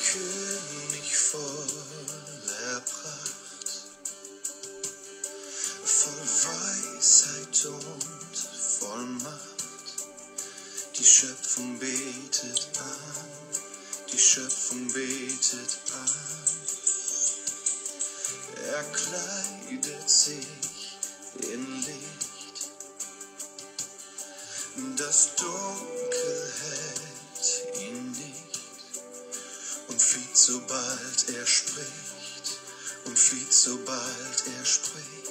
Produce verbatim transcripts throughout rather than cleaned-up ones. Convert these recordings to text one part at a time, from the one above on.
König voller Pracht, voll Weisheit und voll Macht. Die Schöpfung betet an, die Schöpfung betet an. Er kleidet sich in Licht, das Dunkel hält ihn nicht und flieht, sobald er spricht, und flieht, sobald er spricht.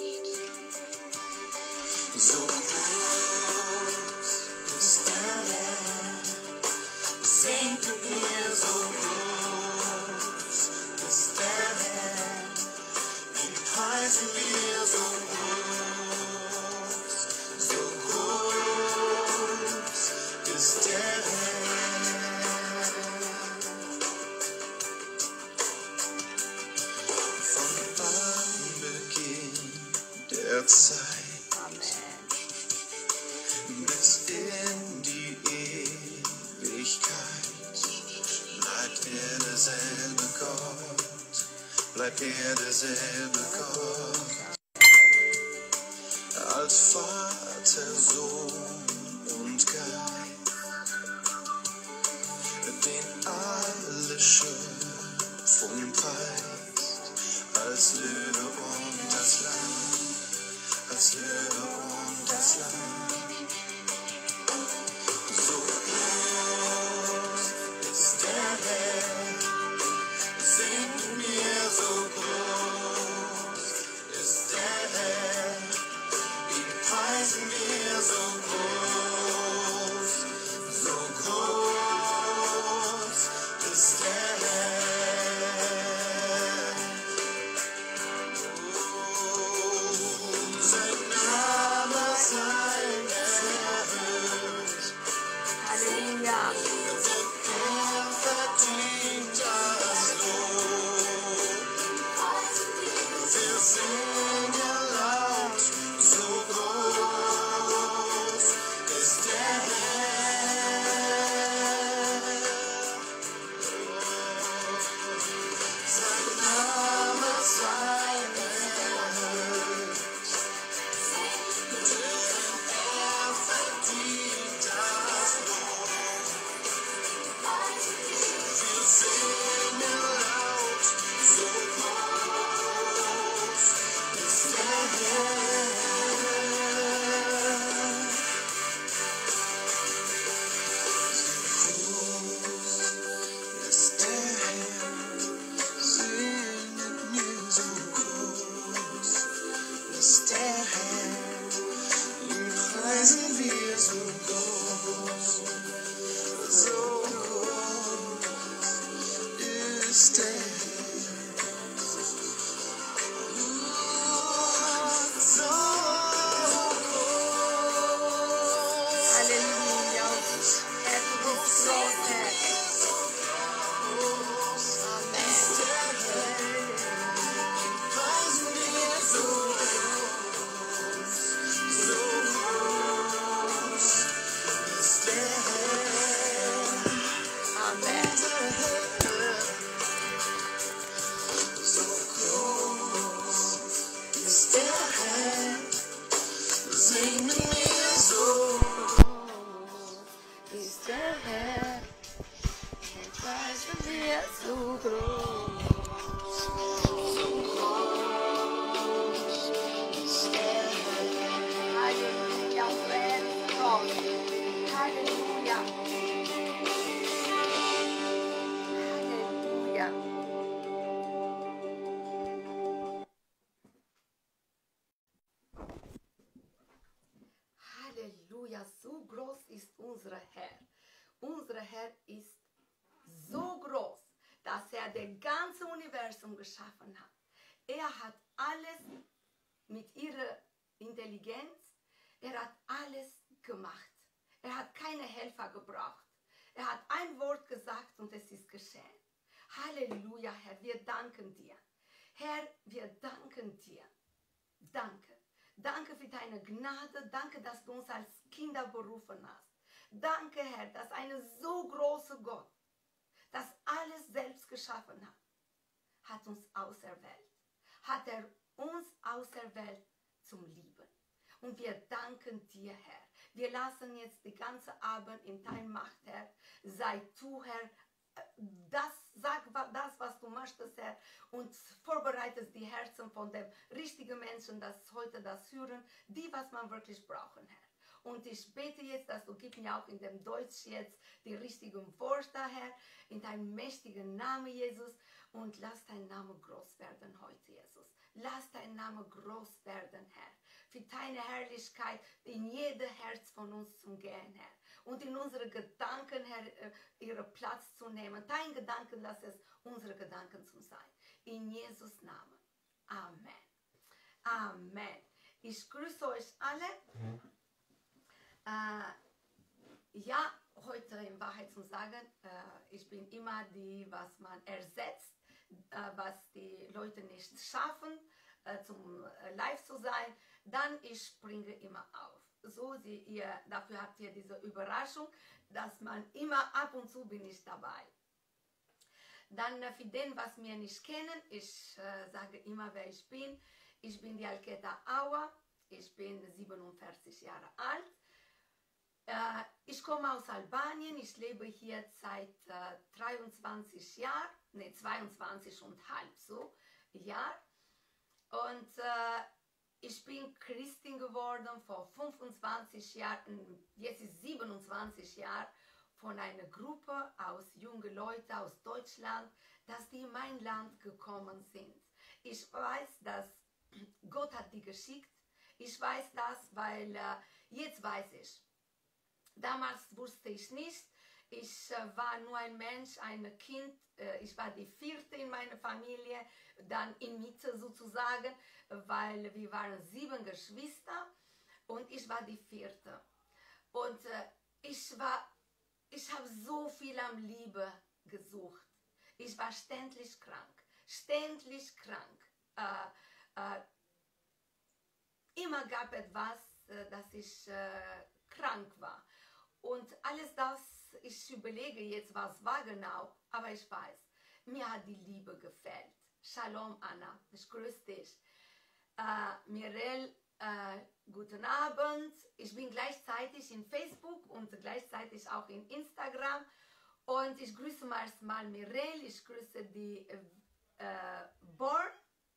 So groß ist der Herr, singt mit mir, so groß ist der Herr, ihn preisen wir, so groß, so groß ist der Herr. Von Anbeginn der Zeit bis in die Ewigkeit bleibt er derselbe Gott, bleibt er derselbe Gott. Als Vater, Sohn und Geist, den alle Schöpfung preist, als Löwe und das Lamm, als Löwe und das Lamm. So groß ist der Herr, sing mit mir, so groß ist der Herr, ihn preisen wir, so groß, so groß ist der Herr. Oh, sein Name sei erhöht. Halleluja. Er verdient das Lob. Wir singen laut, so groß ist der Herr. Sein Name sei erhöht. Er verdient das Lob. Wir singen laut, so groß ist der Herr. Groß ist der Herr, sing mit mir, so groß ist der Herr, ihn preisen wir, so groß, so groß ist der Herr. So groß. Halleluja. Er ist groß, Herr. Amen. Ist der Herr, und preisen wir so groß. Halleluja, Herr Gott. Halleluja. Halleluja. Halleluja, so groß ist unser Herr. Unser Herr ist so groß, dass er das ganze Universum geschaffen hat. Er hat alles mit ihrer Intelligenz, er hat alles gemacht. Er hat keine Helfer gebraucht. Er hat ein Wort gesagt und es ist geschehen. Halleluja, Herr, wir danken dir. Herr, wir danken dir. Danke. Danke für deine Gnade. Danke, dass du uns als Kinder berufen hast. Danke, Herr, dass ein so großer Gott, das alles selbst geschaffen hat, hat uns auserwählt. Hat er uns auserwählt zum Lieben. Und wir danken dir, Herr. Wir lassen jetzt die ganze Abend in deine Macht, Herr. Sei du, Herr, das, sag das, was du möchtest, Herr, und vorbereitest die Herzen von den richtigen Menschen, das heute das hören, die, was man wirklich brauchen, Herr. Und ich bete jetzt, dass du gib mir auch in dem Deutsch jetzt die richtigen Worte, Herr, in deinem mächtigen Namen, Jesus, und lass dein Name groß werden heute, Jesus. Lass dein Name groß werden, Herr, für deine Herrlichkeit in jedes Herz von uns zu gehen, Herr. Und in unsere Gedanken, Herr, ihren Platz zu nehmen. Dein Gedanken, lass es unsere Gedanken zu sein. In Jesus' Namen. Amen. Amen. Ich grüße euch alle. Mhm. Äh, ja, heute in Wahrheit zu sagen, äh, ich bin immer die, was man ersetzt, äh, was die Leute nicht schaffen, äh, zum äh, live zu sein, dann ich springe immer auf. So sie, ihr, dafür habt ihr diese Überraschung, dass man immer ab und zu bin ich dabei. Dann äh, für den, was wir nicht kennen, ich äh, sage immer, wer ich bin. Ich bin die Alketa Aua, ich bin siebenundvierzig Jahre alt. Äh, ich komme aus Albanien, ich lebe hier seit äh, dreiundzwanzig Jahren, ne zweiundzwanzig und halb so Jahr. Und äh, ich bin Christin geworden vor fünfundzwanzig Jahren, jetzt ist siebenundzwanzig Jahre, von einer Gruppe aus jungen Leuten aus Deutschland, dass die in mein Land gekommen sind. Ich weiß, dass Gott hat die geschickt. Ich weiß das, weil äh, jetzt weiß ich. Damals wusste ich nicht. Ich äh, war nur ein Mensch, ein Kind. Äh, ich war die vierte in meiner Familie, dann in Mitte sozusagen, weil wir waren sieben Geschwister und ich war die vierte. Und äh, ich war, ich habe so viel am Liebe gesucht. Ich war ständig krank, ständig krank. Äh, äh, immer gab etwas, äh, dass ich äh, krank war. Und alles das, ich überlege jetzt, was war genau, aber ich weiß, mir hat die Liebe gefällt. Shalom, Anna, ich grüße dich. Äh, Mirel, äh, guten Abend. Ich bin gleichzeitig in Facebook und gleichzeitig auch in Instagram. Und ich grüße mal erstmal Mirel, ich grüße die äh, Born.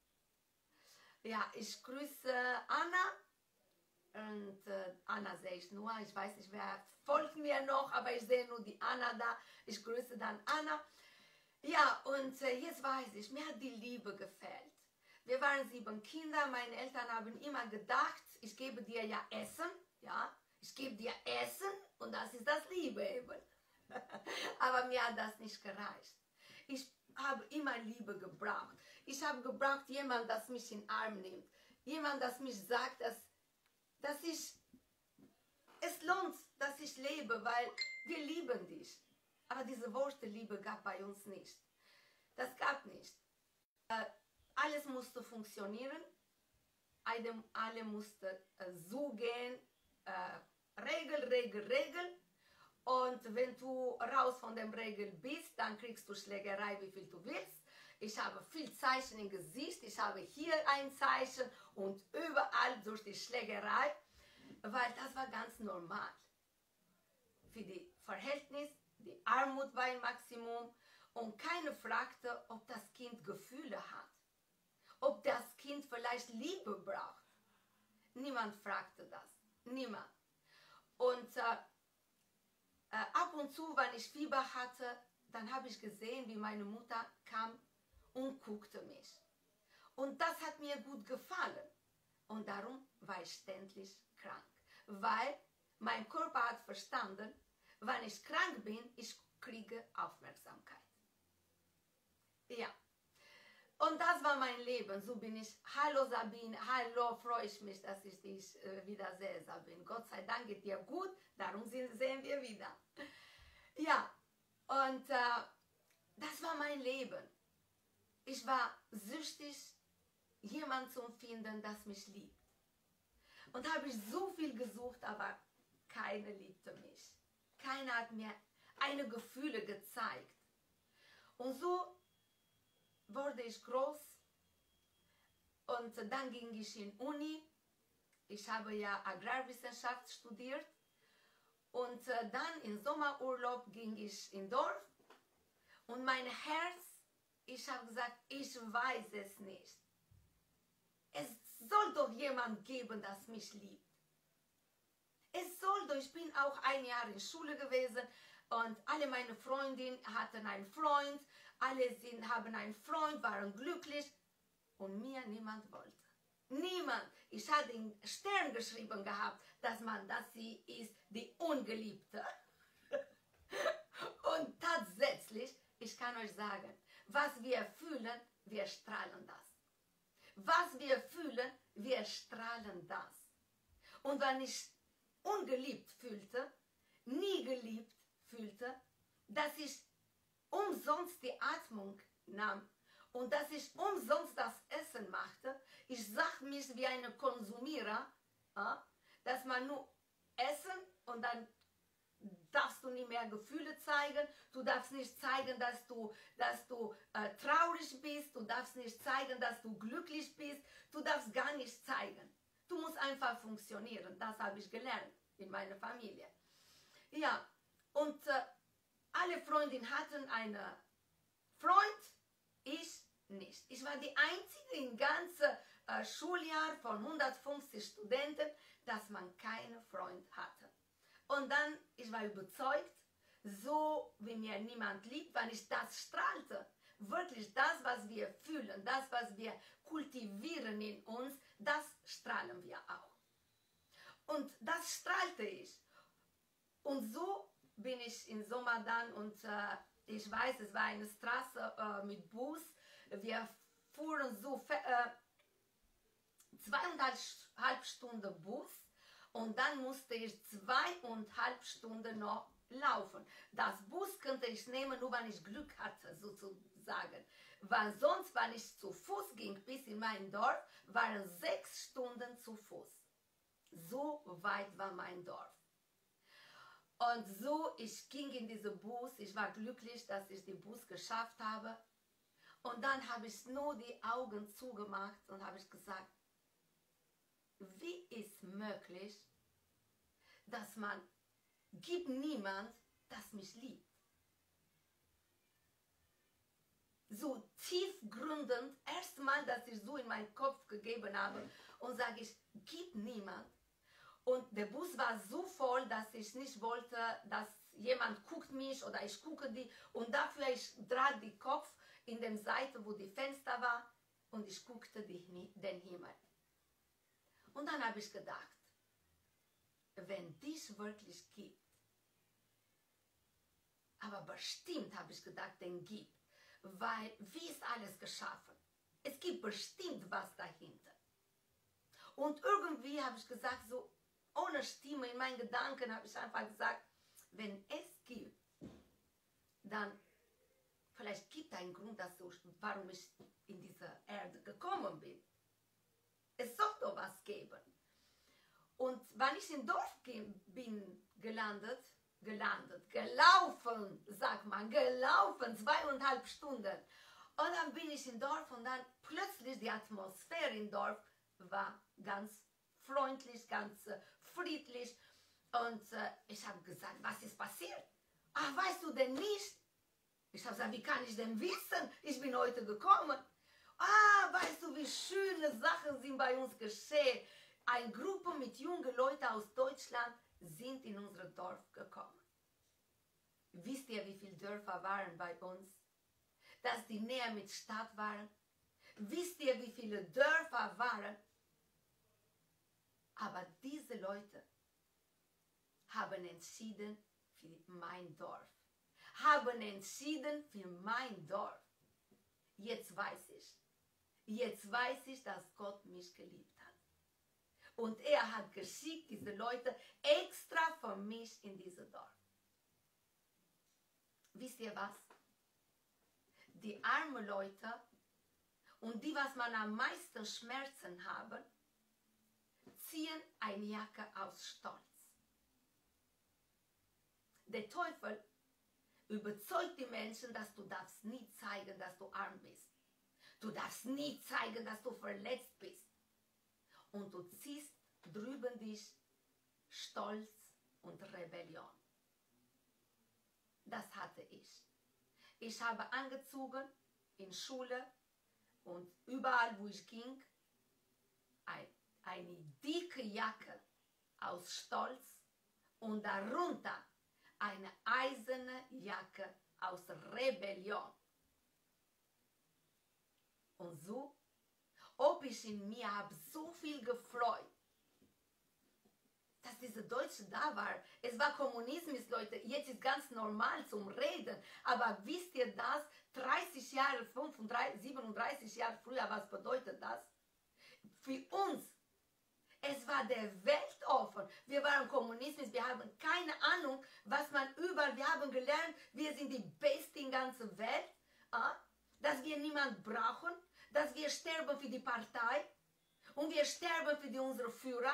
Ja, ich grüße Anna. Und äh, Anna sehe ich nur, ich weiß nicht, wer folgt mir noch, aber ich sehe nur die Anna da. Ich grüße dann Anna. Ja, und äh, jetzt weiß ich, mir hat die Liebe gefällt. Wir waren sieben Kinder, meine Eltern haben immer gedacht, ich gebe dir ja Essen, ja, ich gebe dir Essen und das ist das Liebe eben. Aber mir hat das nicht gereicht. Ich habe immer Liebe gebraucht. Ich habe gebraucht jemanden, das mich in den Arm nimmt. Jemand, das mich sagt, dass, dass ich, es lohnt, dass ich lebe, weil wir lieben dich. Aber diese Worte Liebe gab bei uns nicht. Das gab nicht. Äh, alles musste funktionieren. Alle, alle mussten äh, so gehen. Äh, Regel, Regel, Regel. Und wenn du raus von der Regel bist, dann kriegst du Schlägerei, wie viel du willst. Ich habe viel Zeichen im Gesicht. Ich habe hier ein Zeichen und überall durch die Schlägerei. Weil das war ganz normal. Für die Verhältnisse. Die Armut war im Maximum und keiner fragte, ob das Kind Gefühle hat, ob das Kind vielleicht Liebe braucht. Niemand fragte das, niemand. Und äh, äh, ab und zu, wenn ich Fieber hatte, dann habe ich gesehen, wie meine Mutter kam und guckte mich. Und das hat mir gut gefallen. Und darum war ich ständig krank, weil mein Körper hat verstanden, wenn ich krank bin, ich kriege Aufmerksamkeit. Ja. Und das war mein Leben. So bin ich. Hallo Sabine, hallo, freue ich mich, dass ich dich äh, wieder sehe, Sabine. Gott sei Dank geht dir gut, darum sehen wir wieder. Ja, und äh, das war mein Leben. Ich war süchtig, jemanden zu finden, das mich liebt. Und habe ich so viel gesucht, aber keiner liebte mich. Keiner hat mir eine Gefühle gezeigt. Und so wurde ich groß und dann ging ich in Uni. Ich habe ja Agrarwissenschaft studiert und äh, dann im Sommerurlaub ging ich in Dorf und mein Herz, ich habe gesagt, ich weiß es nicht. Es soll doch jemand geben, das mich liebt. Es soll doch, ich bin auch ein Jahr in Schule gewesen und alle meine Freundinnen hatten einen Freund, alle sind, haben einen Freund, waren glücklich und mir niemand wollte. Niemand. Ich hatte den Stern geschrieben gehabt, dass man, dass sie ist die Ungeliebte. Und tatsächlich, ich kann euch sagen, was wir fühlen, wir strahlen das. Was wir fühlen, wir strahlen das. Und wenn ich ungeliebt fühlte, nie geliebt fühlte, dass ich umsonst die Atmung nahm und dass ich umsonst das Essen machte, ich sah mich wie eine Konsumierer, ja, dass man nur essen und dann darfst du nicht mehr Gefühle zeigen, du darfst nicht zeigen, dass du, dass du äh, traurig bist, du darfst nicht zeigen, dass du glücklich bist, du darfst gar nicht zeigen. Du musst einfach funktionieren, das habe ich gelernt in meiner Familie. Ja, und äh, alle Freundinnen hatten einen Freund, ich nicht. Ich war die Einzige im ganzen äh, Schuljahr von hundertfünfzig Studenten, dass man keinen Freund hatte. Und dann, ich war überzeugt, so wie mir niemand liebt, wenn ich das strahlte, wirklich das, was wir fühlen, das, was wir kultivieren in uns, das strahlen wir auch. Und das strahlte ich. Und so bin ich im Sommer dann und äh, ich weiß, es war eine Straße äh, mit Bus. Wir fuhren so äh, zweieinhalb Stunden Bus und dann musste ich zweieinhalb Stunden noch laufen. Das Bus könnte ich nehmen, nur wenn ich Glück hatte, sozusagen. Weil sonst, wenn ich zu Fuß ging bis in mein Dorf, waren sechs Stunden zu Fuß. So weit war mein Dorf. Und so, ich ging in diesen Bus, ich war glücklich, dass ich den Bus geschafft habe. Und dann habe ich nur die Augen zugemacht und habe ich gesagt, wie ist möglich, dass man gibt niemand, das mich liebt. So tiefgründend, erstmal, dass ich so in meinen Kopf gegeben habe und sage ich, gibt niemand. Und der Bus war so voll, dass ich nicht wollte, dass jemand guckt mich oder ich gucke die. Und dafür ich trat den Kopf in der Seite, wo die Fenster war und ich guckte die, den Himmel. Und dann habe ich gedacht, wenn dies wirklich gibt, aber bestimmt habe ich gedacht, den gibt, weil wie ist alles geschaffen? Es gibt bestimmt was dahinter. Und irgendwie habe ich gesagt, so ohne Stimme in meinen Gedanken habe ich einfach gesagt, wenn es gibt, dann vielleicht gibt es einen Grund, dass so, warum ich in diese Erde gekommen bin. Es soll doch was geben. Und wenn ich im Dorf bin gelandet, gelandet, gelaufen, sagt man, gelaufen, zweieinhalb Stunden. Und dann bin ich im Dorf und dann plötzlich die Atmosphäre im Dorf war ganz freundlich, ganz äh, friedlich. Und äh, ich habe gesagt, was ist passiert? Ach, weißt du denn nicht? Ich habe gesagt, wie kann ich denn wissen? Ich bin heute gekommen. Ah, weißt du, wie schöne Sachen sind bei uns geschehen. Eine Gruppe mit jungen Leuten aus Deutschland sind in unser Dorf gekommen. Wisst ihr, wie viele Dörfer waren bei uns? Dass die näher mit Stadt waren? Wisst ihr, wie viele Dörfer waren? Aber diese Leute haben entschieden für mein Dorf. Haben entschieden für mein Dorf. Jetzt weiß ich. Jetzt weiß ich, dass Gott mich geliebt hat. Und er hat geschickt, diese Leute extra für mich in dieses Dorf. Wisst ihr was? Die armen Leute und die, was man am meisten Schmerzen haben, ziehen eine Jacke aus Stolz. Der Teufel überzeugt die Menschen, dass du darfst nie zeigen, dass du arm bist. Du darfst nie zeigen, dass du verletzt bist. Und du ziehst drüben dich Stolz und Rebellion. Das hatte ich. Ich habe angezogen in Schule und überall, wo ich ging, ein, eine dicke Jacke aus Stolz und darunter eine eiserne Jacke aus Rebellion. Und so, ob ich in mir habe so viel gefreut, dass diese Deutsche da war. Es war Kommunismus, Leute. Jetzt ist ganz normal zum Reden. Aber wisst ihr das? dreißig Jahre, fünfunddreißig, siebenunddreißig Jahre früher, was bedeutet das? Für uns, es war der Welt offen. Wir waren Kommunismus, wir haben keine Ahnung, was man überall, wir haben gelernt, wir sind die Besten in der ganzen Welt, äh? dass wir niemanden brauchen, dass wir sterben für die Partei und wir sterben für die, unsere Führer.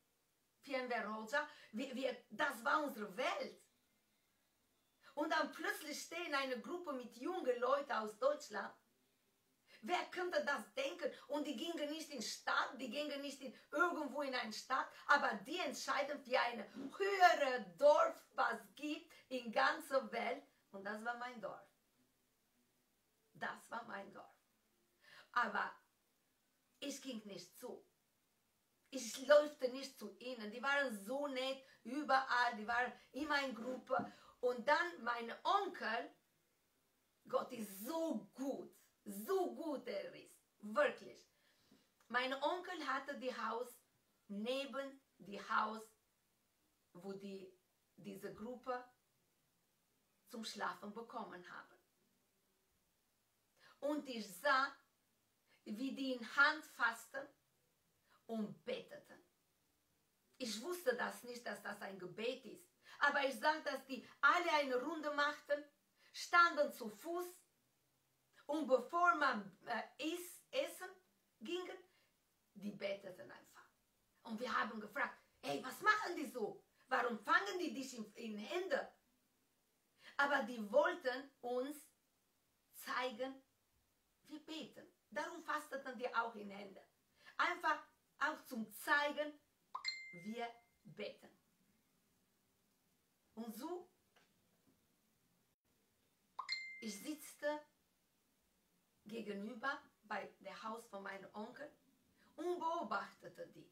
Wir, wir, das war unsere Welt. Und dann plötzlich stehen eine Gruppe mit jungen Leuten aus Deutschland. Wer könnte das denken? Und die gingen nicht in die Stadt, die gingen nicht in, irgendwo in eine Stadt, aber die entscheiden für ein höheres Dorf, was es gibt in ganzer Welt. Und das war mein Dorf. Das war mein Dorf. Aber ich ging nicht zu. Ich läufte nicht zu ihnen. Die waren so nett, überall, die waren immer in Gruppe. Und dann mein Onkel, Gott ist so gut, so gut er ist, wirklich. Mein Onkel hatte die Haus neben die Haus, wo die, diese Gruppe zum Schlafen bekommen haben. Und ich sah, wie die in Hand fassten und beteten. Ich wusste das nicht, dass das ein Gebet ist. Aber ich sah, dass die alle eine Runde machten, standen zu Fuß und bevor man äh, is, essen gingen, die beteten einfach. Und wir haben gefragt, hey, was machen die so? Warum fangen die dich in, in Hände? Aber die wollten uns zeigen, wir beten. Darum fasteten die auch in Hände. Einfach auch zum Zeigen, wir beten. Und so, ich sitze gegenüber bei dem Haus von meinem Onkel und beobachtete die.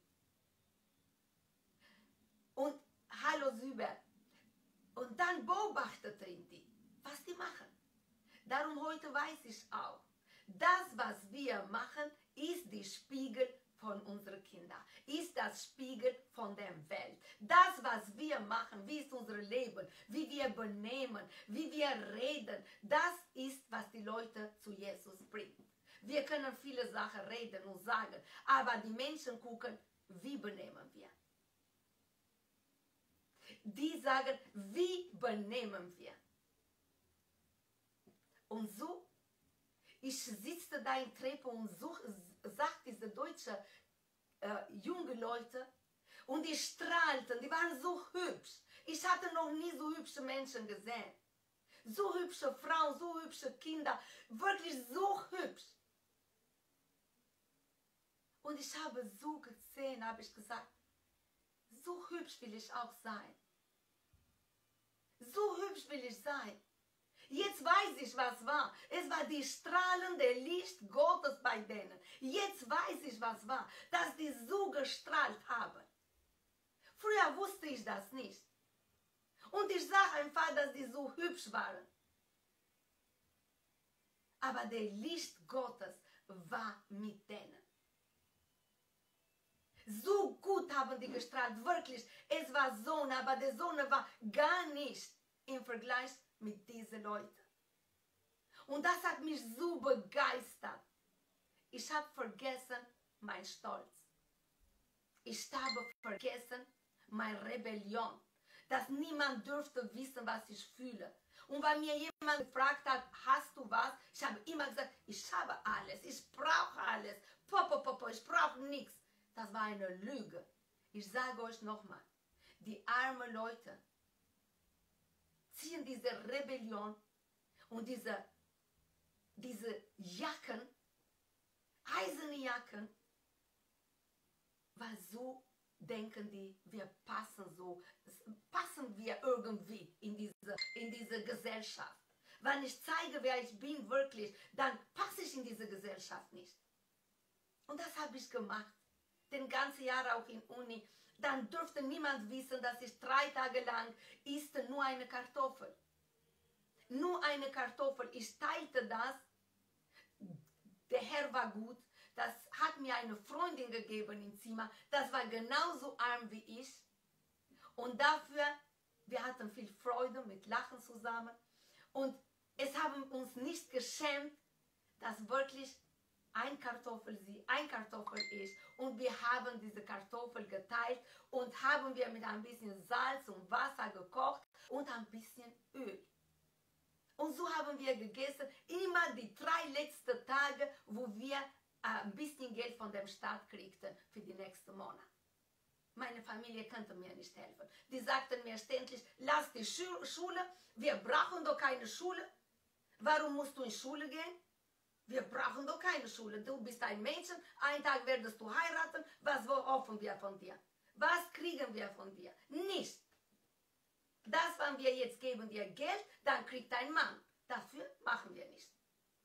Und hallo Süber. Und dann beobachtete ich die, was die machen. Darum heute weiß ich auch, das, was wir machen, ist die Spiegel von unseren Kindern, ist das Spiegel von der Welt. Das, was wir machen, wie ist unser Leben, wie wir benehmen, wie wir reden, das ist, was die Leute zu Jesus bringt. Wir können viele Sachen reden und sagen, aber die Menschen gucken, wie benehmen wir. Die sagen, wie benehmen wir. Und so, ich sitze da in Treppe und such, sagt diese deutsche äh, junge Leute und die strahlten, die waren so hübsch. Ich hatte noch nie so hübsche Menschen gesehen. So hübsche Frauen, so hübsche Kinder, wirklich so hübsch. Und ich habe so gesehen, habe ich gesagt, so hübsch will ich auch sein. So hübsch will ich sein. Jetzt weiß ich, was war. Es war die strahlende Licht Gottes bei denen. Jetzt weiß ich, was war. Dass die so gestrahlt haben. Früher wusste ich das nicht. Und ich sah einfach, dass die so hübsch waren. Aber der Licht Gottes war mit denen. So gut haben die gestrahlt, wirklich. Es war Sonne, aber die Sonne war gar nicht im Vergleich mit diesen Leuten. Und das hat mich so begeistert. Ich habe vergessen mein Stolz. Ich habe vergessen meine Rebellion. Dass niemand dürfte wissen, was ich fühle. Und wenn mir jemand gefragt hat, hast du was? Ich habe immer gesagt, ich habe alles, ich brauche alles. Popo, popo, ich brauche nichts. Das war eine Lüge. Ich sage euch nochmal, die armen Leute ziehen diese Rebellion und diese, diese Jacken meine Jacken, weil so denken die, wir passen so, passen wir irgendwie in diese, in diese Gesellschaft. Wenn ich zeige, wer ich bin wirklich, dann passe ich in diese Gesellschaft nicht. Und das habe ich gemacht, den ganzen Jahr auch in Uni. Dann dürfte niemand wissen, dass ich drei Tage lang isste nur eine Kartoffel. Nur eine Kartoffel. Ich teilte das. Der Herr war gut. Das hat mir eine Freundin gegeben im Zimmer. Das war genauso arm wie ich. Und dafür, wir hatten viel Freude mit Lachen zusammen. Und es haben uns nicht geschämt, dass wirklich ein Kartoffel sie, ein Kartoffel ich. Und wir haben diese Kartoffel geteilt und haben wir mit ein bisschen Salz und Wasser gekocht und ein bisschen Öl. Und so haben wir gegessen, immer die drei letzten Tage, wo wir ein bisschen Geld von dem Staat kriegten für die nächsten Monate. Meine Familie konnte mir nicht helfen. Die sagten mir ständig, lass die Schu Schule, wir brauchen doch keine Schule. Warum musst du in Schule gehen? Wir brauchen doch keine Schule. Du bist ein Mädchen, einen Tag werdest du heiraten, was hoffen wir von dir? Was kriegen wir von dir? Nicht. Das, wenn wir jetzt geben dir Geld, dann kriegt ein Mann. Dafür machen wir nicht.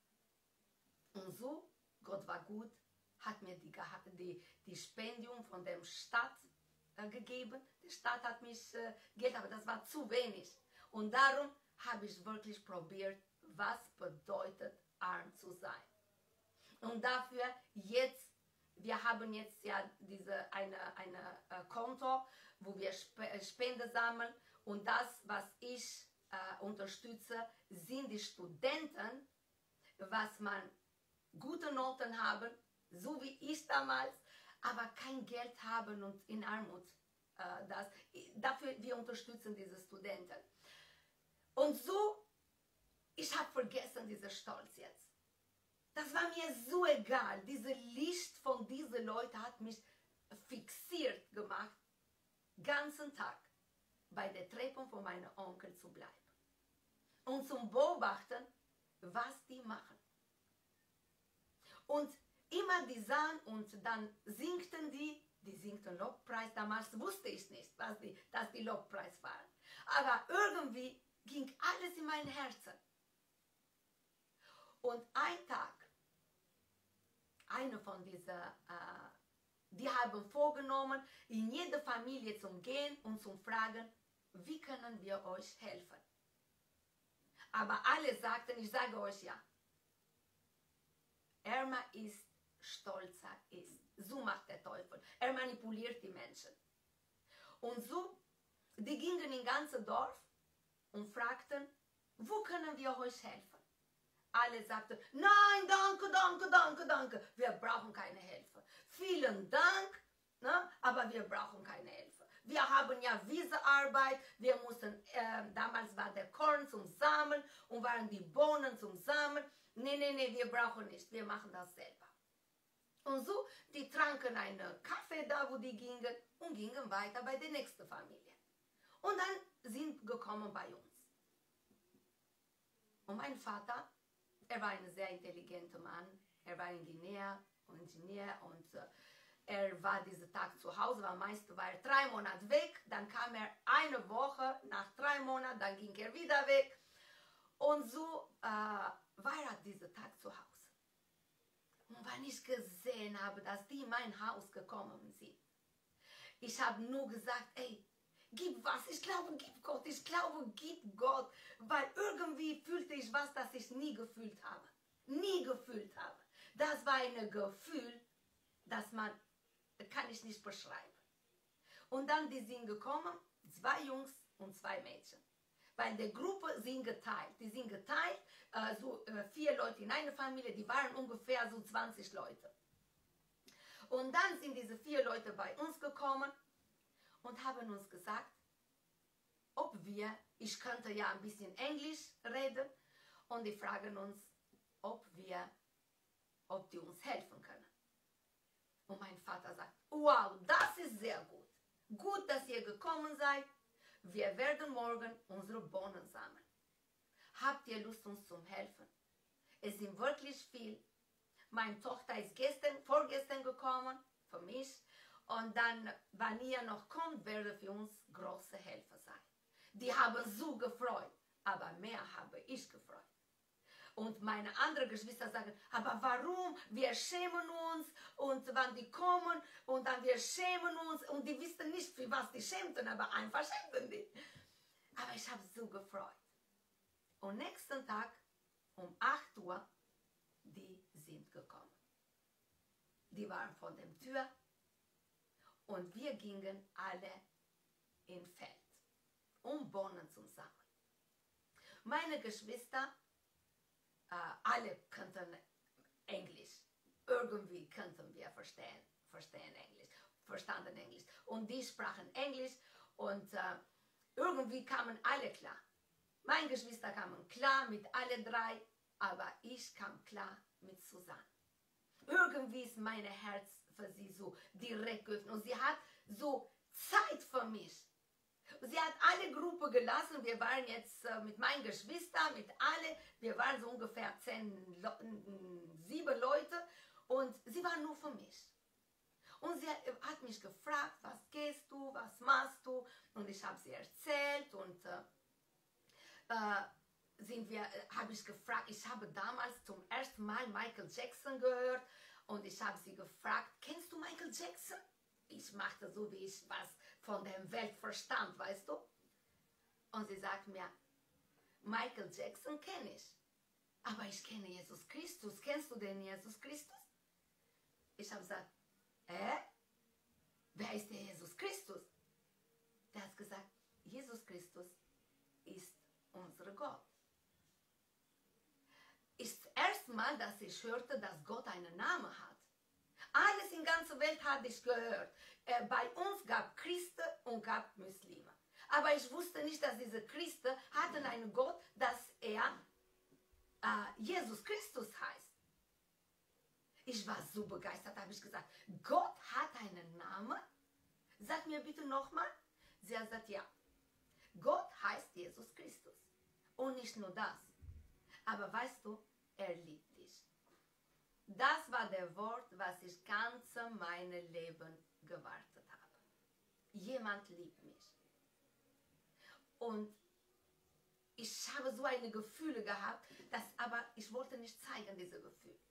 Und so, Gott war gut, hat mir die, die, die Spendium von dem Staat äh, gegeben. Die Staat hat mich äh, Geld, aber das war zu wenig. Und darum habe ich wirklich probiert, was bedeutet arm zu sein. Und dafür jetzt, wir haben jetzt ja diese eine, eine äh, Konto, wo wir Sp Spende sammeln. Und das, was ich äh, unterstütze, sind die Studenten, was man gute Noten haben, so wie ich damals, aber kein Geld haben und in Armut. Äh, das, dafür wir unterstützen diese Studenten. Und so, ich habe vergessen diesen Stolz jetzt. Das war mir so egal. Diese Licht von diesen Leuten hat mich fixiert gemacht, ganzen Tag bei der Treppe von meinem Onkel zu bleiben. Und zum Beobachten, was die machen. Und immer die sahen und dann singten die, die singten Lobpreis. Damals wusste ich nicht, was die, dass die Lobpreis waren. Aber irgendwie ging alles in mein Herzen. Und ein Tag, eine von diesen, äh, die haben vorgenommen, in jede Familie zu gehen und zu fragen, wie können wir euch helfen? Aber alle sagten, ich sage euch ja, ärmer ist, stolzer ist. So macht der Teufel. Er manipuliert die Menschen. Und so, die gingen in ganze Dorf und fragten, wo können wir euch helfen? Alle sagten, nein, danke, danke, danke, danke. Wir brauchen keine Hilfe. Vielen Dank, ne? Aber wir brauchen keine Hilfe. Wir haben ja Wiesenarbeit. Wir mussten, äh, damals war der Korn zum Samen und waren die Bohnen zum Samen. Nee, nee, nee, wir brauchen nicht. Wir machen das selber. Und so, die tranken einen Kaffee da, wo die gingen und gingen weiter bei der nächsten Familie. Und dann sind gekommen bei uns. Und mein Vater, er war ein sehr intelligenter Mann. Er war Ingenieur, Ingenieur und äh, er war diesen Tag zu Hause, weil meist war er drei Monate weg. Dann kam er eine Woche, nach drei Monaten, dann ging er wieder weg. Und so äh, war er diesen Tag zu Hause. Und wenn ich gesehen habe, dass die in mein Haus gekommen sind, ich habe nur gesagt, ey, gib was, ich glaube, gib Gott, ich glaube, gib Gott, weil irgendwie fühlte ich was, das ich nie gefühlt habe, nie gefühlt habe. Das war ein Gefühl, das man, kann ich nicht beschreiben. Und dann die sind gekommen, zwei Jungs und zwei Mädchen. Weil die Gruppe sind geteilt, die sind geteilt, äh, so äh, vier Leute in einer Familie, die waren ungefähr so zwanzig Leute. Und dann sind diese vier Leute bei uns gekommen und haben uns gesagt, ob wir, ich könnte ja ein bisschen Englisch reden, und die fragen uns, ob wir, ob die uns helfen können. Und mein Vater sagt, wow, das ist sehr gut. Gut, dass ihr gekommen seid. Wir werden morgen unsere Bohnen sammeln. Habt ihr Lust, uns zu helfen? Es sind wirklich viel. Meine Tochter ist gestern, vorgestern gekommen, für mich. Und dann, wenn ihr noch kommt, werde für uns große Helfer sein. Die haben so gefreut, aber mehr habe ich gefreut. Und meine anderen Geschwister sagen, aber warum? Wir schämen uns und wenn die kommen und dann wir schämen uns und die wissen nicht, für was die schämten, aber einfach schämten die. Aber ich habe so gefreut. Und nächsten Tag um acht Uhr, die sind gekommen. Die waren vor der Tür und wir gingen alle in Feld, um Bohnen zu sammeln. Meine Geschwister, äh, alle kannten Englisch. Irgendwie könnten wir verstehen, verstehen Englisch, verstanden Englisch. Und die sprachen Englisch und äh, irgendwie kamen alle klar. Meine Geschwister kamen klar mit alle drei, aber ich kam klar mit Susanne. Irgendwie ist mein Herz für sie so direkt geöffnet und sie hat so Zeit für mich. Sie hat alle Gruppen gelassen, wir waren jetzt äh, mit meinen Geschwistern, mit alle, wir waren so ungefähr zehn, sieben Leute und sie war nur für mich. Und sie hat, hat mich gefragt, was gehst du, was machst du? Und ich habe sie erzählt und äh, äh, sind wir, äh, habe ich gefragt, ich habe damals zum ersten Mal Michael Jackson gehört und ich habe sie gefragt, kennst du Michael Jackson? Ich machte so, wie ich was von der Welt verstand, weißt du? Und sie sagt mir, Michael Jackson kenne ich, aber ich kenne Jesus Christus. Kennst du den Jesus Christus? Ich habe gesagt, hä? Wer ist der Jesus Christus? Der hat gesagt, Jesus Christus ist unser Gott. Ist das erste Mal, dass ich hörte, dass Gott einen Namen hat. Alles in der ganzen Welt hatte ich gehört. Äh, bei uns gab es Christen und gab Muslime. Aber ich wusste nicht, dass diese Christen hatten einen Gott, dass er äh, Jesus Christus heißt. Ich war so begeistert, habe ich gesagt, Gott hat einen Namen? Sag mir bitte nochmal. Sie hat gesagt, ja. Gott heißt Jesus Christus. Und nicht nur das. Aber weißt du, er liebt dich. Das war der Wort, was ich ganz mein Leben gewartet habe. Jemand liebt mich. Und ich habe so eine Gefühle gehabt, dass, aber ich wollte nicht zeigen, diese Gefühle.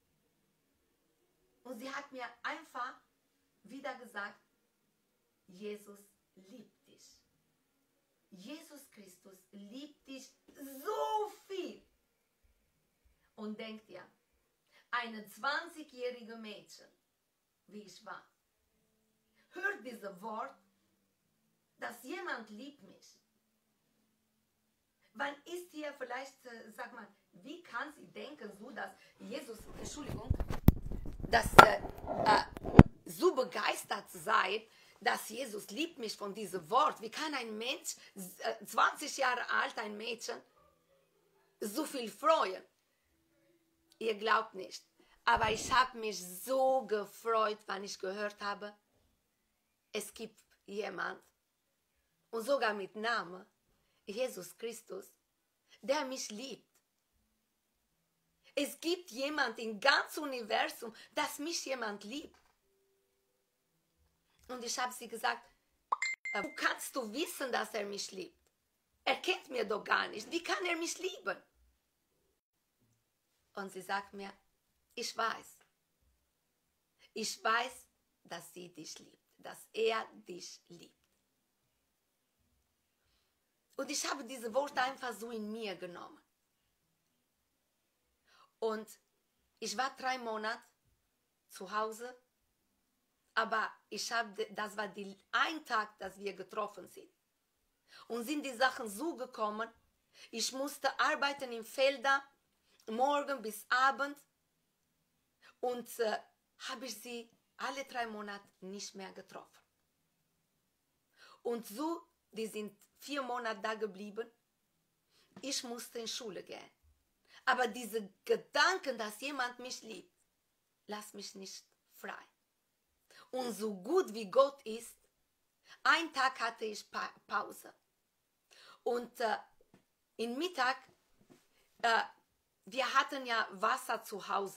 Und sie hat mir einfach wieder gesagt, Jesus liebt dich. Jesus Christus liebt dich so viel. Und denkt ihr, eine zwanzigjährige Mädchen, wie ich war, hört dieses Wort, dass jemand liebt mich. Wann ist hier vielleicht, äh, sag mal, wie kann sie denken, so dass Jesus, Entschuldigung, dass äh, äh, so begeistert seid, dass Jesus liebt mich von diesem Wort. Wie kann ein Mensch, äh, zwanzig Jahre alt, ein Mädchen, so viel freuen? Ihr glaubt nicht. Aber ich habe mich so gefreut, wenn ich gehört habe, es gibt jemand, und sogar mit Namen, Jesus Christus, der mich liebt. Es gibt jemand im ganzen Universum, dass mich jemand liebt. Und ich habe sie gesagt, wo kannst du wissen, dass er mich liebt? Er kennt mich doch gar nicht. Wie kann er mich lieben? Und sie sagt mir, ich weiß. Ich weiß, dass sie dich liebt, dass er dich liebt. Und ich habe diese Worte einfach so in mir genommen. Und ich war drei Monate zu Hause, aber ich habe, das war die, ein Tag, dass wir getroffen sind. Und sind die Sachen so gekommen, ich musste arbeiten im Felder, morgen bis Abend, und äh, habe ich sie alle drei Monate nicht mehr getroffen. Und so, die sind vier Monate da geblieben. Ich musste in Schule gehen. Aber diese Gedanken, dass jemand mich liebt, lass mich nicht frei. Und so gut wie Gott ist, einen Tag hatte ich pa Pause. Und äh, im Mittag, äh, wir hatten ja Wasser zu Hause.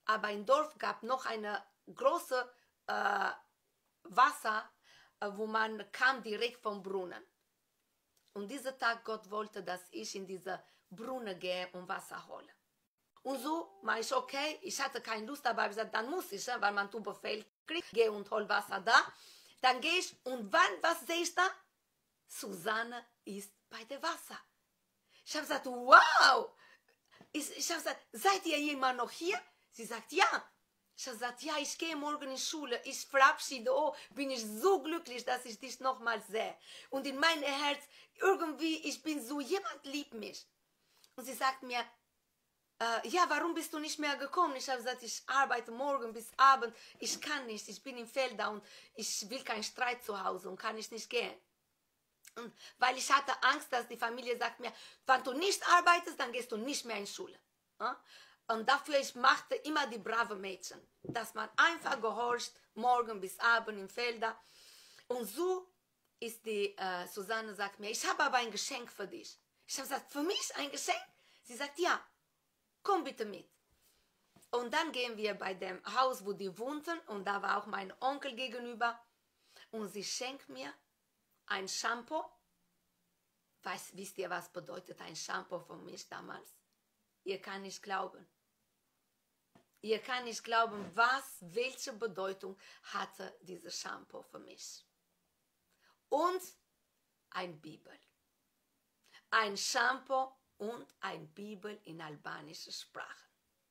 aber im Dorf gab noch eine große äh, Wasser, äh, wo man kam direkt vom Brunnen. Und dieser Tag, Gott wollte, dass ich in diese Brunnen gehe und Wasser hole. Und so war ich okay, ich hatte keine Lust, aber ich gesagt, dann muss ich, weil man zu Befehl kriegt, gehe und hol Wasser da. Dann gehe ich und wann, was sehe ich da? Susanne ist bei dem Wasser. Ich habe gesagt, wow! Ich, ich habe gesagt, seid ihr jemand noch hier? Sie sagt, ja. Ich habe gesagt, ja, ich gehe morgen in Schule, ich verabschiede, oh, bin ich so glücklich, dass ich dich nochmal sehe. Und in meinem Herz, irgendwie, ich bin so, jemand liebt mich. Und sie sagt mir, äh, ja, warum bist du nicht mehr gekommen? Ich habe gesagt, ich arbeite morgen bis Abend, ich kann nicht, ich bin im Felder und ich will keinen Streit zu Hause und kann ich nicht gehen. Und weil ich hatte Angst, dass die Familie sagt mir, wenn du nicht arbeitest, dann gehst du nicht mehr in Schule. Und dafür ich machte immer die brave Mädchen, dass man einfach gehorcht, morgen bis Abend im Felder. Und so ist die äh, Susanne sagt mir, ich habe aber ein Geschenk für dich. Ich habe gesagt, für mich ein Geschenk? Sie sagt, ja, komm bitte mit. Und dann gehen wir bei dem Haus, wo die wohnten, und da war auch mein Onkel gegenüber. Und sie schenkt mir ein Shampoo. Weiß, wisst ihr, was bedeutet ein Shampoo für mich damals? Ihr kann nicht glauben. Ihr kann nicht glauben, was, welche Bedeutung hatte dieses Shampoo für mich. Und ein Bibel. Ein Shampoo und ein Bibel in albanischer Sprache.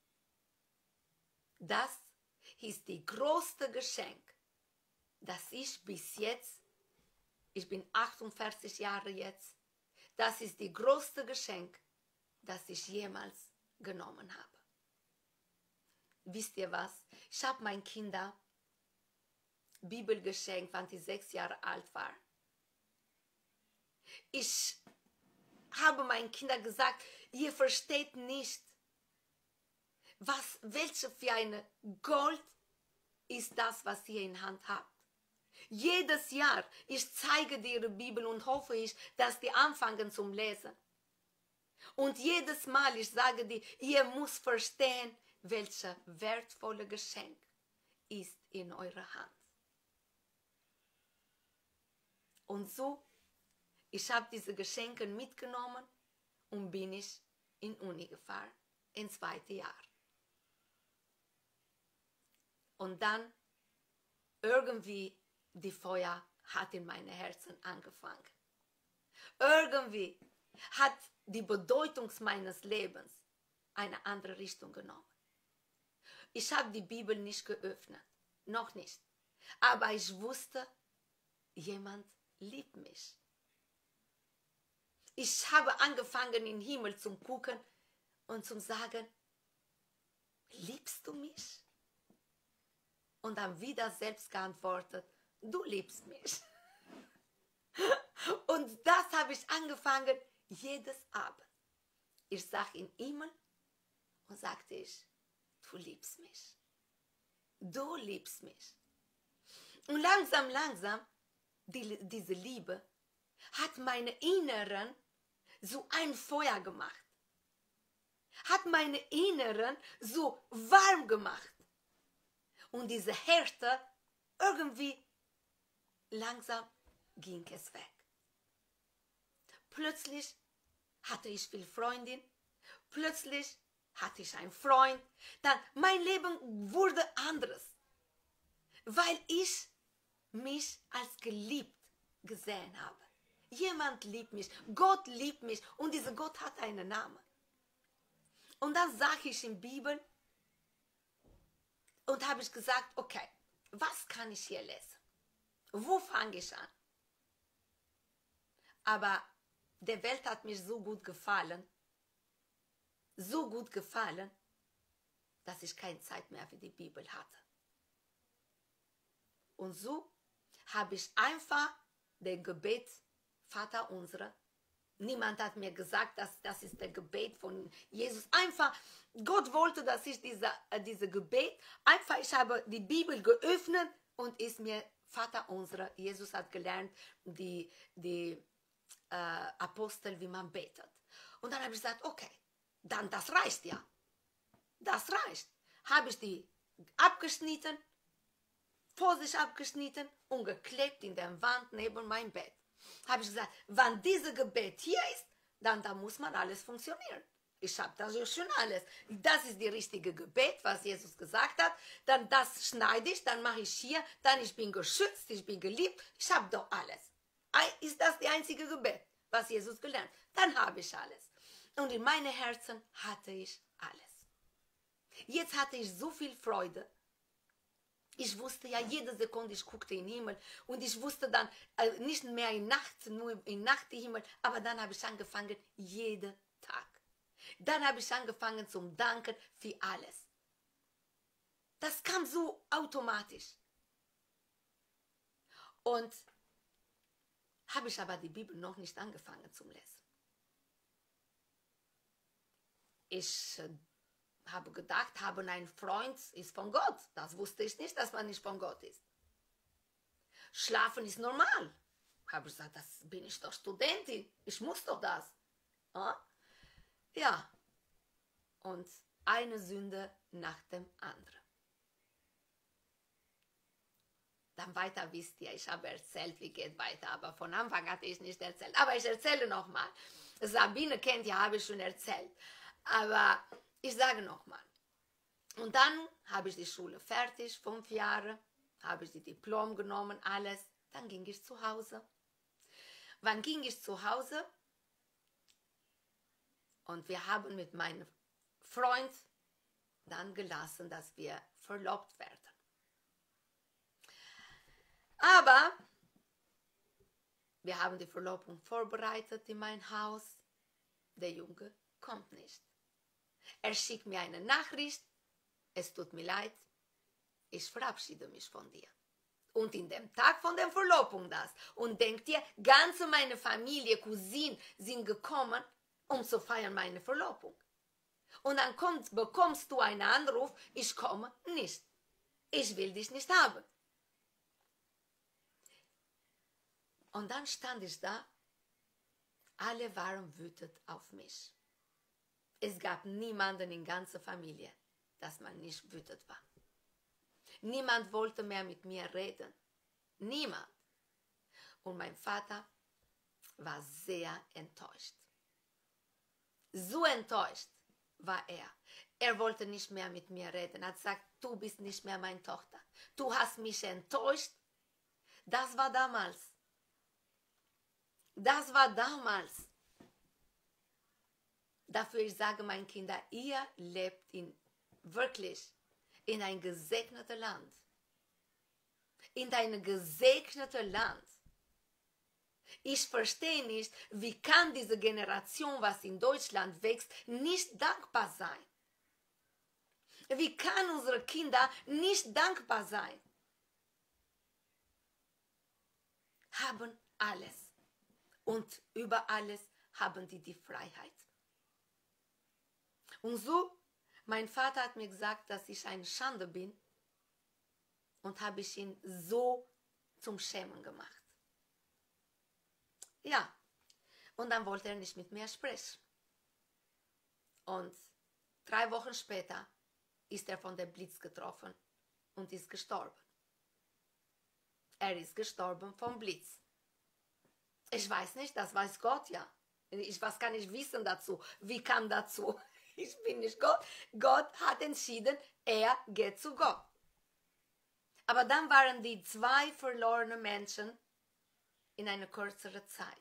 Das ist die größte Geschenk, das ich bis jetzt, ich bin achtundvierzig Jahre jetzt, das ist die größte Geschenk, das ich jemals genommen habe. Wisst ihr was? Ich habe meinen Kindern Bibel geschenkt, wenn sie sechs Jahre alt waren. Ich habe meinen Kindern gesagt, ihr versteht nicht, was, welche für eine Gold ist das, was ihr in Hand habt. Jedes Jahr, ich zeige dir ihre Bibel und hoffe ich, dass die anfangen zum Lesen. Und jedes Mal, ich sage dir, ihr müsst verstehen, welches wertvolle Geschenk ist in eurer Hand. Und so, ich habe diese Geschenke mitgenommen und bin ich in Uni gefahren, ins zweite Jahr. Und dann irgendwie die Feuer hat in meinem Herzen angefangen. Irgendwie hat die Bedeutung meines Lebens eine andere Richtung genommen. Ich habe die Bibel nicht geöffnet, noch nicht. Aber ich wusste, jemand liebt mich. Ich habe angefangen, in den Himmel zu gucken und zu sagen, liebst du mich? Und dann wieder selbst geantwortet, du liebst mich. Und das habe ich angefangen, jedes Abend. Ich sah in den Himmel und sagte ich, du liebst mich. Du liebst mich. Und langsam, langsam, die, diese Liebe hat meine Inneren so ein Feuer gemacht. Hat meine Inneren so warm gemacht. Und diese Härte, irgendwie, langsam ging es weg. Plötzlich hatte ich viele Freundinnen. Plötzlich hatte ich einen Freund. Dann, mein Leben wurde anderes. Weil ich mich als geliebt gesehen habe. Jemand liebt mich. Gott liebt mich. Und dieser Gott hat einen Namen. Und dann sah ich in der Bibel und habe ich gesagt, okay, was kann ich hier lesen? Wo fange ich an? Aber die Welt hat mir so gut gefallen, so gut gefallen, dass ich keine Zeit mehr für die Bibel hatte. Und so habe ich einfach den Gebet, Vater unser, niemand hat mir gesagt, dass das ist der Gebet von Jesus. Einfach, Gott wollte, dass ich diese, äh, diese Gebet, einfach, ich habe die Bibel geöffnet und ist mir Vater unser, Jesus hat gelernt, die, die äh, Apostel, wie man betet. Und dann habe ich gesagt, okay, dann das reicht ja. Das reicht. habe ich die abgeschnitten, vor sich abgeschnitten und geklebt in der Wand neben meinem Bett. Habe ich gesagt, wenn dieses Gebet hier ist, dann da muss man alles funktionieren. Ich habe das ja schon alles. Das ist die richtige Gebet, was Jesus gesagt hat. Dann das schneide ich, dann mache ich hier, dann ich bin geschützt, ich bin geliebt. Ich habe doch alles. Ist das die einzige Gebet, was Jesus gelernt? Dann habe ich alles. Und in meinem Herzen hatte ich alles. Jetzt hatte ich so viel Freude. Ich wusste ja, jede Sekunde, ich guckte in den Himmel und ich wusste dann äh, nicht mehr in Nacht, nur in Nacht den Himmel, aber dann habe ich angefangen, jeden Tag. Dann habe ich angefangen zum Danken für alles. Das kam so automatisch. Und habe ich aber die Bibel noch nicht angefangen zu lesen. Ich äh, habe gedacht, haben ein Freund ist von Gott. Das wusste ich nicht, dass man nicht von Gott ist. Schlafen ist normal. Habe ich gesagt, das bin ich doch Studentin. Ich muss doch das. Ja? Ja. Und eine Sünde nach dem anderen. Dann weiter wisst ihr, ich habe erzählt, wie geht weiter, aber von Anfang hatte ich nicht erzählt. Aber ich erzähle nochmal. Sabine kennt ja, habe ich schon erzählt. Aber ich sage nochmal. Und dann habe ich die Schule fertig, fünf Jahre, habe ich die Diplom genommen, alles. Dann ging ich zu Hause. Wann ging ich zu Hause? Und wir haben mit meinem Freund dann gelassen, dass wir verlobt werden. Aber wir haben die Verlobung vorbereitet in mein Haus. Der Junge kommt nicht. Er schickt mir eine Nachricht. Es tut mir leid. Ich verabschiede mich von dir. Und in dem Tag von der Verlobung das. Und denkt ihr, ganze meine Familie, Cousinen sind gekommen, um zu feiern meine Verlobung. Und dann kommt, bekommst du einen Anruf, ich komme nicht. Ich will dich nicht haben. Und dann stand ich da, alle waren wütend auf mich. Es gab niemanden in der ganzen Familie, dass man nicht wütend war. Niemand wollte mehr mit mir reden. Niemand. Und mein Vater war sehr enttäuscht. So enttäuscht war er. Er wollte nicht mehr mit mir reden. Er hat gesagt, du bist nicht mehr meine Tochter. Du hast mich enttäuscht. Das war damals. Das war damals. Dafür ich sage meinen Kindern, ihr lebt in, wirklich in ein gesegnetes Land. In ein gesegnetes Land. Ich verstehe nicht, wie kann diese Generation, was in Deutschland wächst, nicht dankbar sein. Wie kann unsere Kinder nicht dankbar sein? Haben alles. Und über alles haben die die Freiheit. Und so, mein Vater hat mir gesagt, dass ich eine Schande bin. Und habe ich ihn so zum Schämen gemacht. Ja, und dann wollte er nicht mit mir sprechen. Und drei Wochen später ist er von dem Blitz getroffen und ist gestorben. Er ist gestorben vom Blitz. Ich weiß nicht, das weiß Gott ja. Ich, was kann ich wissen dazu? Wie kam dazu? Ich bin nicht Gott. Gott hat entschieden, er geht zu Gott. Aber dann waren die zwei verlorene Menschen in einer kürzeren Zeit.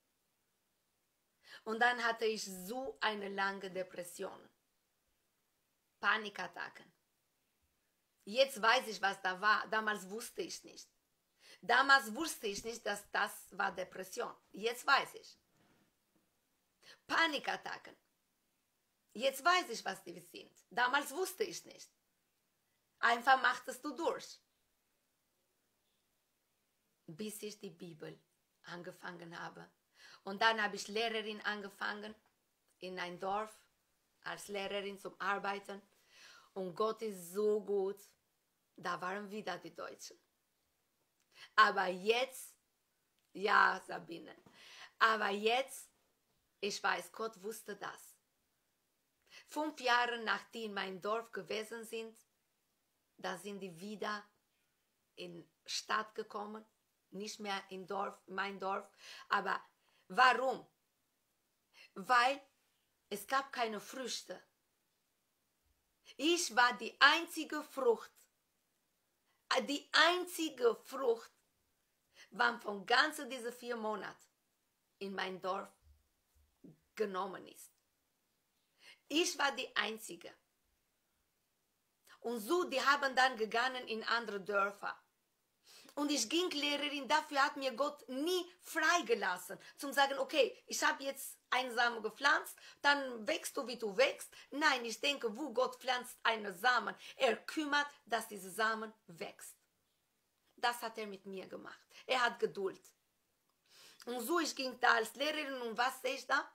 Und dann hatte ich so eine lange Depression. Panikattacken. Jetzt weiß ich, was da war. Damals wusste ich nicht. Damals wusste ich nicht, dass das war Depression. Jetzt weiß ich. Panikattacken. Jetzt weiß ich, was die sind. Damals wusste ich nicht. Einfach machtest du durch. Bis ich die Bibel angefangen habe. Und dann habe ich Lehrerin angefangen in ein Dorf als Lehrerin zum Arbeiten. Und Gott ist so gut. Da waren wieder die Deutschen. Aber jetzt, ja Sabine, aber jetzt, ich weiß, Gott wusste das. fünf Jahre nach die in mein Dorf gewesen sind, da sind die wieder in Stadt gekommen, nicht mehr in Dorf, mein Dorf. Aber warum? Weil es gab keine Früchte. Ich war die einzige Frucht, die einzige Frucht, wann von ganzen diese vier Monaten in mein Dorf genommen ist. Ich war die Einzige. Und so, die haben dann gegangen in andere Dörfer. Und ich ging Lehrerin, dafür hat mir Gott nie freigelassen, zum sagen, okay, ich habe jetzt einen Samen gepflanzt, dann wächst du, wie du wächst. Nein, ich denke, wo Gott pflanzt einen Samen, er kümmert, dass dieser Samen wächst. Das hat er mit mir gemacht. Er hat Geduld. Und so, ich ging da als Lehrerin und was sehe ich da?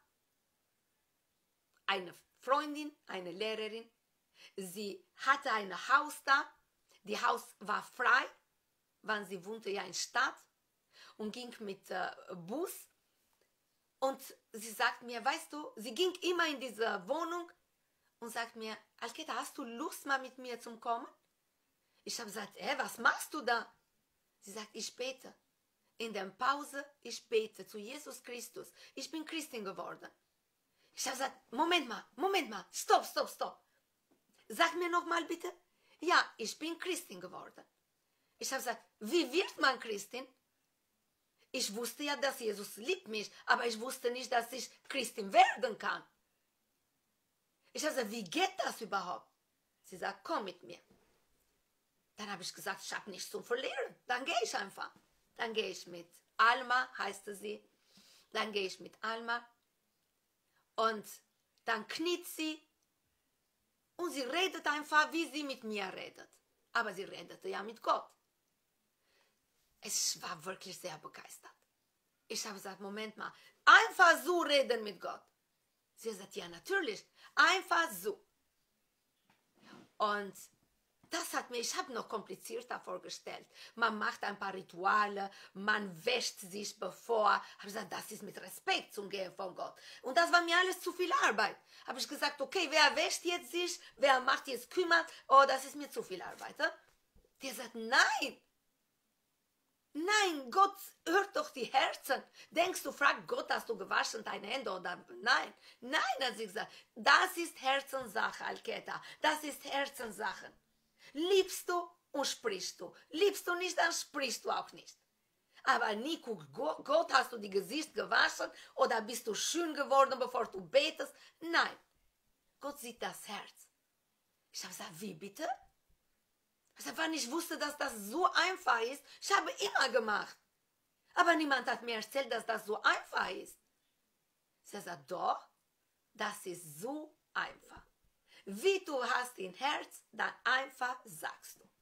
Eine Freundin, eine Lehrerin, sie hatte ein Haus da, die Haus war frei, weil sie wohnte ja in Stadt und ging mit äh, Bus. Und sie sagt mir, weißt du, sie ging immer in diese Wohnung und sagt mir, Alketa, hast du Lust mal mit mir zu kommen? Ich habe gesagt, hey, was machst du da? Sie sagt, ich bete. In der Pause, ich bete zu Jesus Christus. Ich bin Christin geworden. Ich habe gesagt, Moment mal, Moment mal, stopp, stopp, stopp. Sag mir noch mal bitte. Ja, ich bin Christin geworden. Ich habe gesagt, wie wird man Christin? Ich wusste ja, dass Jesus liebt mich, aber ich wusste nicht, dass ich Christin werden kann. Ich habe gesagt, wie geht das überhaupt? Sie sagt, komm mit mir. Dann habe ich gesagt, ich habe nichts zu verlieren. Dann gehe ich einfach. Dann gehe ich mit Alma, heißt sie. Dann gehe ich mit Alma. Und dann kniet sie. Und sie redet einfach, wie sie mit mir redet. Aber sie redete ja mit Gott. Ich war wirklich sehr begeistert. Ich habe gesagt, Moment mal, einfach so reden mit Gott. Sie hat gesagt, ja natürlich, einfach so. Und das hat mir, ich habe noch komplizierter vorgestellt. Man macht ein paar Rituale, man wäscht sich bevor. Ich habe gesagt, das ist mit Respekt zum Gehen von Gott. Und das war mir alles zu viel Arbeit. Habe ich gesagt, okay, wer wäscht jetzt sich, wer macht jetzt kümmert, oh, das ist mir zu viel Arbeit. Eh? Die sagt, nein. Nein, Gott hört doch die Herzen. Denkst du, frag Gott, hast du gewaschen deine Hände oder nein? Nein, hat sie gesagt, das ist Herzenssache, Alketa. Das ist Herzenssache. Liebst du und sprichst du. Liebst du nicht, dann sprichst du auch nicht. Aber nie guckt Gott, Gott, hast du die Gesicht gewaschen oder bist du schön geworden, bevor du betest? Nein, Gott sieht das Herz. Ich habe gesagt, wie bitte? Also, wenn ich wusste, dass das so einfach ist, ich habe immer gemacht. Aber niemand hat mir erzählt, dass das so einfach ist. Sie sagt, doch, das ist so einfach. Wie du hast im Herz, dann einfach sagst du.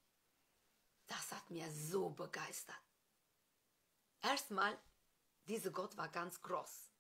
Das hat mir so begeistert. Erstmal, dieser Gott war ganz groß.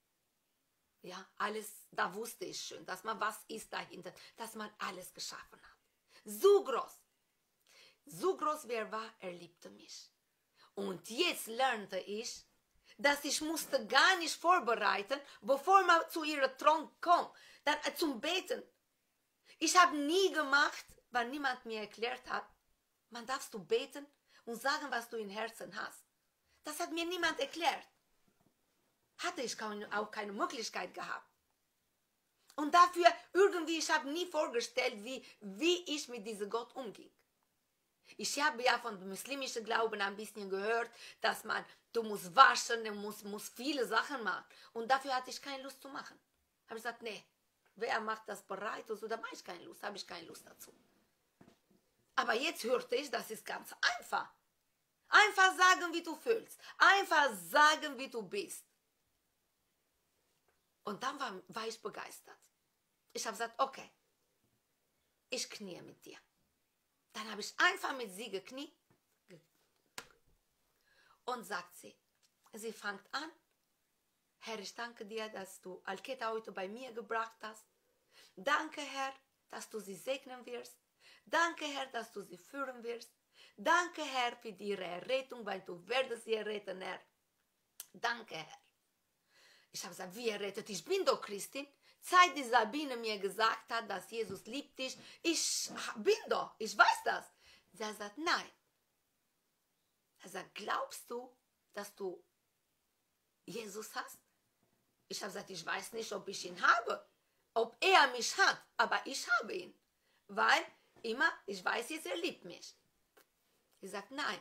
Ja, alles, da wusste ich schon, dass man was ist dahinter, dass man alles geschaffen hat. So groß. So groß wie er war, er liebte mich. Und jetzt lernte ich, dass ich musste gar nicht vorbereiten, bevor man zu ihrem Thron kommt, dann äh, zum Beten. Ich habe nie gemacht, weil niemand mir erklärt hat, man darfst du beten und sagen, was du im Herzen hast. Das hat mir niemand erklärt. Hatte ich auch keine Möglichkeit gehabt. Und dafür irgendwie, ich habe nie vorgestellt, wie, wie ich mit diesem Gott umging. Ich habe ja von dem muslimischen Glauben ein bisschen gehört, dass man, du musst waschen, du musst, musst viele Sachen machen. Und dafür hatte ich keine Lust zu machen. Habe ich gesagt, nee, wer macht das bereit? Und so, da mache ich keine Lust, habe ich keine Lust dazu. Aber jetzt hörte ich, das ist ganz einfach. Einfach sagen, wie du fühlst. Einfach sagen, wie du bist. Und dann war, war ich begeistert. Ich habe gesagt, okay, ich knie mit dir. Dann habe ich einfach mit sie gekniet und sagt sie, sie fängt an, Herr, ich danke dir, dass du Alketa heute bei mir gebracht hast. Danke, Herr, dass du sie segnen wirst. Danke, Herr, dass du sie führen wirst. Danke, Herr, für ihre Errettung, weil du wirst sie erretten, Herr. Danke, Herr. Ich habe gesagt, wie errettet? Ich bin doch Christin. Seit die Sabine mir gesagt hat, dass Jesus liebt dich, ich bin doch, ich weiß das. Sie sagt, nein. Er sagt, glaubst du, dass du Jesus hast? Ich habe gesagt, ich weiß nicht, ob ich ihn habe, ob er mich hat, aber ich habe ihn. Weil immer, ich weiß jetzt, er liebt mich. Sie sagt, nein.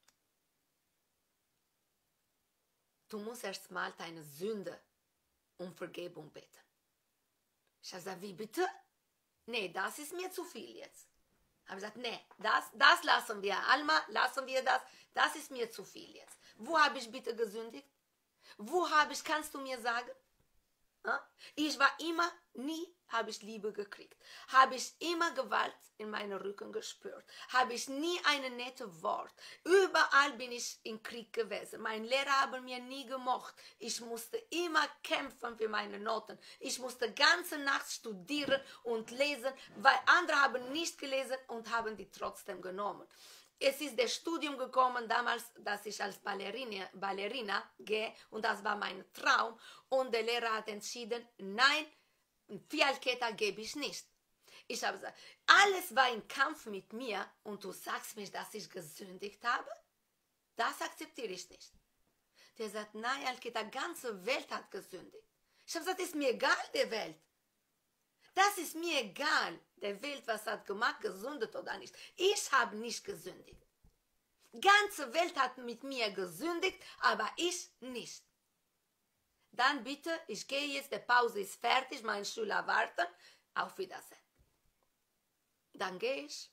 Du musst erst mal deine Sünde um Vergebung beten. Ich habe gesagt, wie bitte? Nee, das ist mir zu viel jetzt. Ich habe gesagt, nee, das, das lassen wir. Alma, lassen wir das. Das ist mir zu viel jetzt. Wo habe ich bitte gesündigt? Wo habe ich, kannst du mir sagen? Ich war immer, nie habe ich Liebe gekriegt. Habe ich immer Gewalt in meinen Rücken gespürt. Habe ich nie ein nettes Wort. Überall bin ich im Krieg gewesen. Mein Lehrer haben mir nie gemocht. Ich musste immer kämpfen für meine Noten. Ich musste ganze Nacht studieren und lesen, weil andere haben nicht gelesen und haben die trotzdem genommen. Es ist das Studium gekommen damals, dass ich als Ballerina, Ballerina gehe und das war mein Traum. Und der Lehrer hat entschieden, nein, Fialketa gebe ich nicht. Ich habe gesagt, alles war im Kampf mit mir und du sagst mir, dass ich gesündigt habe? Das akzeptiere ich nicht. Der sagt, nein, Alketa, die ganze Welt hat gesündigt. Ich habe gesagt, ist mir egal, der Welt. Das ist mir egal, der Welt, was hat gemacht, gesündigt oder nicht. Ich habe nicht gesündigt. Die ganze Welt hat mit mir gesündigt, aber ich nicht. Dann bitte, ich gehe jetzt, die Pause ist fertig, meine Schüler warten, auf Wiedersehen. Dann gehe ich.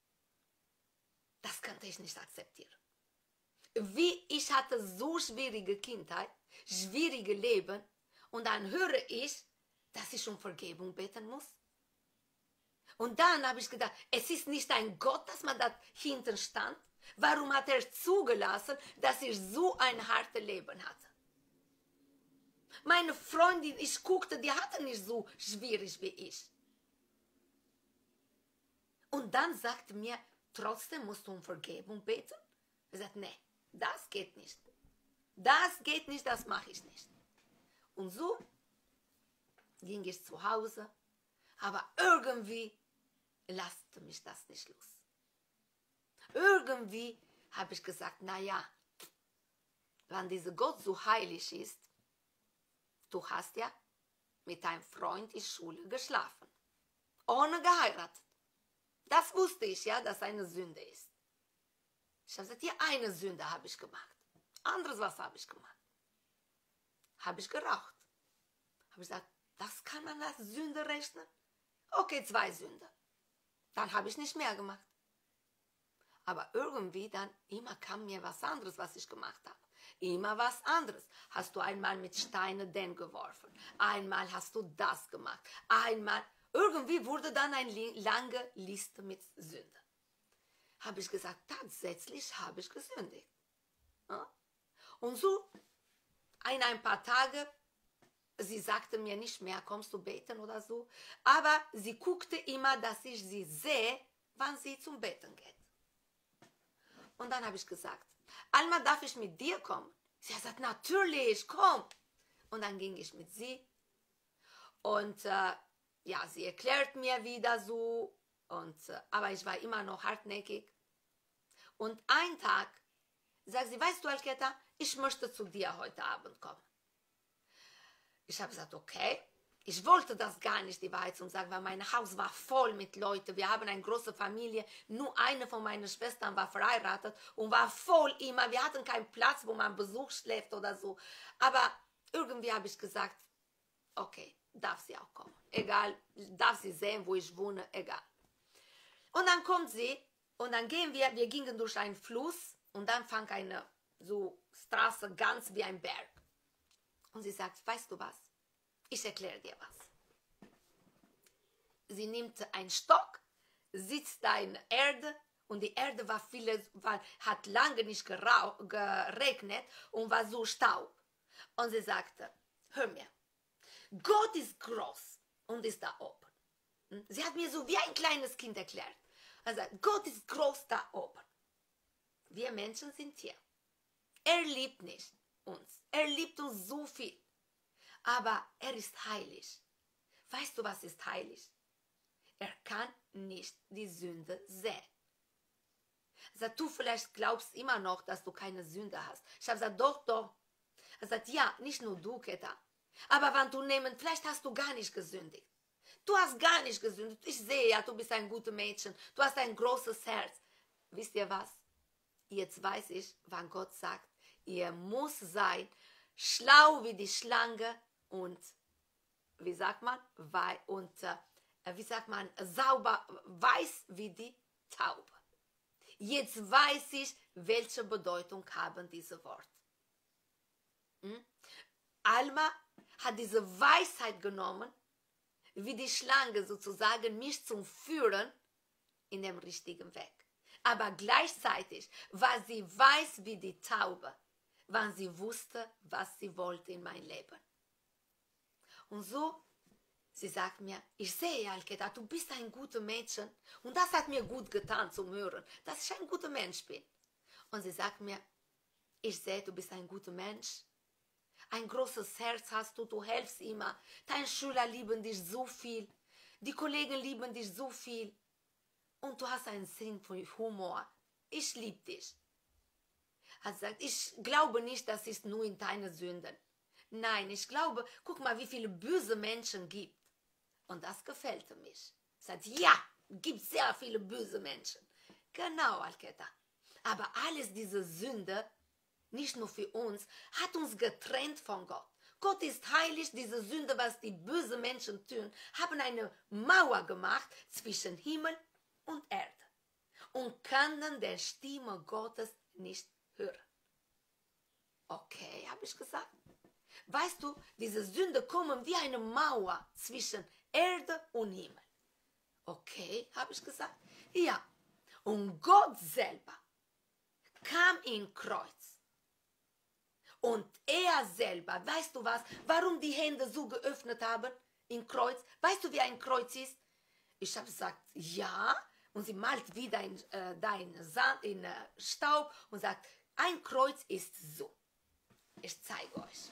Das konnte ich nicht akzeptieren. Wie ich hatte so schwierige Kindheit, schwierige Leben, und dann höre ich, dass ich um Vergebung beten muss. Und dann habe ich gedacht, es ist nicht ein Gott, dass man da hinten stand. Warum hat er zugelassen, dass ich so ein hartes Leben hatte? Meine Freundin, ich guckte, die hatte nicht so schwierig wie ich. Und dann sagte mir, trotzdem musst du um Vergebung beten. Ich sagte, nee, das geht nicht. Das geht nicht, das mache ich nicht. Und so ging ich zu Hause, aber irgendwie lasste mich das nicht los. Irgendwie habe ich gesagt, naja, wenn dieser Gott so heilig ist, du hast ja mit deinem Freund in Schule geschlafen, ohne geheiratet. Das wusste ich ja, dass eine Sünde ist. Ich habe gesagt, ja, eine Sünde habe ich gemacht. Anderes, was habe ich gemacht? Habe ich geraucht. Habe ich gesagt, das kann man als Sünde rechnen? Okay, zwei Sünden. Dann habe ich nicht mehr gemacht. Aber irgendwie dann, immer kam mir was anderes, was ich gemacht habe. Immer was anderes. Hast du einmal mit Steinen den geworfen. Einmal hast du das gemacht. Einmal, irgendwie wurde dann eine lange Liste mit Sünden. Habe ich gesagt, tatsächlich habe ich gesündigt. Ja? Und so, in ein paar Tage, sie sagte mir nicht mehr, kommst du beten oder so. Aber sie guckte immer, dass ich sie sehe, wann sie zum Beten geht. Und dann habe ich gesagt, Alma, darf ich mit dir kommen? Sie hat gesagt, natürlich, komm. Und dann ging ich mit sie. Und äh, ja, sie erklärt mir wieder so. Und, äh, aber ich war immer noch hartnäckig. Und einen Tag sagt sie, weißt du, Alketa, ich möchte zu dir heute Abend kommen. Ich habe gesagt, okay. Ich wollte das gar nicht, die Wahrheit zu sagen, weil mein Haus war voll mit Leuten. Wir haben eine große Familie. Nur eine von meinen Schwestern war verheiratet und war voll immer. Wir hatten keinen Platz, wo man Besuch schläft oder so. Aber irgendwie habe ich gesagt, okay, darf sie auch kommen. Egal, darf sie sehen, wo ich wohne, egal. Und dann kommt sie und dann gehen wir, wir gingen durch einen Fluss und dann fang eine so Straße ganz wie ein Berg. Und sie sagt, weißt du was? Ich erkläre dir was. Sie nimmt einen Stock, sitzt da in der Erde und die Erde war viele, war, hat lange nicht gerau, geregnet und war so Staub. Und sie sagte, hör mir, Gott ist groß und ist da oben. Sie hat mir so wie ein kleines Kind erklärt. Also Gott ist groß da oben. Wir Menschen sind hier. Er liebt nicht uns. Er liebt uns so viel. Aber er ist heilig. Weißt du, was ist heilig? Er kann nicht die Sünde sehen. Er sagt, du vielleicht glaubst immer noch, dass du keine Sünde hast. Ich habe gesagt, doch, doch. Er sagt, ja, nicht nur du, Keta. Aber wenn du nehmen, vielleicht hast du gar nicht gesündigt. Du hast gar nicht gesündigt. Ich sehe ja, du bist ein gutes Mädchen. Du hast ein großes Herz. Wisst ihr was? Jetzt weiß ich, wann Gott sagt, ihr muss sein, schlau wie die Schlange und, wie sagt man, wei und, äh, wie sagt man, sauber, weiß wie die Taube. Jetzt weiß ich, welche Bedeutung haben diese Worte. Hm? Alma hat diese Weisheit genommen, wie die Schlange sozusagen, mich zum Führen in dem richtigen Weg. Aber gleichzeitig war sie weiß wie die Taube, weil sie wusste, was sie wollte in mein Leben. Und so, sie sagt mir, ich sehe, Alketa, du bist ein gutes Mädchen. Und das hat mir gut getan zum Hören, dass ich ein guter Mensch bin. Und sie sagt mir, ich sehe, du bist ein guter Mensch. Ein großes Herz hast du, du hilfst immer. Deine Schüler lieben dich so viel. Die Kollegen lieben dich so viel. Und du hast einen Sinn für Humor. Ich liebe dich. Er sagt, ich glaube nicht, das ist nur in deinen Sünden. Nein, ich glaube, guck mal, wie viele böse Menschen gibt. Und das gefällt mir. Er sagt, ja, es gibt sehr viele böse Menschen. Genau, Alketa. Aber alles diese Sünde, nicht nur für uns, hat uns getrennt von Gott. Gott ist heilig, diese Sünde, was die bösen Menschen tun, haben eine Mauer gemacht zwischen Himmel und Erde und können der Stimme Gottes nicht hören. Okay, habe ich gesagt. Weißt du, diese Sünde kommen wie eine Mauer zwischen Erde und Himmel. Okay, habe ich gesagt. Ja, und Gott selber kam in Kreuz. Und er selber, weißt du was, warum die Hände so geöffnet haben in Kreuz? Weißt du, wie ein Kreuz ist? Ich habe gesagt, ja. Und sie malt wieder in, äh, da in Sand, in äh, Staub und sagt, ein Kreuz ist so. Ich zeige euch.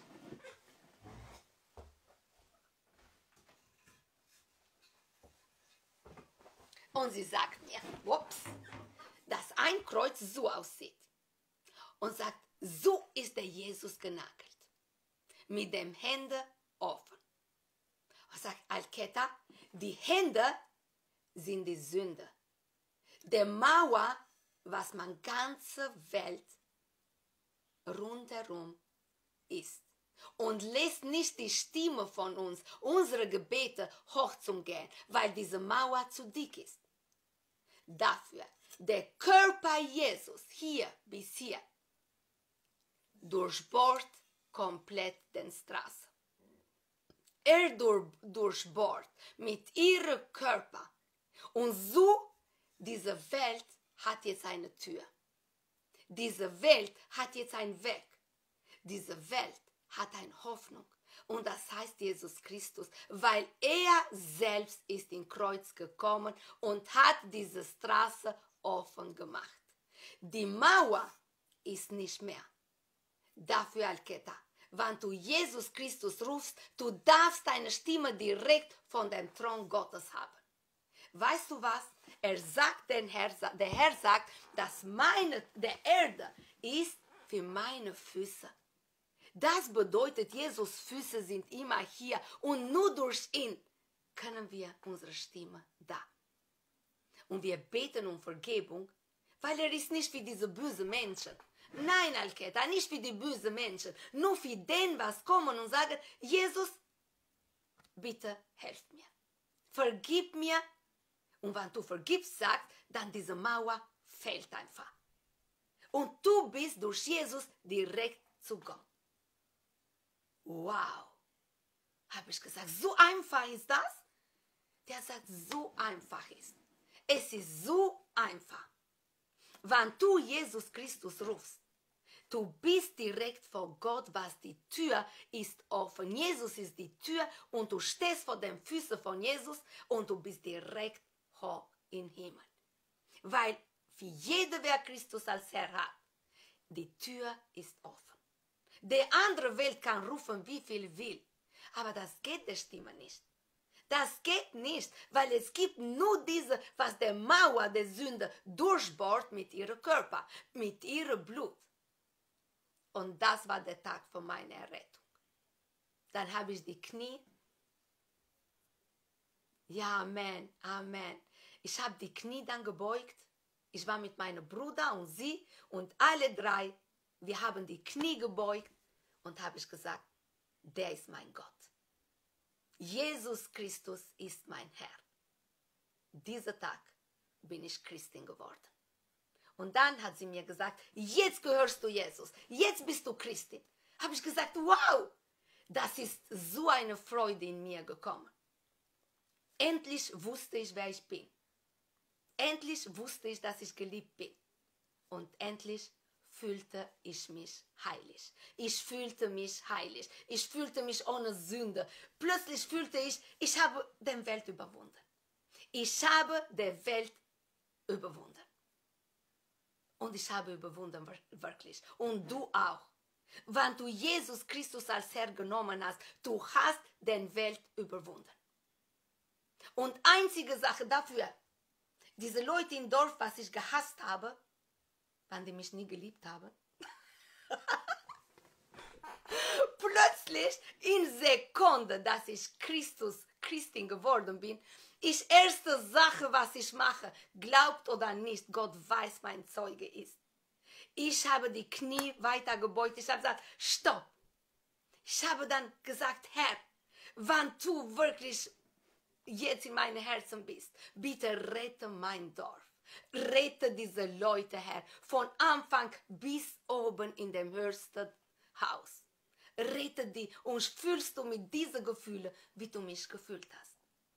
Und sie sagt mir, ups, dass ein Kreuz so aussieht. Und sagt, so ist der Jesus genagelt. Mit dem Hände offen. Und sagt, Alketa, die Hände sind die Sünde. Der Mauer, was man ganze Welt rundherum ist. Und lässt nicht die Stimme von uns, unsere Gebete hoch zum Gehen, weil diese Mauer zu dick ist. Dafür, der Körper Jesus hier bis hier durchbohrt komplett den Straße. Er durch, durchbohrt mit ihrem Körper. Und so, diese Welt hat jetzt eine Tür. Diese Welt hat jetzt einen Weg. Diese Welt hat eine Hoffnung. Und das heißt Jesus Christus, weil er selbst ist in Kreuz gekommen und hat diese Straße offen gemacht. Die Mauer ist nicht mehr. Dafür, Alketa, wenn du Jesus Christus rufst, du darfst deine Stimme direkt von dem Thron Gottes haben. Weißt du was? Er sagt, der Herr, der Herr sagt, dass meine, der Erde ist für meine Füße. Das bedeutet, Jesus Füße sind immer hier und nur durch ihn können wir unsere Stimme da. Und wir beten um Vergebung, weil er ist nicht für diese bösen Menschen. Nein, Alketa, nicht für die bösen Menschen, nur für den, was kommen und sagen, Jesus, bitte helf mir. Vergib mir. Und wenn du vergibst, sagst, dann diese Mauer fällt einfach. Und du bist durch Jesus direkt zu Gott. Wow, habe ich gesagt, so einfach ist das? Der sagt, so einfach ist. Es ist so einfach. Wenn du Jesus Christus rufst, du bist direkt vor Gott, was die Tür ist offen. Jesus ist die Tür und du stehst vor den Füßen von Jesus und du bist direkt hoch im Himmel. Weil für jeder, wer Christus als Herr hat, die Tür ist offen. Die andere Welt kann rufen, wie viel will, aber das geht der Stimme nicht. Das geht nicht, weil es gibt nur diese, was der Mauer der Sünde durchbohrt mit ihrem Körper, mit ihrem Blut. Und das war der Tag für meine Errettung. Dann habe ich die Knie. Ja, Amen, Amen. Ich habe die Knie dann gebeugt. Ich war mit meinem Bruder und sie und alle drei. Wir haben die Knie gebeugt und habe ich gesagt, der ist mein Gott. Jesus Christus ist mein Herr. Dieser Tag bin ich Christin geworden. Und dann hat sie mir gesagt, jetzt gehörst du Jesus, jetzt bist du Christin. Habe ich gesagt, wow, das ist so eine Freude in mir gekommen. Endlich wusste ich, wer ich bin. Endlich wusste ich, dass ich geliebt bin. Und endlich fühlte ich mich heilig. Ich fühlte mich heilig. Ich fühlte mich ohne Sünde. Plötzlich fühlte ich, ich habe die Welt überwunden. Ich habe die Welt überwunden. Und ich habe überwunden, wirklich. Und du auch. Wenn du Jesus Christus als Herr genommen hast, du hast die Welt überwunden. Und einzige Sache dafür, diese Leute im Dorf, was ich gehasst habe, wenn die mich nie geliebt haben, plötzlich in Sekunde, dass ich Christus, Christin geworden bin, ist erste Sache, was ich mache, glaubt oder nicht, Gott weiß, mein Zeuge ist. Ich habe die Knie weiter gebeugt, ich habe gesagt, stopp. Ich habe dann gesagt, Herr, wenn du wirklich jetzt in meinem Herzen bist, bitte rette mein Dorf. Rette diese Leute, Herr, von Anfang bis oben in dem höchsten Haus. Rette die und fühlst du mit diesen Gefühlen, wie du mich gefühlt hast.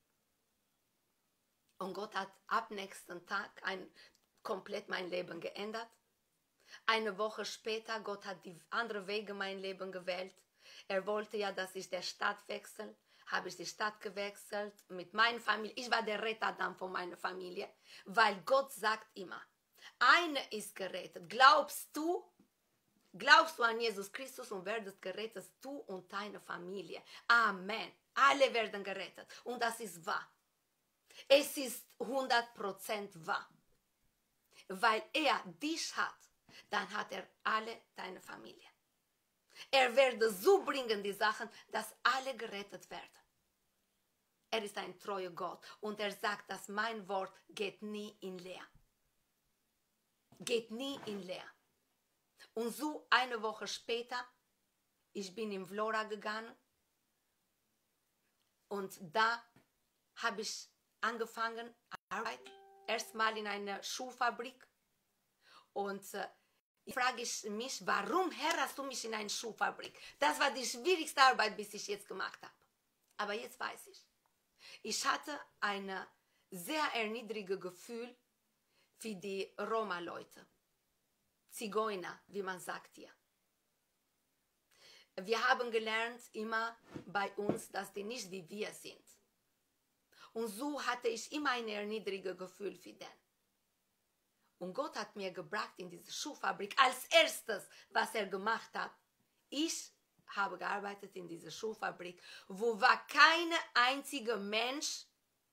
Und Gott hat ab nächsten Tag ein, komplett mein Leben geändert. Eine Woche später, Gott hat die andere Wege mein Leben gewählt. Er wollte ja, dass ich der Stadt wechsle. Habe ich die Stadt gewechselt mit meiner Familie. Ich war der Retter dann von meiner Familie, weil Gott sagt immer, einer ist gerettet. Glaubst du, glaubst du an Jesus Christus und werdest gerettet, du und deine Familie. Amen. Alle werden gerettet. Und das ist wahr. Es ist hundert Prozent wahr. Weil er dich hat, dann hat er alle deine Familie. Er werde so bringen die Sachen, dass alle gerettet werden. Er ist ein treuer Gott und er sagt, dass mein Wort geht nie in leer. Geht nie in leer. Und so eine Woche später, ich bin in Vlora gegangen und da habe ich angefangen, Arbeit, erstmal in einer Schuhfabrik. Und äh, ich frage ich mich, warum, Herr, hast du mich in eine Schuhfabrik? Das war die schwierigste Arbeit, bis ich jetzt gemacht habe. Aber jetzt weiß ich. Ich hatte ein sehr erniedrigendes Gefühl für die Roma-Leute. Zigeuner, wie man sagt hier. Wir haben gelernt immer bei uns, dass die nicht wie wir sind. Und so hatte ich immer ein erniedrigendes Gefühl für den. Und Gott hat mir gebracht in diese Schuhfabrik als erstes, was er gemacht hat. Ich habe gearbeitet in dieser Schuhfabrik, wo war kein einziger Mensch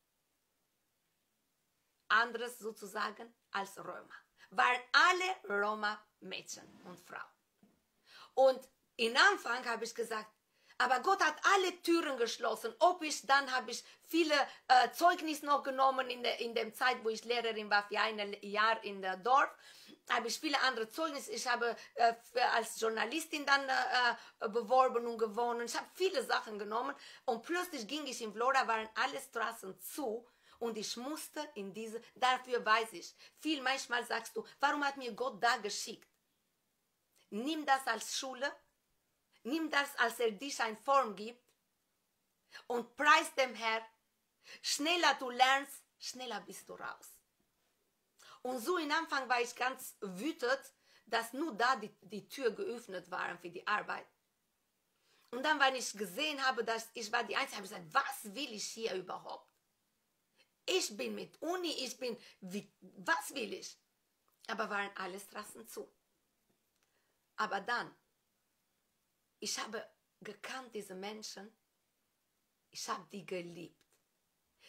anderes sozusagen als Römer. Waren alle Roma-Mädchen und Frauen. Und im Anfang habe ich gesagt, aber Gott hat alle Türen geschlossen. Ob ich, dann habe ich viele äh, Zeugnisse noch genommen in der in der Zeit, wo ich Lehrerin war für ein Jahr in der Dorf. Habe ich viele andere Zeugnisse. Ich habe äh, als Journalistin dann äh, beworben und gewonnen. Ich habe viele Sachen genommen. Und plötzlich ging ich in Vlora, waren alle Straßen zu. Und ich musste in diese, dafür weiß ich, viel manchmal sagst du, warum hat mir Gott da geschickt? Nimm das als Schule. Nimm das, als er dich eine Form gibt und preis dem Herr. Schneller du lernst, schneller bist du raus. Und so im Anfang war ich ganz wütend, dass nur da die, die Tür geöffnet war für die Arbeit. Und dann, wenn ich gesehen habe, dass ich war die Einzige, habe ich gesagt, was will ich hier überhaupt? Ich bin mit Uni, ich bin, wie, was will ich? Aber waren alle Straßen zu. Aber dann, ich habe gekannt, diese Menschen, ich habe die geliebt.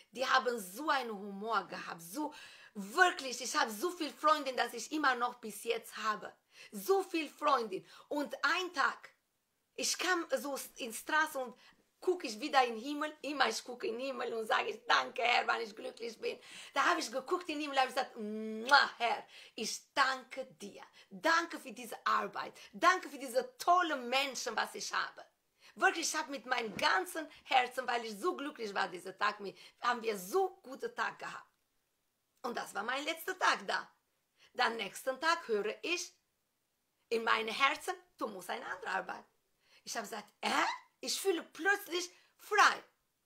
die haben so einen Humor gehabt, so wirklich, ich habe so viele Freundinnen, dass ich immer noch bis jetzt habe. So viele Freundinnen. Und ein Tag, ich kam so in die Straße und gucke ich wieder in den Himmel. Immer ich gucke in den Himmel und sage ich, danke Herr, wenn ich glücklich bin. Da habe ich geguckt in den Himmel und habe gesagt, Mua, Herr, ich danke dir. Danke für diese Arbeit. Danke für diese tollen Menschen, was ich habe. Wirklich, ich habe mit meinem ganzen Herzen, weil ich so glücklich war diesen Tag, haben wir so guten Tag gehabt. Und das war mein letzter Tag da. Dann nächsten Tag höre ich in meinem Herzen, du musst eine andere Arbeit. Ich habe gesagt, äh? Ich fühle plötzlich frei.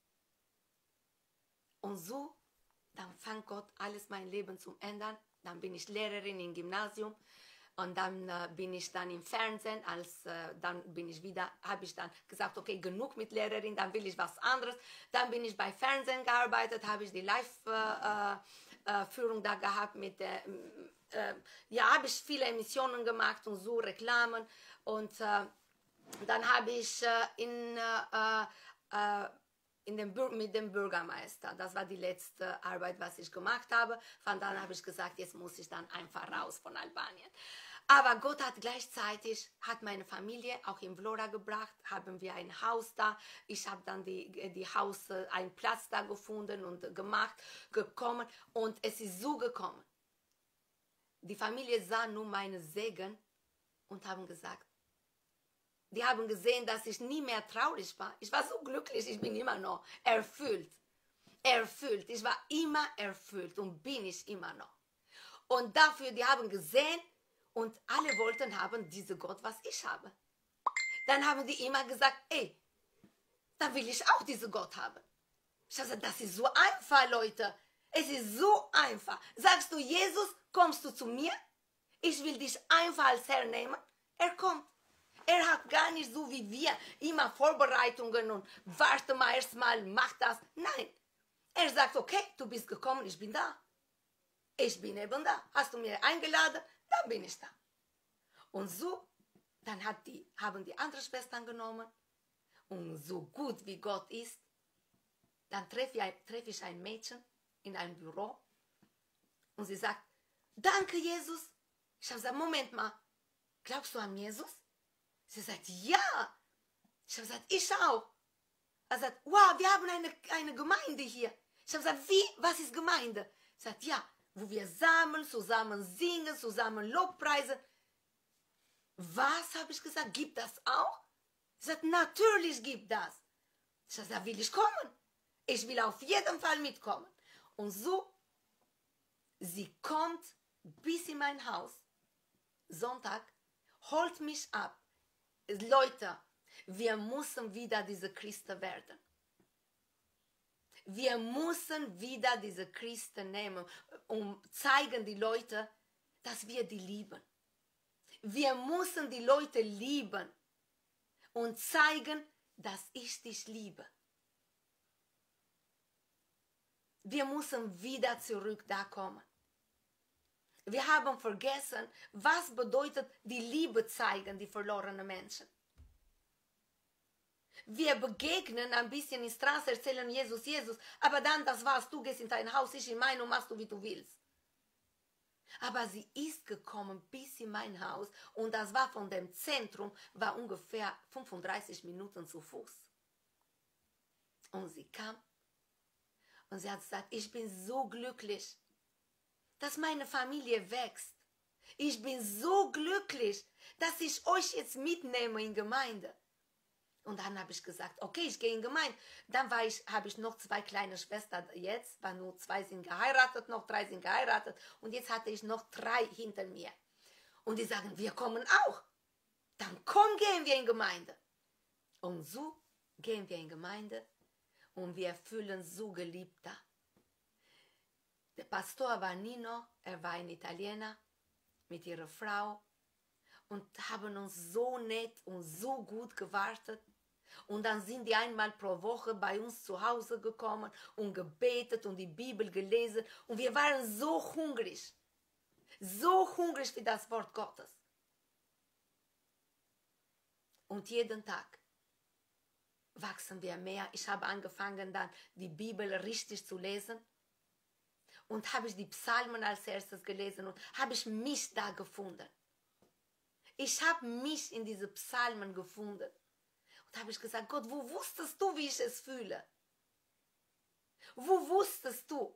Und so, dann fängt Gott alles mein Leben zum ändern. Dann bin ich Lehrerin im Gymnasium. Und dann äh, bin ich dann im Fernsehen, als äh, dann bin ich wieder, habe ich dann gesagt, okay, genug mit Lehrerin, dann will ich was anderes. Dann bin ich bei Fernsehen gearbeitet, habe ich die Live-Führung äh, äh, da gehabt mit der, äh, ja, habe ich viele Emissionen gemacht und so Reklamen. Und äh, dann habe ich äh, in, äh, äh, in dem mit dem Bürgermeister, das war die letzte Arbeit, was ich gemacht habe. Von dann habe ich gesagt, jetzt muss ich dann einfach raus von Albanien. Aber Gott hat gleichzeitig, hat meine Familie auch in Vlora gebracht, haben wir ein Haus da. Ich habe dann die, die Haus, einen Platz da gefunden und gemacht, gekommen und es ist so gekommen. Die Familie sah nur meine Segen und haben gesagt, die haben gesehen, dass ich nie mehr traurig war. Ich war so glücklich, ich bin immer noch erfüllt. Erfüllt. Ich war immer erfüllt und bin ich immer noch. Und dafür, die haben gesehen und alle wollten haben diese Gott, was ich habe. Dann haben die immer gesagt, ey, dann will ich auch diese Gott haben. Ich habe gesagt, das ist so einfach, Leute. Es ist so einfach. Sagst du, Jesus, kommst du zu mir? Ich will dich einfach als Herr nehmen. Er kommt. Er hat gar nicht so wie wir immer Vorbereitungen und warte mal erstmal, mach das. Nein, er sagt, okay, du bist gekommen, ich bin da. Ich bin eben da. Hast du mir eingeladen, dann bin ich da. Und so, dann hat die, haben die andere Schwestern genommen und so gut wie Gott ist, dann treffe ich, treff ich ein Mädchen in einem Büro und sie sagt, danke Jesus. Ich habe gesagt, Moment mal, glaubst du an Jesus? Sie sagt, ja. Ich habe gesagt, ich auch. Er sagt, wow, wir haben eine, eine Gemeinde hier. Ich habe gesagt, wie? Was ist Gemeinde? Sie sagt, ja, wo wir sammeln, zusammen singen, zusammen Lobpreisen. Was, habe ich gesagt, gibt das auch? Sie sagt, natürlich gibt das. Ich habe gesagt, will ich kommen? Ich will auf jeden Fall mitkommen. Und so, sie kommt bis in mein Haus, Sonntag, holt mich ab. Leute, wir müssen wieder diese Christen werden. Wir müssen wieder diese Christen nehmen und zeigen die Leute, dass wir die lieben. Wir müssen die Leute lieben und zeigen, dass ich dich liebe. Wir müssen wieder zurück da kommen. Wir haben vergessen, was bedeutet die Liebe zeigen, die verlorenen Menschen. Wir begegnen ein bisschen in der Straße, erzählen Jesus, Jesus, aber dann, das war's, du gehst in dein Haus, ich in mein und machst du, wie du willst. Aber sie ist gekommen bis in mein Haus und das war von dem Zentrum, war ungefähr fünfunddreißig Minuten zu Fuß. Und sie kam und sie hat gesagt, ich bin so glücklich, dass meine Familie wächst. Ich bin so glücklich, dass ich euch jetzt mitnehme in Gemeinde. Und dann habe ich gesagt, okay, ich gehe in Gemeinde. Dann war ich, habe ich noch zwei kleine Schwestern jetzt, weil nur zwei sind geheiratet, noch drei sind geheiratet. Und jetzt hatte ich noch drei hinter mir. Und die sagen, wir kommen auch. Dann komm, gehen wir in Gemeinde. Und so gehen wir in Gemeinde und wir fühlen so geliebt da. Der Pastor war Nino, er war ein Italiener mit ihrer Frau und haben uns so nett und so gut gewartet. Und dann sind die einmal pro Woche bei uns zu Hause gekommen und gebetet und die Bibel gelesen. Und wir waren so hungrig, so hungrig für das Wort Gottes. Und jeden Tag, wachsen wir mehr. Ich habe angefangen, dann die Bibel richtig zu lesen. Und habe ich die Psalmen als erstes gelesen und habe ich mich da gefunden. Ich habe mich in diese Psalmen gefunden. Und habe ich gesagt, Gott, wo wusstest du, wie ich es fühle? Wo wusstest du?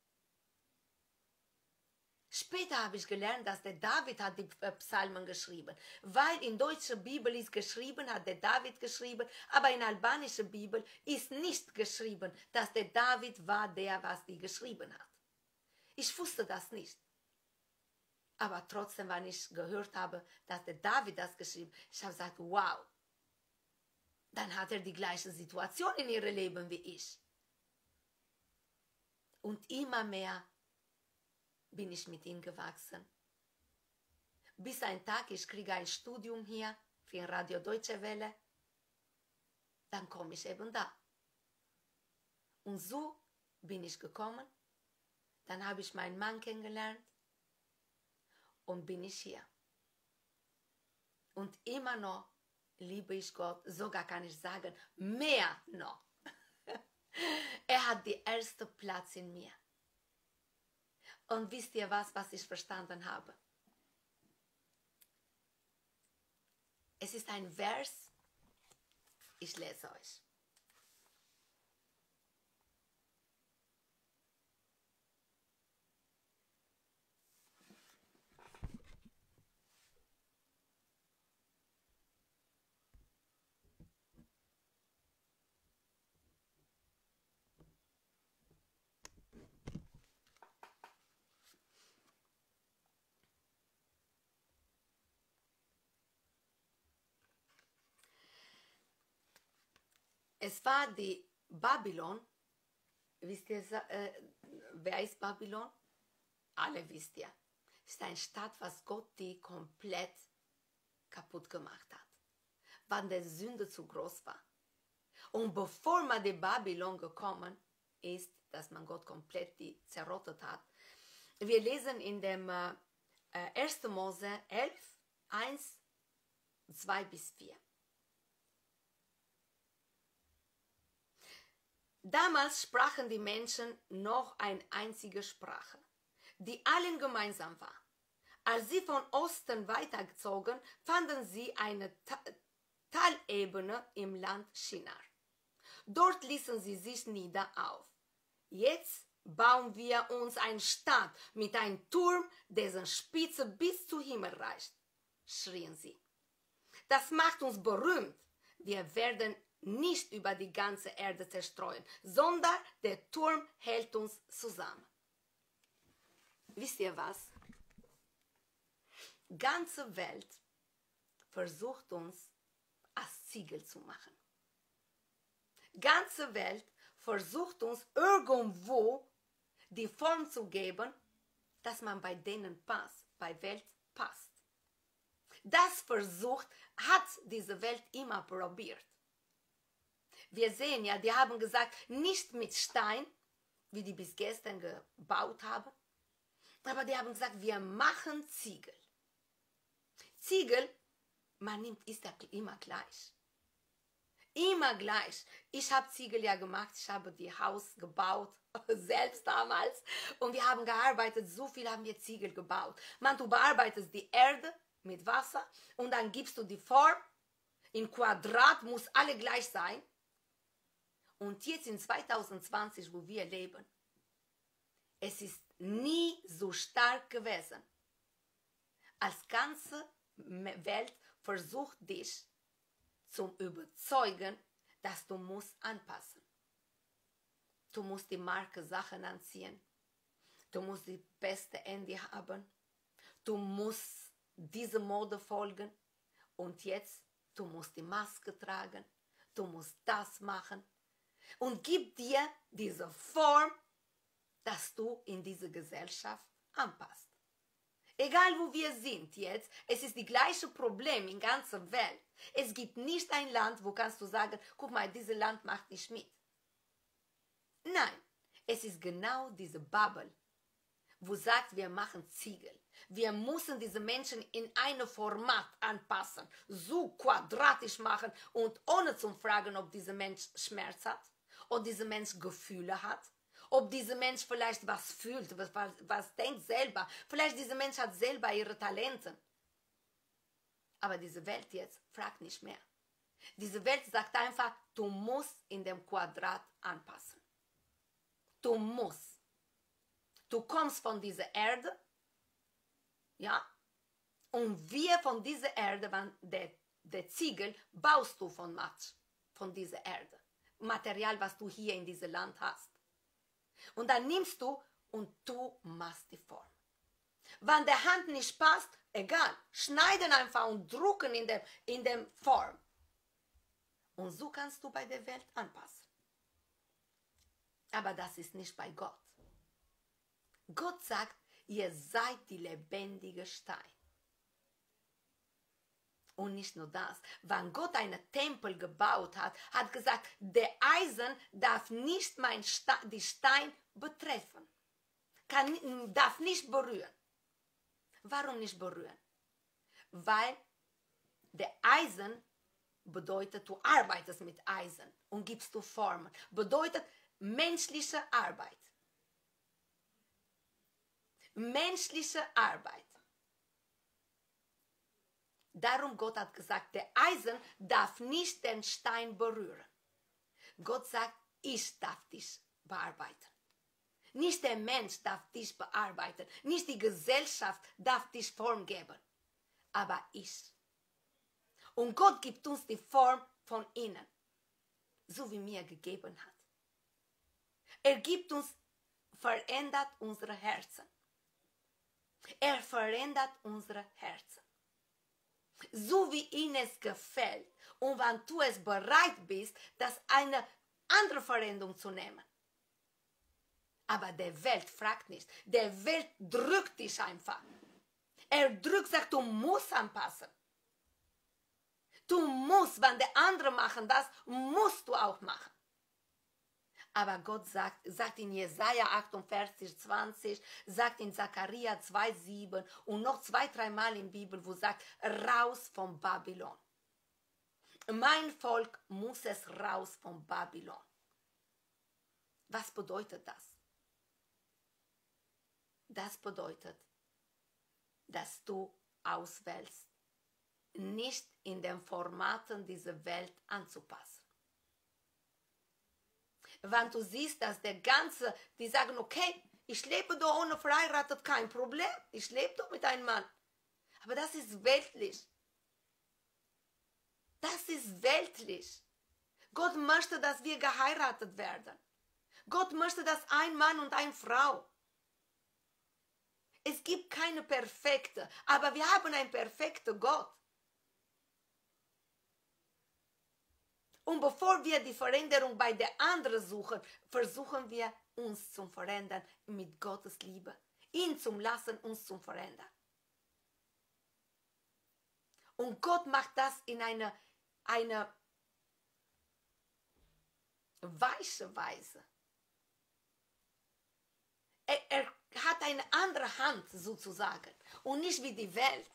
Später habe ich gelernt, dass der David hat die Psalmen geschrieben. Weil in deutscher Bibel ist geschrieben, hat der David geschrieben, aber in albanischer Bibel ist nicht geschrieben, dass der David war der, was die geschrieben hat. Ich wusste das nicht. Aber trotzdem, wenn ich gehört habe, dass der David das geschrieben hat, ich habe gesagt, wow. Dann hat er die gleiche Situation in ihrem Leben wie ich. Und immer mehr bin ich mit ihm gewachsen. Bis ein Tag, ich kriege ein Studium hier für Radio Deutsche Welle. Dann komme ich eben da. Und so bin ich gekommen. Dann habe ich meinen Mann kennengelernt und bin ich hier. Und immer noch liebe ich Gott, sogar kann ich sagen, mehr noch. Er hat den ersten Platz in mir. Und wisst ihr was, was ich verstanden habe? Es ist ein Vers, ich lese euch. Es war die Babylon. Wisst ihr, äh, wer ist Babylon? Alle wisst ihr. Es ist eine Stadt, was Gott die komplett kaputt gemacht hat. Weil die Sünde zu groß war. Und bevor man die Babylon gekommen ist, dass man Gott komplett die zerrottet hat. Wir lesen in dem äh, ersten Mose elf, eins, zwei bis vier. Damals sprachen die Menschen noch eine einzige Sprache, die allen gemeinsam war. Als sie von Osten weiterzogen, fanden sie eine Ta- Talebene im Land Shinar. Dort ließen sie sich nieder auf. Jetzt bauen wir uns eine Stadt mit einem Turm, dessen Spitze bis zum Himmel reicht, schrien sie. Das macht uns berühmt. Wir werden nicht über die ganze Erde zerstreuen, sondern der Turm hält uns zusammen. Wisst ihr was? Die ganze Welt versucht uns als Ziegel zu machen. Die ganze Welt versucht uns irgendwo die Form zu geben, dass man bei denen passt, bei Welt passt. Das versucht, hat diese Welt immer probiert. Wir sehen ja, die haben gesagt, nicht mit Stein, wie die bis gestern gebaut haben, aber die haben gesagt, wir machen Ziegel. Ziegel, man nimmt, ist ja immer gleich. Immer gleich. Ich habe Ziegel ja gemacht, ich habe die Haus gebaut, selbst damals. Und wir haben gearbeitet, so viel haben wir Ziegel gebaut. Man, du bearbeitest die Erde mit Wasser und dann gibst du die Form. In Quadrat muss alle gleich sein. Und jetzt in zwanzig zwanzig, wo wir leben, es ist nie so stark gewesen. Als ganze Welt versucht dich zum Überzeugen, dass du musst anpassen. Du musst die Marke Sachen anziehen. Du musst die beste Handy haben. Du musst diese Mode folgen. Und jetzt, du musst die Maske tragen. Du musst das machen. Und gib dir diese Form, dass du in diese Gesellschaft anpasst. Egal wo wir sind jetzt, es ist das gleiche Problem in der ganzen Welt. Es gibt nicht ein Land, wo kannst du sagen, guck mal, dieses Land macht nicht mit. Nein, es ist genau diese Bubble, wo sagt, wir machen Ziegel. Wir müssen diese Menschen in ein Format anpassen, so quadratisch machen und ohne zu fragen, ob dieser Mensch Schmerz hat, ob dieser Mensch Gefühle hat, ob dieser Mensch vielleicht was fühlt, was, was, was denkt selber. Vielleicht dieser Mensch hat selber ihre Talente. Aber diese Welt jetzt fragt nicht mehr. Diese Welt sagt einfach, du musst in dem Quadrat anpassen. Du musst. Du kommst von dieser Erde, ja, und wir von dieser Erde, der, der Ziegel, baust du von Matsch, von dieser Erde. Material, was du hier in diesem Land hast. Und dann nimmst du und du machst die Form. Wenn der Hand nicht passt, egal, schneiden einfach und drucken in der in dem Form. Und so kannst du bei der Welt anpassen. Aber das ist nicht bei Gott. Gott sagt, ihr seid die lebendige Stein. Und nicht nur das, wenn Gott einen Tempel gebaut hat, hat gesagt, der Eisen darf nicht mein Ste- die Stein betreffen, kann, darf nicht berühren. Warum nicht berühren? Weil der Eisen bedeutet, du arbeitest mit Eisen und gibst du Formen, bedeutet menschliche Arbeit. Menschliche Arbeit. Darum Gott hat gesagt, der Eisen darf nicht den Stein berühren. Gott sagt, ich darf dich bearbeiten. Nicht der Mensch darf dich bearbeiten. Nicht die Gesellschaft darf dich Form geben. Aber ich. Und Gott gibt uns die Form von innen. So wie mir gegeben hat. Er gibt uns, verändert unsere Herzen. Er verändert unsere Herzen. So wie ihnen es gefällt. Und wenn du es bereit bist, das eine andere Veränderung zu nehmen. Aber der Welt fragt nicht. Der Welt drückt dich einfach. Er drückt, sagt, du musst anpassen. Du musst, wenn der andere machen das, musst du auch machen. Aber Gott sagt, sagt in Jesaja achtundvierzig, zwanzig, sagt in Zachariah zwei, sieben und noch zwei, dreimal in der Bibel, wo sagt, raus von Babylon. Mein Volk muss es raus von Babylon. Was bedeutet das? Das bedeutet, dass du auswählst, nicht in den Formaten dieser Welt anzupassen. Wenn du siehst, dass der ganze, die sagen, okay, ich lebe doch ohne verheiratet, kein Problem, ich lebe doch mit einem Mann. Aber das ist weltlich. Das ist weltlich. Gott möchte, dass wir geheiratet werden. Gott möchte, dass ein Mann und eine Frau. Es gibt keine perfekte, aber wir haben einen perfekten Gott. Und bevor wir die Veränderung bei der anderen suchen, versuchen wir uns zu verändern mit Gottes Liebe. Ihn zu lassen, uns zu verändern. Und Gott macht das in einer eine weiche Weise. Er, er hat eine andere Hand sozusagen und nicht wie die Welt.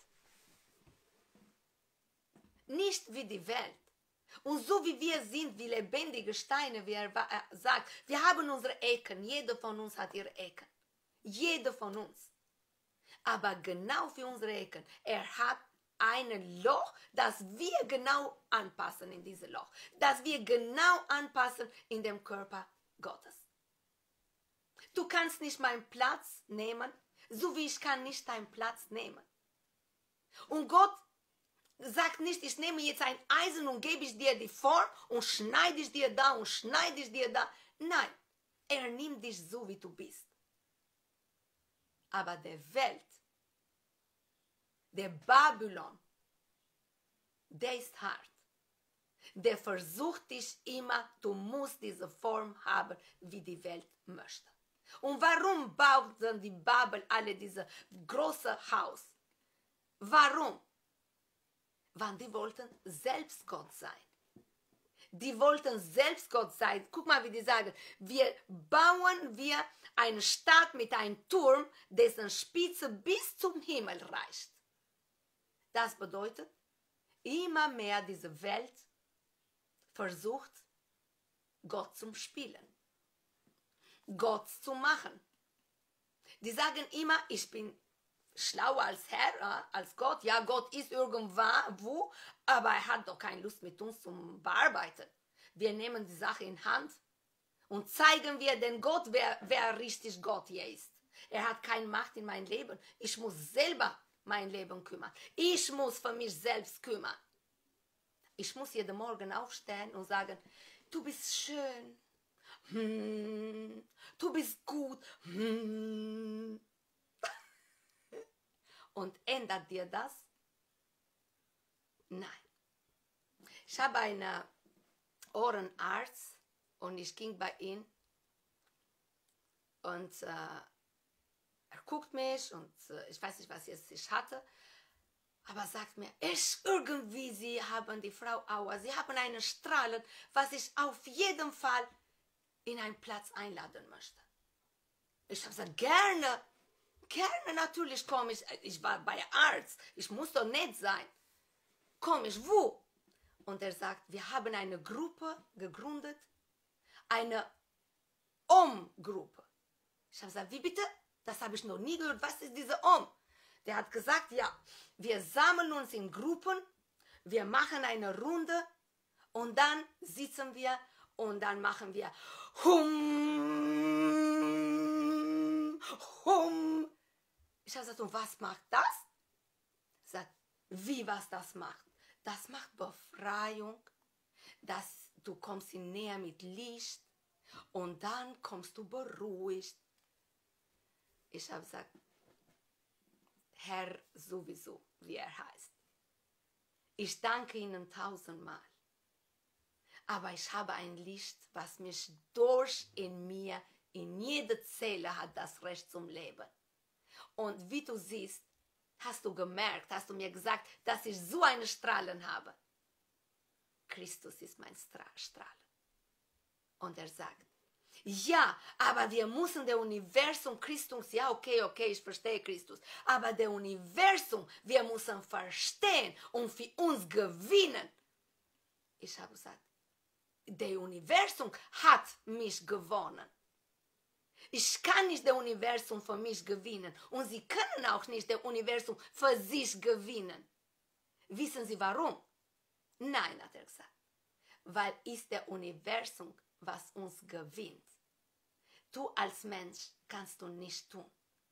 Nicht wie die Welt. Und so wie wir sind, wie lebendige Steine, wie er sagt, wir haben unsere Ecken, jeder von uns hat ihre Ecken. Jeder von uns. Aber genau für unsere Ecken, er hat ein Loch, das wir genau anpassen in dieses Loch. Das wir genau anpassen in dem Körper Gottes. Du kannst nicht meinen Platz nehmen, so wie ich kann nicht deinen Platz nehmen. Und Gott sagt nicht, ich nehme jetzt ein Eisen und gebe ich dir die Form und schneide ich dir da und schneide ich dir da. Nein, er nimmt dich so, wie du bist. Aber der Welt, der Babylon, der ist hart. Der versucht dich immer, du musst diese Form haben, wie die Welt möchte. Und warum bauten die Babel alle diese große Haus? Warum? Weil die wollten selbst Gott sein. Die wollten selbst Gott sein. Guck mal, wie die sagen, wir bauen wir eine Stadt mit einem Turm, dessen Spitze bis zum Himmel reicht. Das bedeutet, immer mehr diese Welt versucht, Gott zu spielen, Gott zu machen. Die sagen immer, ich bin schlauer als Herr, als Gott. Ja, Gott ist irgendwo, aber er hat doch keine Lust mit uns zu bearbeiten. Wir nehmen die Sache in Hand und zeigen wir den Gott, wer, wer richtig Gott hier ist. Er hat keine Macht in mein Leben. Ich muss selber mein Leben kümmern. Ich muss für mich selbst kümmern. Ich muss jeden Morgen aufstehen und sagen, du bist schön, hm, du bist gut, hm. Und ändert dir das? Nein. Ich habe einen Ohrenarzt und ich ging bei ihm und äh, er guckt mich und äh, ich weiß nicht, was jetzt ich hatte, aber sagt mir, ich irgendwie, Sie haben die Frau Auer, Sie haben einen Strahlen, was ich auf jeden Fall in einen Platz einladen möchte. Ich habe gesagt, gerne. Gerne, natürlich komme ich, ich war bei Arzt, ich muss doch nett sein. Komme ich, wo? Und er sagt, wir haben eine Gruppe gegründet, eine Om-Gruppe. Ich habe gesagt, wie bitte? Das habe ich noch nie gehört, was ist diese Om? Der hat gesagt, ja, wir sammeln uns in Gruppen, wir machen eine Runde und dann sitzen wir und dann machen wir Hum, Hum. Ich habe gesagt, und was macht das? Er sagt, wie was das macht? Das macht Befreiung, dass du kommst in Nähe mit Licht und dann kommst du beruhigt. Ich habe gesagt, Herr sowieso, wie er heißt. Ich danke Ihnen tausendmal. Aber ich habe ein Licht, was mich durch in mir, in jede Zelle hat das Recht zum Leben. Und wie du siehst, hast du gemerkt, hast du mir gesagt, dass ich so eine Strahlen habe. Christus ist mein Strahlen. Und er sagt, ja, aber wir müssen der Universum Christus, ja, okay, okay, ich verstehe Christus, aber der Universum, wir müssen verstehen und für uns gewinnen. Ich habe gesagt, der Universum hat mich gewonnen. Ich kann nicht das Universum für mich gewinnen und Sie können auch nicht das Universum für sich gewinnen. Wissen Sie warum? Nein, hat er gesagt, weil ist der Universum, was uns gewinnt. Du als Mensch kannst du nicht tun.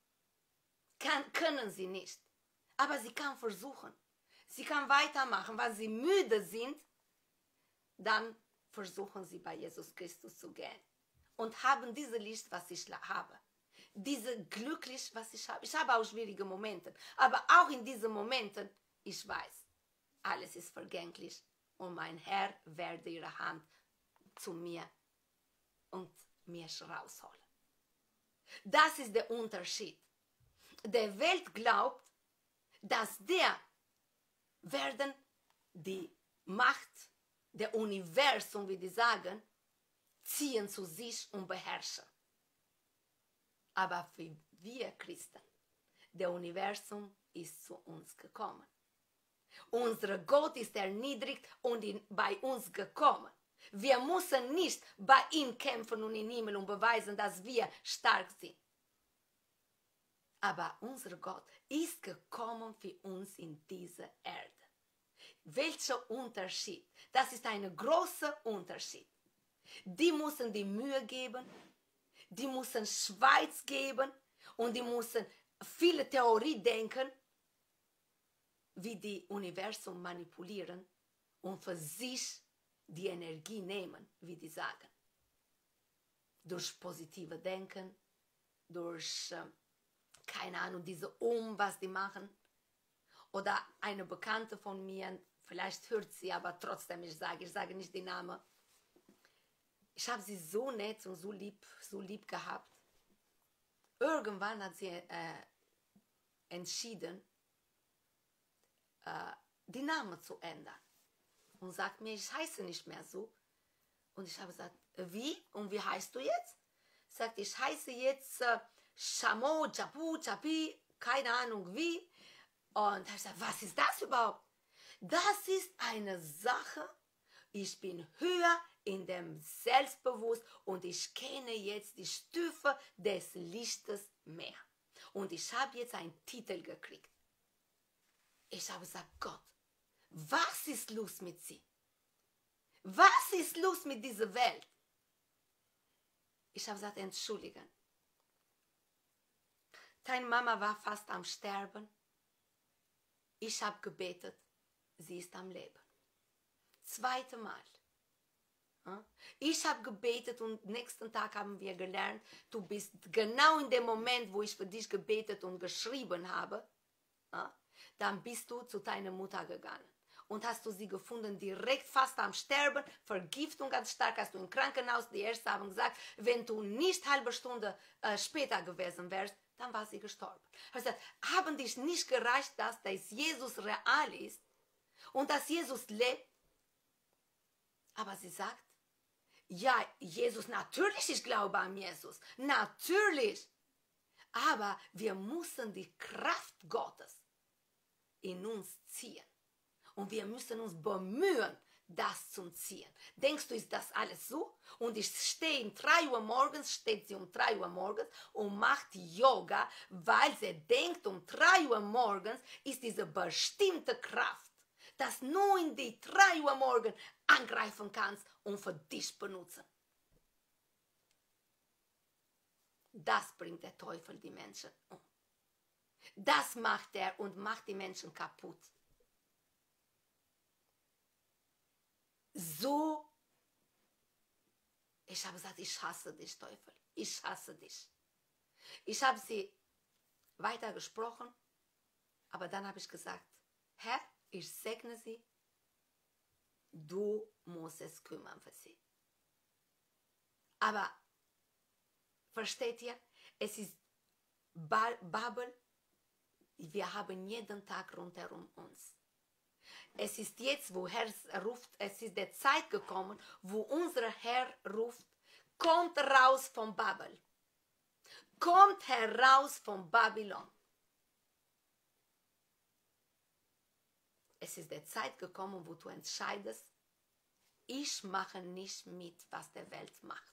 Kann, können Sie nicht. Aber Sie kann versuchen. Sie kann weitermachen. Wenn Sie müde sind, dann versuchen Sie bei Jesus Christus zu gehen. Und haben diese Licht, was ich habe. Diese glücklich, was ich habe. Ich habe auch schwierige Momente. Aber auch in diesen Momenten, ich weiß, alles ist vergänglich. Und mein Herr werde ihre Hand zu mir und mich rausholen. Das ist der Unterschied. Die Welt glaubt, dass der werden die Macht der Universum, wie die sagen, ziehen zu sich und beherrschen. Aber für wir Christen, der Universum ist zu uns gekommen. Unser Gott ist erniedrigt und in, bei uns gekommen. Wir müssen nicht bei ihm kämpfen und in Himmel und beweisen, dass wir stark sind. Aber unser Gott ist gekommen für uns in diese Erde. Welcher Unterschied? Das ist ein großer Unterschied. Die müssen die Mühe geben, die müssen Schweiz geben und die müssen viele Theorie denken, wie die Universum manipulieren und für sich die Energie nehmen, wie die sagen. Durch positive Denken, durch, äh, keine Ahnung, diese Um, was die machen. Oder eine Bekannte von mir, vielleicht hört sie, aber trotzdem, ich sage, ich sage nicht den Namen. Ich habe sie so nett und so lieb, so lieb gehabt. Irgendwann hat sie äh, entschieden, äh, die Namen zu ändern. Und sagt mir, ich heiße nicht mehr so, Und ich habe gesagt, wie? Und wie heißt du jetzt? Sagt, ich heiße jetzt äh, Shamo, Japu, Chapi, keine Ahnung wie. Und ich habe gesagt, was ist das überhaupt? Das ist eine Sache, ich bin höher in dem Selbstbewusst und ich kenne jetzt die Stufe des Lichtes mehr. Und ich habe jetzt einen Titel gekriegt. Ich habe gesagt, Gott, was ist los mit sie? Was ist los mit dieser Welt? Ich habe gesagt, entschuldigen. Deine Mama war fast am Sterben. Ich habe gebetet, sie ist am Leben. Zweite Mal. Ich habe gebetet und nächsten Tag haben wir gelernt, du bist genau in dem Moment, wo ich für dich gebetet und geschrieben habe, dann bist du zu deiner Mutter gegangen. Und hast du sie gefunden, direkt fast am Sterben, Vergiftung ganz stark, hast du im Krankenhaus, die Ärzte haben gesagt, wenn du nicht eine halbe Stunde äh, später gewesen wärst, dann war sie gestorben. Er sagt, haben dich nicht gereicht, dass, dass Jesus real ist und dass Jesus lebt? Aber sie sagt, ja, Jesus, natürlich, ich glaube an Jesus, natürlich. Aber wir müssen die Kraft Gottes in uns ziehen. Und wir müssen uns bemühen, das zu ziehen. Denkst du, ist das alles so? Und ich stehe um drei Uhr morgens, steht sie um drei Uhr morgens und macht Yoga, weil sie denkt, um drei Uhr morgens ist diese bestimmte Kraft, dass nur in die drei Uhr morgens angreifen kannst und für dich benutzen. Das bringt der Teufel die Menschen um. Das macht er und macht die Menschen kaputt. So, ich habe gesagt, ich hasse dich, Teufel, ich hasse dich. Ich habe sie weiter gesprochen, aber dann habe ich gesagt, Herr, ich segne sie, du musst es kümmern für sie. Aber, versteht ihr, es ist Babel, wir haben jeden Tag rundherum uns. Es ist jetzt, wo Herr ruft, es ist die Zeit gekommen, wo unser Herr ruft, kommt raus von Babel. Kommt heraus von Babylon. Es ist die Zeit gekommen, wo du entscheidest, ich mache nicht mit, was die Welt macht.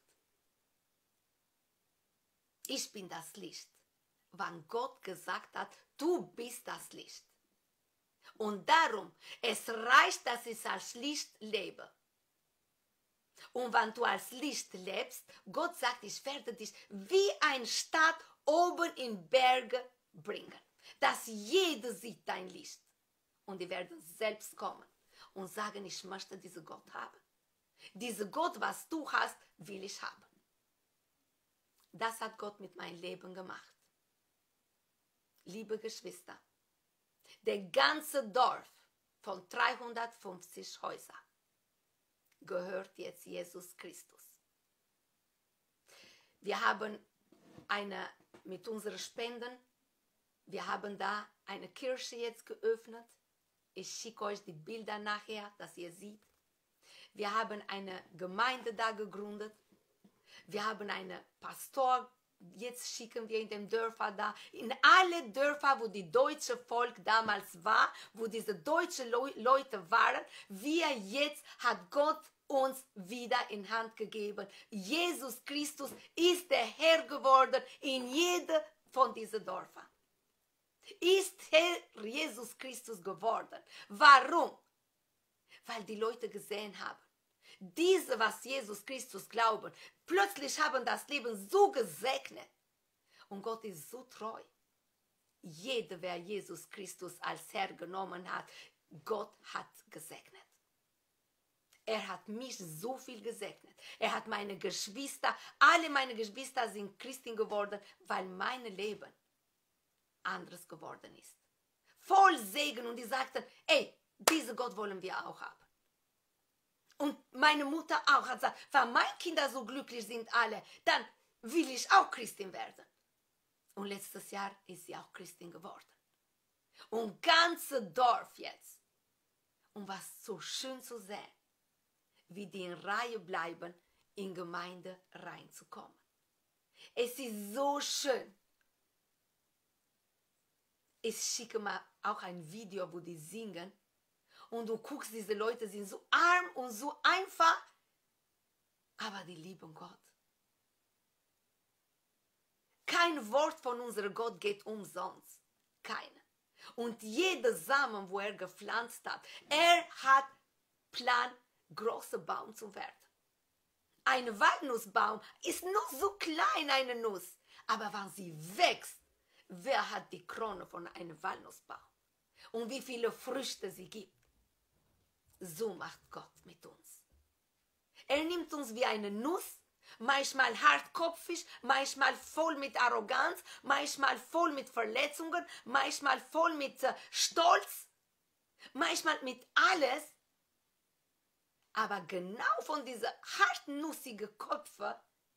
Ich bin das Licht. Wann Gott gesagt hat, du bist das Licht. Und darum, es reicht, dass ich als Licht lebe. Und wenn du als Licht lebst, Gott sagt, ich werde dich wie ein Stadt oben in Berge bringen. Dass jeder sieht dein Licht. Und die werden selbst kommen und sagen, ich möchte diesen Gott haben. Diesen Gott, was du hast, will ich haben. Das hat Gott mit meinem Leben gemacht. Liebe Geschwister, der ganze Dorf von dreihundertfünfzig Häusern gehört jetzt Jesus Christus. Wir haben eine, mit unseren Spenden, wir haben da eine Kirche jetzt geöffnet. Ich schicke euch die Bilder nachher, dass ihr seht. Wir haben eine Gemeinde da gegründet. Wir haben einen Pastor, jetzt schicken wir in den Dörfern da, in alle Dörfer, wo die deutsche Volk damals war, wo diese deutschen Leute waren, wir jetzt hat Gott uns wieder in Hand gegeben. Jesus Christus ist der Herr geworden in jedem von diesen Dörfern. Ist Herr Jesus Christus geworden. Warum? Weil die Leute gesehen haben, diese, was Jesus Christus glauben, plötzlich haben das Leben so gesegnet. Und Gott ist so treu. Jeder, wer Jesus Christus als Herr genommen hat, Gott hat gesegnet. Er hat mich so viel gesegnet. Er hat meine Geschwister, alle meine Geschwister sind Christen geworden, weil mein Leben anderes geworden ist. Voll Segen und die sagten, ey, diesen Gott wollen wir auch haben. Und meine Mutter auch hat gesagt, wenn meine Kinder so glücklich sind alle, dann will ich auch Christin werden. Und letztes Jahr ist sie auch Christin geworden. Und ganze Dorf jetzt. Und was so schön zu sehen. wie die in Reihe bleiben, in Gemeinde reinzukommen. Es ist so schön. Ich schicke mal auch ein Video, wo die singen. Und du guckst, diese Leute sind so arm und so einfach. Aber die lieben Gott. Kein Wort von unserem Gott geht umsonst. Keine. Und jeder Samen, wo er gepflanzt hat, er hat Plan, großer Baum zu werden. Ein Walnussbaum ist nur so klein, eine Nuss. Aber wenn sie wächst, wer hat die Krone von einem Walnussbaum? Und wie viele Früchte sie gibt. So macht Gott mit uns. Er nimmt uns wie eine Nuss, manchmal hartkopfig, manchmal voll mit Arroganz, manchmal voll mit Verletzungen, manchmal voll mit äh, Stolz, manchmal mit alles. Aber genau von diesen hartnussigen Köpfen,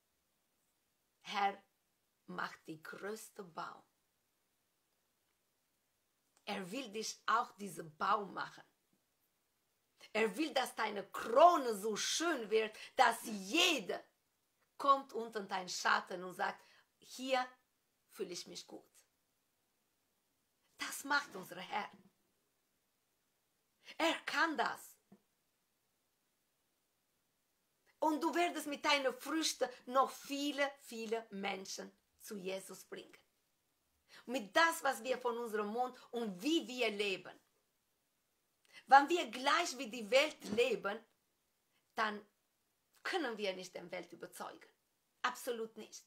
Herr macht die größte Baum. Er will dich auch diesen Baum machen. Er will, dass deine Krone so schön wird, dass jeder kommt unter deinen Schatten und sagt, hier fühle ich mich gut. Das macht unser Herr. Er kann das. Und du wirst mit deinen Früchten noch viele, viele Menschen zu Jesus bringen. Mit das, was wir von unserem Mund und wie wir leben. Wenn wir gleich wie die Welt leben, dann können wir nicht die Welt überzeugen. Absolut nicht.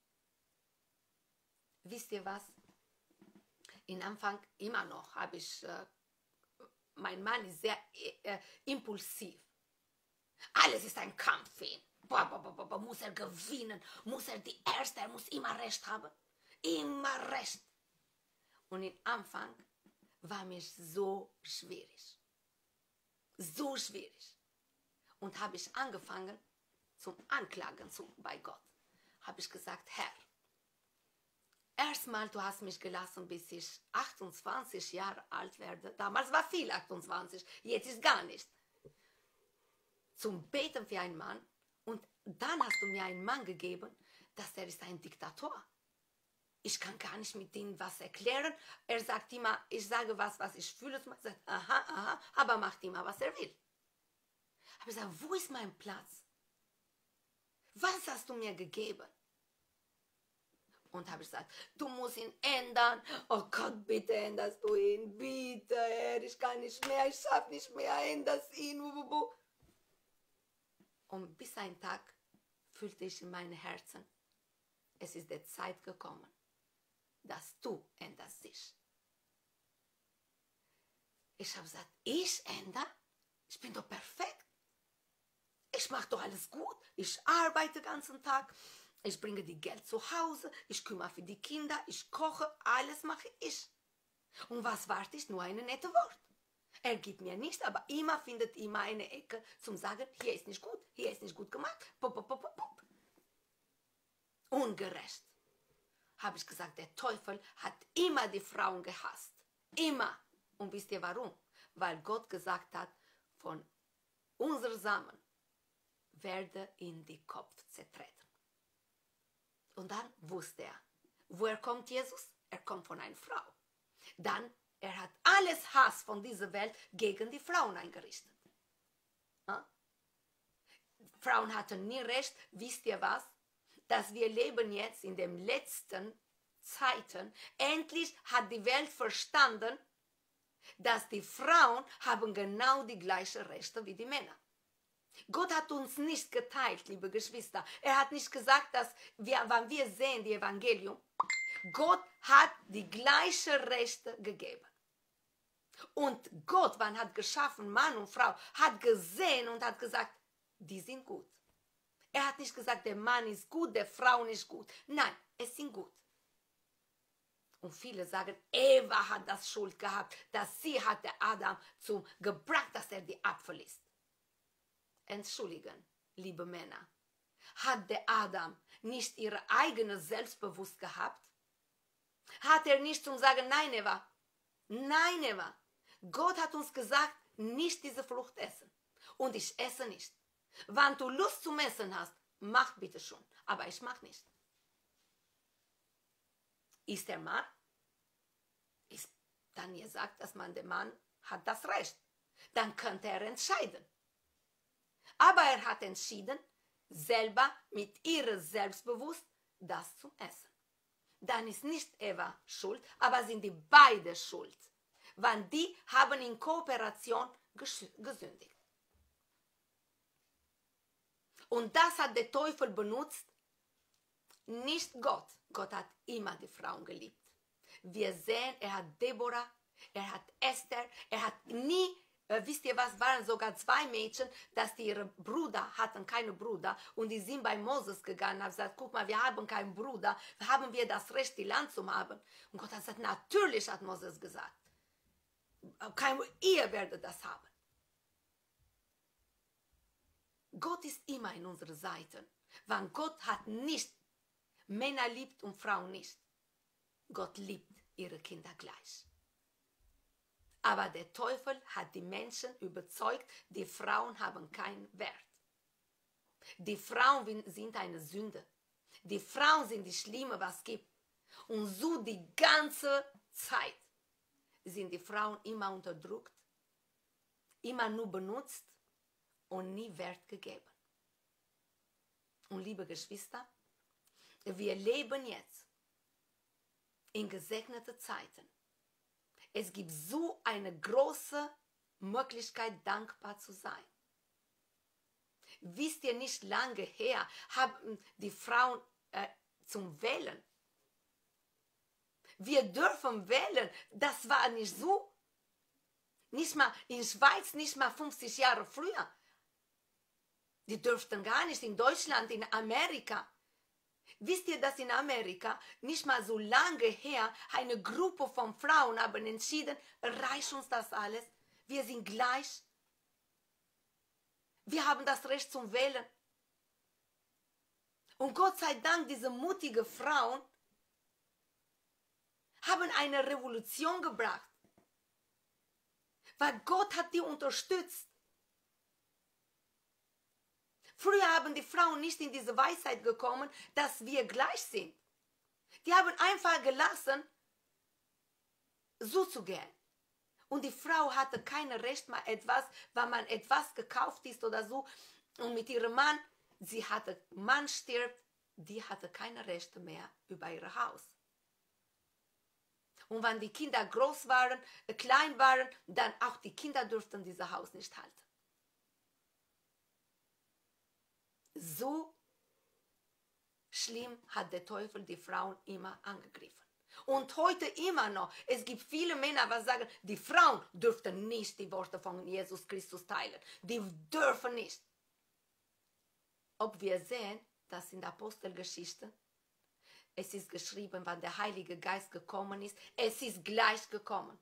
Wisst ihr was? Im Anfang immer noch habe ich, äh, mein Mann ist sehr äh, impulsiv. Alles ist ein Kampf für ihn. Boah, boah, boah, boah, muss er gewinnen, muss er die Erste, er muss immer Recht haben. Immer Recht. Und im Anfang war mir so schwierig. So schwierig. Und habe ich angefangen zum Anklagen zu, bei Gott. Habe ich gesagt, Herr, erstmal, du hast mich gelassen, bis ich achtundzwanzig Jahre alt werde. Damals war viel achtundzwanzig, jetzt ist gar nicht. Zum Beten für einen Mann. Und dann hast du mir einen Mann gegeben, dass er ist ein Diktator. Ich kann gar nicht mit ihm was erklären. Er sagt immer, ich sage was, was ich fühle. Er sagt, aha, aha, aber macht immer, was er will. Aber ich sage, wo ist mein Platz? Was hast du mir gegeben? Und habe ich gesagt, du musst ihn ändern. Oh Gott, bitte änderst du ihn. Bitte, Herr, ich kann nicht mehr, ich schaffe nicht mehr, änderst ihn. Und bis ein Tag fühlte ich in meinem Herzen, es ist die Zeit gekommen, dass du änderst dich. Ich habe gesagt, ich ändere? Ich bin doch perfekt. Ich mache doch alles gut. Ich arbeite den ganzen Tag. Ich bringe die Geld zu Hause. Ich kümmere für die Kinder. Ich koche. Alles mache ich. Und was warte ich? Nur eine nette Wort. Er gibt mir nicht, aber immer findet immer eine Ecke zum sagen, hier ist nicht gut, hier ist nicht gut gemacht. Pop, pop, pop, pop. Ungerecht. Habe ich gesagt, der Teufel hat immer die Frauen gehasst. Immer. Und wisst ihr warum? Weil Gott gesagt hat, von unserem Samen werde in die Kopf zertreten. Und dann wusste er, woher kommt Jesus? Er kommt von einer Frau. Dann, er hat alles Hass von dieser Welt gegen die Frauen eingerichtet. Ja? Frauen hatten nie recht. Wisst ihr was? Dass wir leben jetzt in den letzten Zeiten. Endlich hat die Welt verstanden, dass die Frauen haben genau die gleichen Rechte wie die Männer. Gott hat uns nicht geteilt, liebe Geschwister. Er hat nicht gesagt, dass wir, wenn wir sehen, die Evangelium, Gott hat die gleichen Rechte gegeben. Und Gott, wann hat geschaffen, Mann und Frau, hat gesehen und hat gesagt, die sind gut. Er hat nicht gesagt, der Mann ist gut, der Frau nicht gut. Nein, es sind gut. Und viele sagen, Eva hat das Schuld gehabt, dass sie hat der Adam zum gebracht, dass er die Apfel isst. Entschuldigen, liebe Männer, hat der Adam nicht ihre eigene Selbstbewusst gehabt? Hat er nicht zum sagen, nein Eva, nein Eva, Gott hat uns gesagt, nicht diese Frucht essen. Und ich esse nicht. Wenn du Lust zum Essen hast, mach bitte schon. Aber ich mach nicht. Ist der Mann? Ist dann gesagt, dass man der Mann hat das Recht. Dann könnte er entscheiden. Aber er hat entschieden, selber mit ihr Selbstbewusst das zu essen. Dann ist nicht Eva schuld, aber sind die beide schuld. Weil die haben in Kooperation gesündigt. Und das hat der Teufel benutzt, nicht Gott. Gott hat immer die Frauen geliebt. Wir sehen, er hat Deborah, er hat Esther, er hat nie, äh, wisst ihr was, waren sogar zwei Mädchen, dass die ihre Brüder hatten, keine Brüder, und die sind bei Moses gegangen und haben gesagt, guck mal, wir haben keinen Bruder, haben wir das Recht, die Land zu haben? Und Gott hat gesagt, natürlich, hat Moses gesagt. Kein, ihr werdet das haben. Gott ist immer in unserer Seite. Weil Gott hat nicht, Männer liebt und Frauen nicht. Gott liebt ihre Kinder gleich. Aber der Teufel hat die Menschen überzeugt, die Frauen haben keinen Wert. Die Frauen sind eine Sünde. Die Frauen sind die Schlimme, was es gibt. Und so die ganze Zeit sind die Frauen immer unterdrückt, immer nur benutzt und nie Wert gegeben. Und liebe Geschwister, wir leben jetzt in gesegneten Zeiten. Es gibt so eine große Möglichkeit, dankbar zu sein. Wisst ihr, nicht lange her haben die Frauen äh, zum Wählen. Wir dürfen wählen. Das war nicht so. Nicht mal in der Schweiz, nicht mal fünfzig Jahre früher. Die dürften gar nicht in Deutschland, in Amerika. Wisst ihr, dass in Amerika nicht mal so lange her eine Gruppe von Frauen haben entschieden, reicht uns das alles? Wir sind gleich. Wir haben das Recht zum Wählen. Und Gott sei Dank, diese mutigen Frauen haben eine Revolution gebracht. Weil Gott hat die unterstützt. Früher haben die Frauen nicht in diese Weisheit gekommen, dass wir gleich sind. Die haben einfach gelassen, so zu gehen. Und die Frau hatte kein Recht mehr etwas, weil man etwas gekauft ist oder so. Und mit ihrem Mann, sie hatte, Mann stirbt, die hatte keine Rechte mehr über ihr Haus. Und wenn die Kinder groß waren, klein waren, dann auch die Kinder durften dieses Haus nicht halten. So schlimm hat der Teufel die Frauen immer angegriffen. Und heute immer noch, es gibt viele Männer, die sagen, die Frauen dürften nicht die Worte von Jesus Christus teilen. Die dürfen nicht. Ob wir sehen, dass in der Apostelgeschichte, es ist geschrieben, wann der Heilige Geist gekommen ist, es ist gleich gekommen.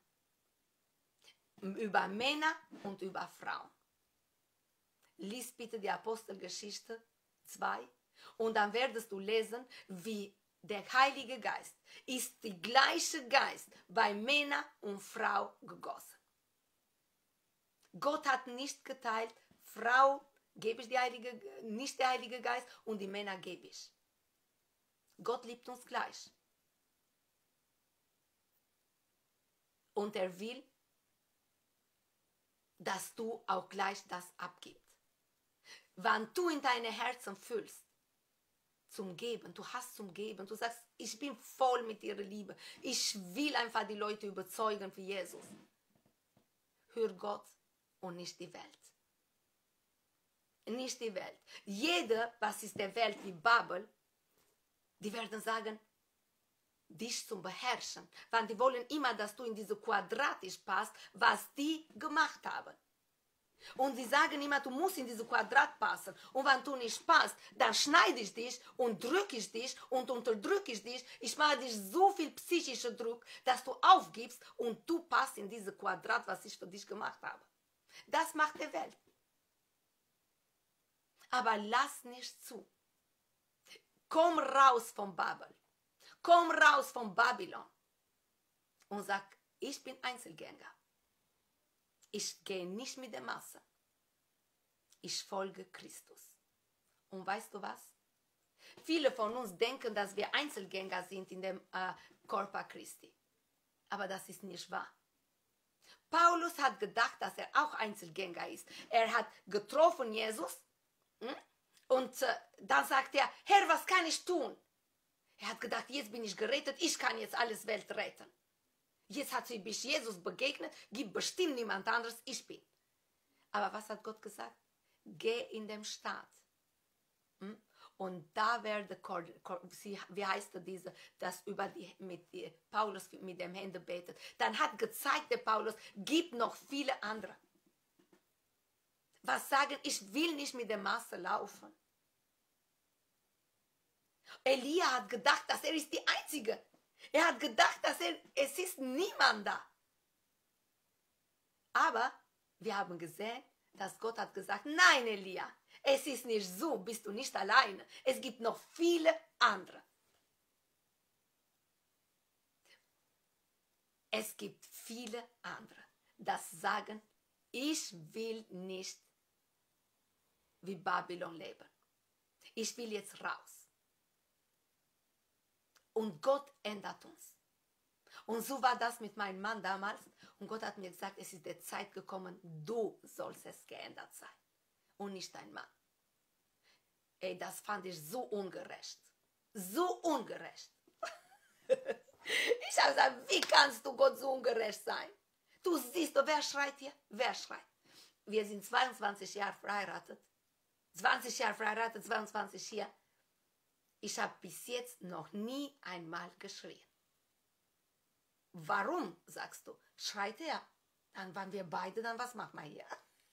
Über Männer und über Frauen. Lies bitte die Apostelgeschichte zwei und dann werdest du lesen, wie der Heilige Geist ist der gleiche Geist bei Männern und Frau gegossen. Gott hat nicht geteilt, Frau gebe ich die Heilige, nicht der Heilige Geist und die Männer gebe ich. Gott liebt uns gleich. Und er will, dass du auch gleich das abgibst. Wenn du in deinem Herzen fühlst, zum Geben, du hast zum Geben, du sagst, ich bin voll mit ihrer Liebe, ich will einfach die Leute überzeugen für Jesus. Hör Gott und nicht die Welt. Nicht die Welt. Jeder, was ist der Welt wie Babel, die werden sagen, dich zu beherrschen, weil die wollen immer, dass du in diese Quadratisch passt, was die gemacht haben. Und sie sagen immer, du musst in diese Quadrat passen. Und wenn du nicht passt, dann schneide ich dich und drücke ich dich und unterdrücke ich dich. Ich mache dich so viel psychischen Druck, dass du aufgibst und du passt in diese Quadrat, was ich für dich gemacht habe. Das macht die Welt. Aber lass nicht zu. Komm raus von Babel. Komm raus von Babylon. Und sag, ich bin Einzelgänger. Ich gehe nicht mit der Masse. ich folge Christus. Und weißt du was? Viele von uns denken, dass wir Einzelgänger sind in dem äh, Körper Christi. Aber das ist nicht wahr. Paulus hat gedacht, dass er auch Einzelgänger ist. Er hat getroffen Jesus hm? und äh, dann sagt er, Herr, was kann ich tun? Er hat gedacht, jetzt bin ich gerettet, ich kann jetzt alles Welt retten. Jetzt hat sie bis Jesus begegnet, gibt bestimmt niemand anderes, ich bin. Aber was hat Gott gesagt? Geh in den Staat. Hm? Und da werde, wie heißt diese, das über die, mit die, Paulus mit dem Hände betet. Dann hat gezeigt der Paulus, gibt noch viele andere. Was sagen, ich will nicht mit der Masse laufen. Elia hat gedacht, dass er ist die Einzige. Er hat gedacht, dass er, es ist niemand da. Aber wir haben gesehen, dass Gott hat gesagt, nein Elia, es ist nicht so, bist du nicht alleine. Es gibt noch viele andere. Es gibt viele andere, das sagen, ich will nicht wie Babylon leben. Ich will jetzt raus. Und Gott ändert uns. Und so war das mit meinem Mann damals. Und Gott hat mir gesagt, es ist die Zeit gekommen, du sollst es geändert sein. Und nicht dein Mann. Ey, das fand ich so ungerecht. So ungerecht. Ich habe gesagt, wie kannst du Gott so ungerecht sein? Du siehst, wer schreit hier? Wer schreit? Wir sind zweiundzwanzig Jahre verheiratet. zwanzig Jahre verheiratet, zweiundzwanzig hier. Ich habe bis jetzt noch nie einmal geschrien. Warum, sagst du? Schreit er. Dann waren wir beide, dann was machen wir hier?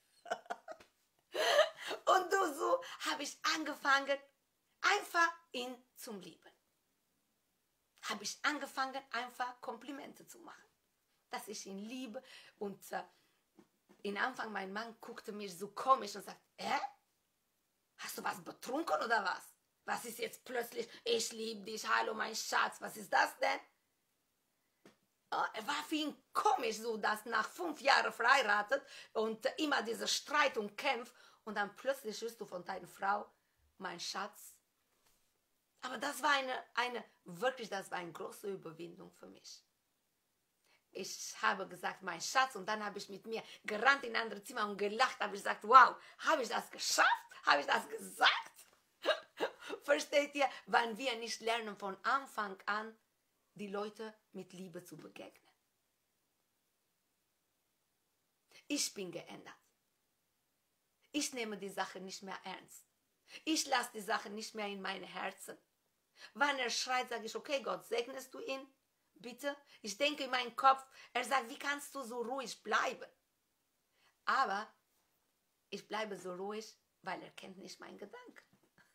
Und du, so habe ich angefangen, einfach ihn zu lieben. Habe ich angefangen, einfach Komplimente zu machen. Dass ich ihn liebe. Und äh, im Anfang, mein Mann guckte mich so komisch und sagt, äh? Hast du was betrunken oder was? Was ist jetzt plötzlich, ich liebe dich, hallo mein Schatz, was ist das denn? Oh, er war für ihn komisch, so dass nach fünf Jahren verheiratet und äh, immer dieser Streit und Kampf und dann plötzlich hörst du von deiner Frau, mein Schatz. Aber das war eine, eine, wirklich, das war eine große Überwindung für mich. Ich habe gesagt, mein Schatz, und dann habe ich mit mir gerannt in ein anderes Zimmer und gelacht, habe ich gesagt, wow, habe ich das geschafft? Habe ich das gesagt? Versteht ihr, wenn wir nicht lernen von Anfang an, die Leute mit Liebe zu begegnen. Ich bin geändert. Ich nehme die Sache nicht mehr ernst. Ich lasse die Sache nicht mehr in mein Herzen. Wenn er schreit, sage ich, okay Gott, segnest du ihn? Bitte? Ich denke in meinem Kopf, er sagt, wie kannst du so ruhig bleiben? Aber ich bleibe so ruhig, weil er kennt nicht meinen Gedanken.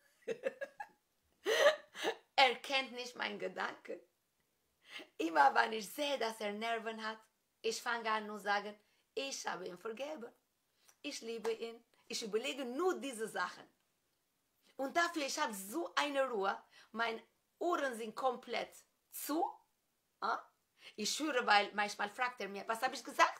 Er kennt nicht meinen Gedanken. Immer wenn ich sehe, dass er Nerven hat, ich fange an zu sagen, ich habe ihn vergeben. Ich liebe ihn. Ich überlege nur diese Sachen. Und dafür, ich habe so eine Ruhe. Meine Ohren sind komplett zu. Ich höre, weil manchmal fragt er mir, was habe ich gesagt?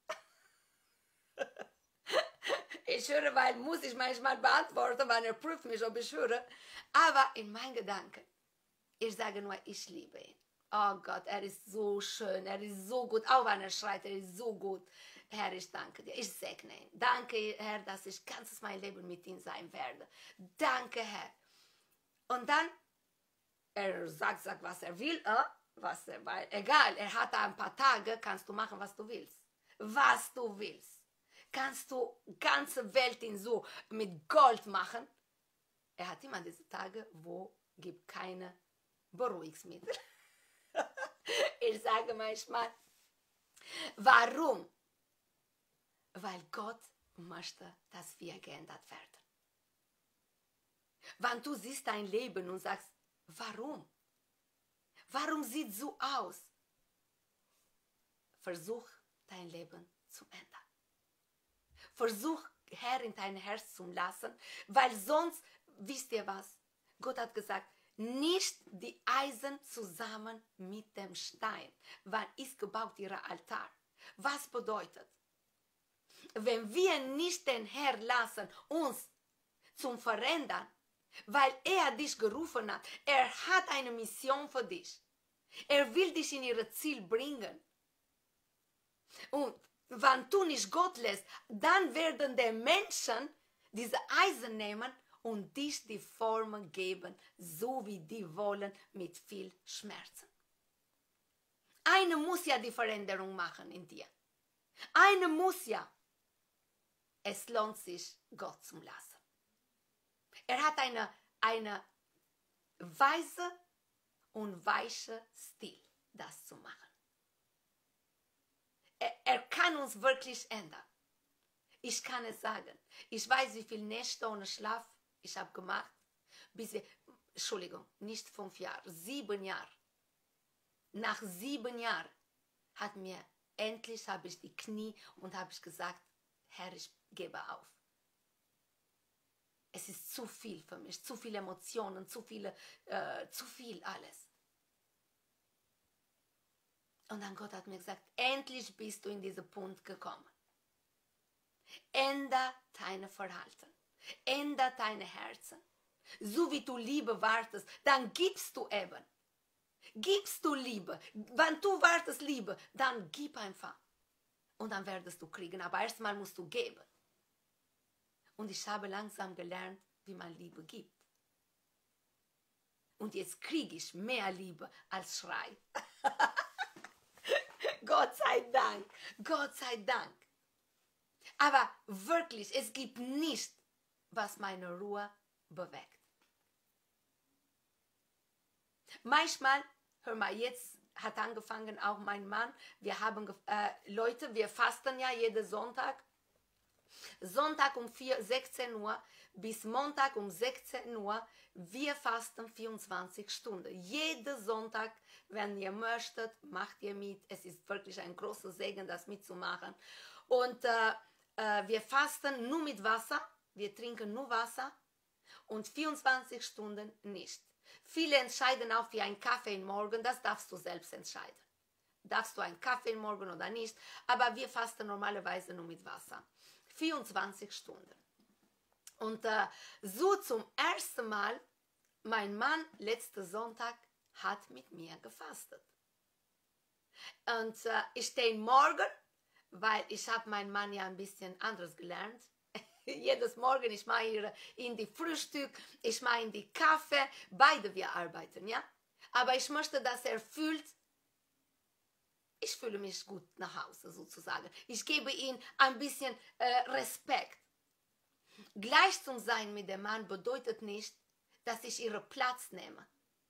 Ich höre, weil muss ich manchmal beantworten, weil er prüft mich, ob ich höre. Aber in meinen Gedanken, ich sage nur, ich liebe ihn. Oh Gott, er ist so schön, er ist so gut, auch wenn er schreit, er ist so gut. Herr, ich danke dir, ich segne ihn. Danke, Herr, dass ich ganzes mein Leben mit ihm sein werde. Danke, Herr. Und dann, er sagt, sagt was er will, äh? was er, weil, egal, er hat ein paar Tage, kannst du machen, was du willst. Was du willst. Kannst du ganze Welt in so mit Gold machen. Er hat immer diese Tage, wo gibt keine Beruhigungsmittel. Ich sage manchmal, warum? Weil Gott möchte, dass wir geändert werden. Wenn du siehst dein Leben und sagst, warum? Warum sieht es so aus? Versuch, dein Leben zu ändern. Versuch, Herr in dein Herz zu lassen, weil sonst, wisst ihr was? Gott hat gesagt, nicht die Eisen zusammen mit dem Stein. Wann ist gebaut ihr Altar? Was bedeutet? wenn wir nicht den Herrn lassen, uns zum Verändern, weil er dich gerufen hat. Er hat eine Mission für dich. Er will dich in ihr Ziel bringen. Und wenn du nicht Gott lässt, dann werden die Menschen diese Eisen nehmen und dich die Formen geben, so wie die wollen, mit viel Schmerzen. Einer muss ja die Veränderung machen in dir. Einer muss ja. Es lohnt sich, Gott zu lassen. Er hat eine, eine weise und weiche Stil, das zu machen. Er, er kann uns wirklich ändern. Ich kann es sagen. Ich weiß, wie viele Nächte ohne Schlaf ich habe gemacht. Bis wir, Entschuldigung, nicht fünf Jahre, sieben Jahre. Nach sieben Jahren hat mir endlich habe ich die Knie und habe ich gesagt, Herr, ich gebe auf. Es ist zu viel für mich, zu viele Emotionen, zu viele, äh, zu viel alles. Und dann Gott hat mir gesagt, endlich bist du in diesen Punkt gekommen. Änder deine Verhalten, änder deine Herzen. So wie du Liebe wartest, dann gibst du eben. Gibst du Liebe. Wenn du wartest Liebe, dann gib einfach. Und dann werdest du kriegen. Aber erstmal musst du geben. Und ich habe langsam gelernt, wie man Liebe gibt. Und jetzt kriege ich mehr Liebe als Schrei. Gott sei Dank. Gott sei Dank. Aber wirklich, es gibt nicht, was meine Ruhe bewegt. Manchmal, hör mal, jetzt hat angefangen auch mein Mann, wir haben, äh, Leute, wir fasten ja jeden Sonntag. Sonntag um sechzehn Uhr bis Montag um sechzehn Uhr, wir fasten vierundzwanzig Stunden. Jeden Sonntag, wenn ihr möchtet, macht ihr mit. Es ist wirklich ein großer Segen, das mitzumachen. Und äh, äh, wir fasten nur mit Wasser, wir trinken nur Wasser und vierundzwanzig Stunden nicht. Viele entscheiden auch für einen Kaffee im Morgen, das darfst du selbst entscheiden. Darfst du einen Kaffee im Morgen oder nicht, aber wir fasten normalerweise nur mit Wasser. vierundzwanzig Stunden. Und äh, so zum ersten Mal, mein Mann letzten Sonntag hat mit mir gefastet. Und äh, ich stehe morgen, weil ich habe meinen Mann ja ein bisschen anders gelernt. Jedes Morgen, ich mache in die Frühstück, ich mache in die Kaffee, beide wir arbeiten, ja. Aber ich möchte, dass er fühlt, ich fühle mich gut nach Hause sozusagen. Ich gebe ihm ein bisschen äh, Respekt. Gleich zu sein mit dem Mann bedeutet nicht, dass ich ihren Platz nehme.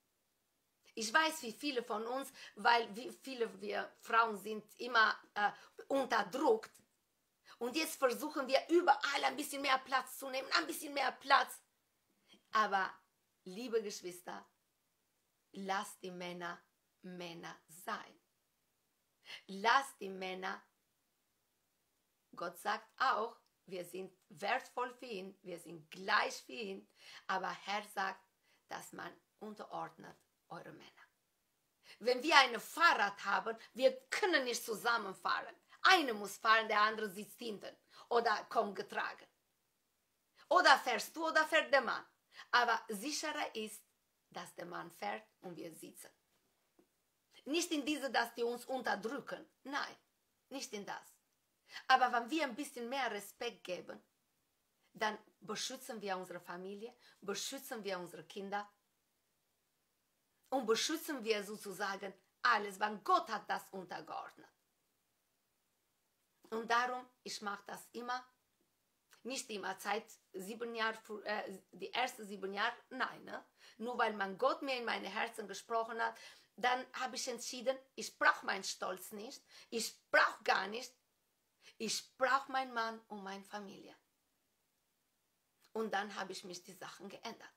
Ich weiß, wie viele von uns, weil wie viele wir Frauen sind immer äh, unterdrückt. Und jetzt versuchen wir überall ein bisschen mehr Platz zu nehmen, ein bisschen mehr Platz. Aber, liebe Geschwister, lasst die Männer Männer sein. Lasst die Männer, Gott sagt auch, wir sind wertvoll für ihn, wir sind gleich für ihn, aber Herr sagt, dass man unterordnet eure Männer. Wenn wir ein Fahrrad haben, wir können nicht zusammenfahren. Einer muss fahren, der andere sitzt hinten oder kommt getragen. Oder fährst du oder fährt der Mann. Aber sicherer ist, dass der Mann fährt und wir sitzen. Nicht in diese, dass die uns unterdrücken. Nein, nicht in das. Aber wenn wir ein bisschen mehr Respekt geben, dann beschützen wir unsere Familie, beschützen wir unsere Kinder und beschützen wir sozusagen alles, weil Gott hat das untergeordnet. Und darum, ich mache das immer, nicht immer, seit sieben Jahren, äh, die ersten sieben Jahre, nein, ne? Nur weil mein Gott mir in meine Herzen gesprochen hat, dann habe ich entschieden, ich brauche meinen Stolz nicht, ich brauche gar nicht, ich brauche meinen Mann und meine Familie. Und dann habe ich mich die Sachen geändert.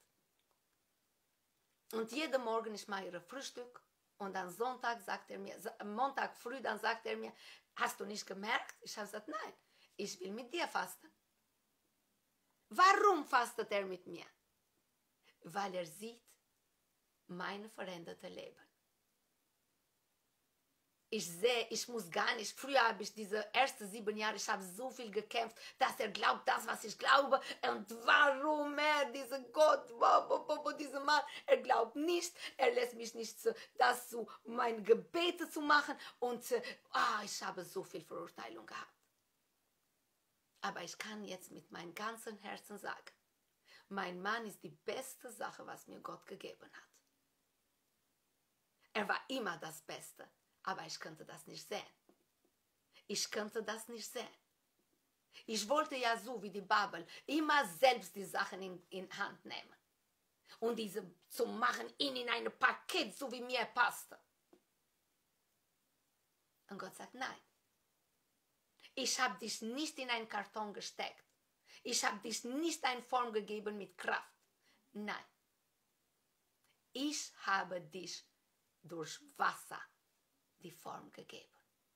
Und jeden Morgen, ich mache ihr Frühstück und dann Sonntag sagt er mir, Montag früh, dann sagt er mir, hast du nicht gemerkt? Ich habe gesagt, nein, ich will mit dir fasten. Warum fastet er mit mir? Weil er sieht mein verändertes Leben. ich sehe, ich muss gar nicht. Früher habe ich diese ersten sieben Jahre, ich habe so viel gekämpft, dass er glaubt, das, was ich glaube. Und warum er, dieser Gott, dieser Mann, er glaubt nicht, er lässt mich nicht zu, das zu meine Gebete zu machen. Und äh, ah, ich habe so viel Verurteilung gehabt. Aber ich kann jetzt mit meinem ganzen Herzen sagen, mein Mann ist die beste Sache, was mir Gott gegeben hat. Er war immer das Beste. Aber ich konnte das nicht sehen. Ich konnte das nicht sehen. Ich wollte ja so wie die Babel immer selbst die Sachen in, in Hand nehmen. Und diese zu machen, ihn in ein Paket, so wie mir passte. Und Gott sagt, nein. Ich habe dich nicht in einen Karton gesteckt. Ich habe dich nicht eine Form gegeben mit Kraft. Nein. Ich habe dich durch Wasser die Form gegeben.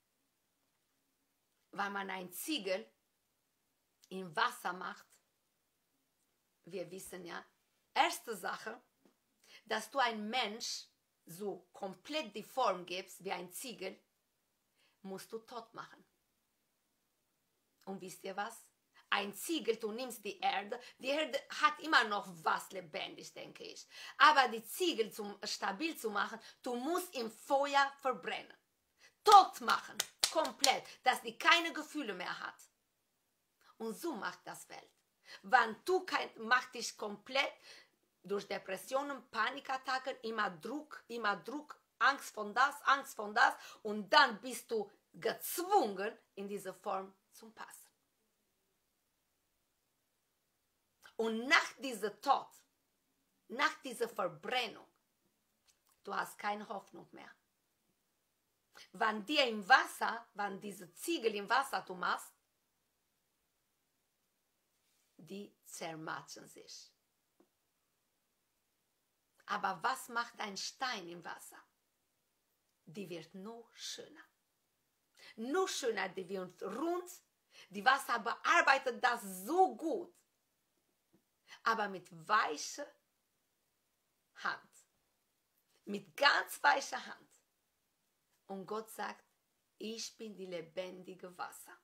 Weil man ein Ziegel in Wasser macht, wir wissen ja, erste Sache, dass du ein Mensch so komplett die Form gibst wie ein Ziegel, musst du tot machen. Und wisst ihr was? Ein Ziegel, du nimmst die Erde, die Erde hat immer noch was lebendig, denke ich. Aber die Ziegel zum stabil zu machen, du musst im Feuer verbrennen. Tot machen, komplett, dass die keine Gefühle mehr hat. Und so macht das Welt. Wenn du kein, macht dich komplett durch Depressionen, Panikattacken, immer Druck, immer Druck, Angst von das, Angst von das, und dann bist du gezwungen, in diese Form zu passen. Und nach diesem Tod, nach dieser Verbrennung, du hast keine Hoffnung mehr. Wenn dir im Wasser, wenn diese Ziegel im Wasser du machst, die zermatschen sich. Aber was macht ein Stein im Wasser? Die wird nur schöner. Nur schöner, die wird rund. Die Wasser bearbeitet das so gut. Aber mit weicher Hand. Mit ganz weicher Hand. Und Gott sagt, ich bin die lebendige Wasser.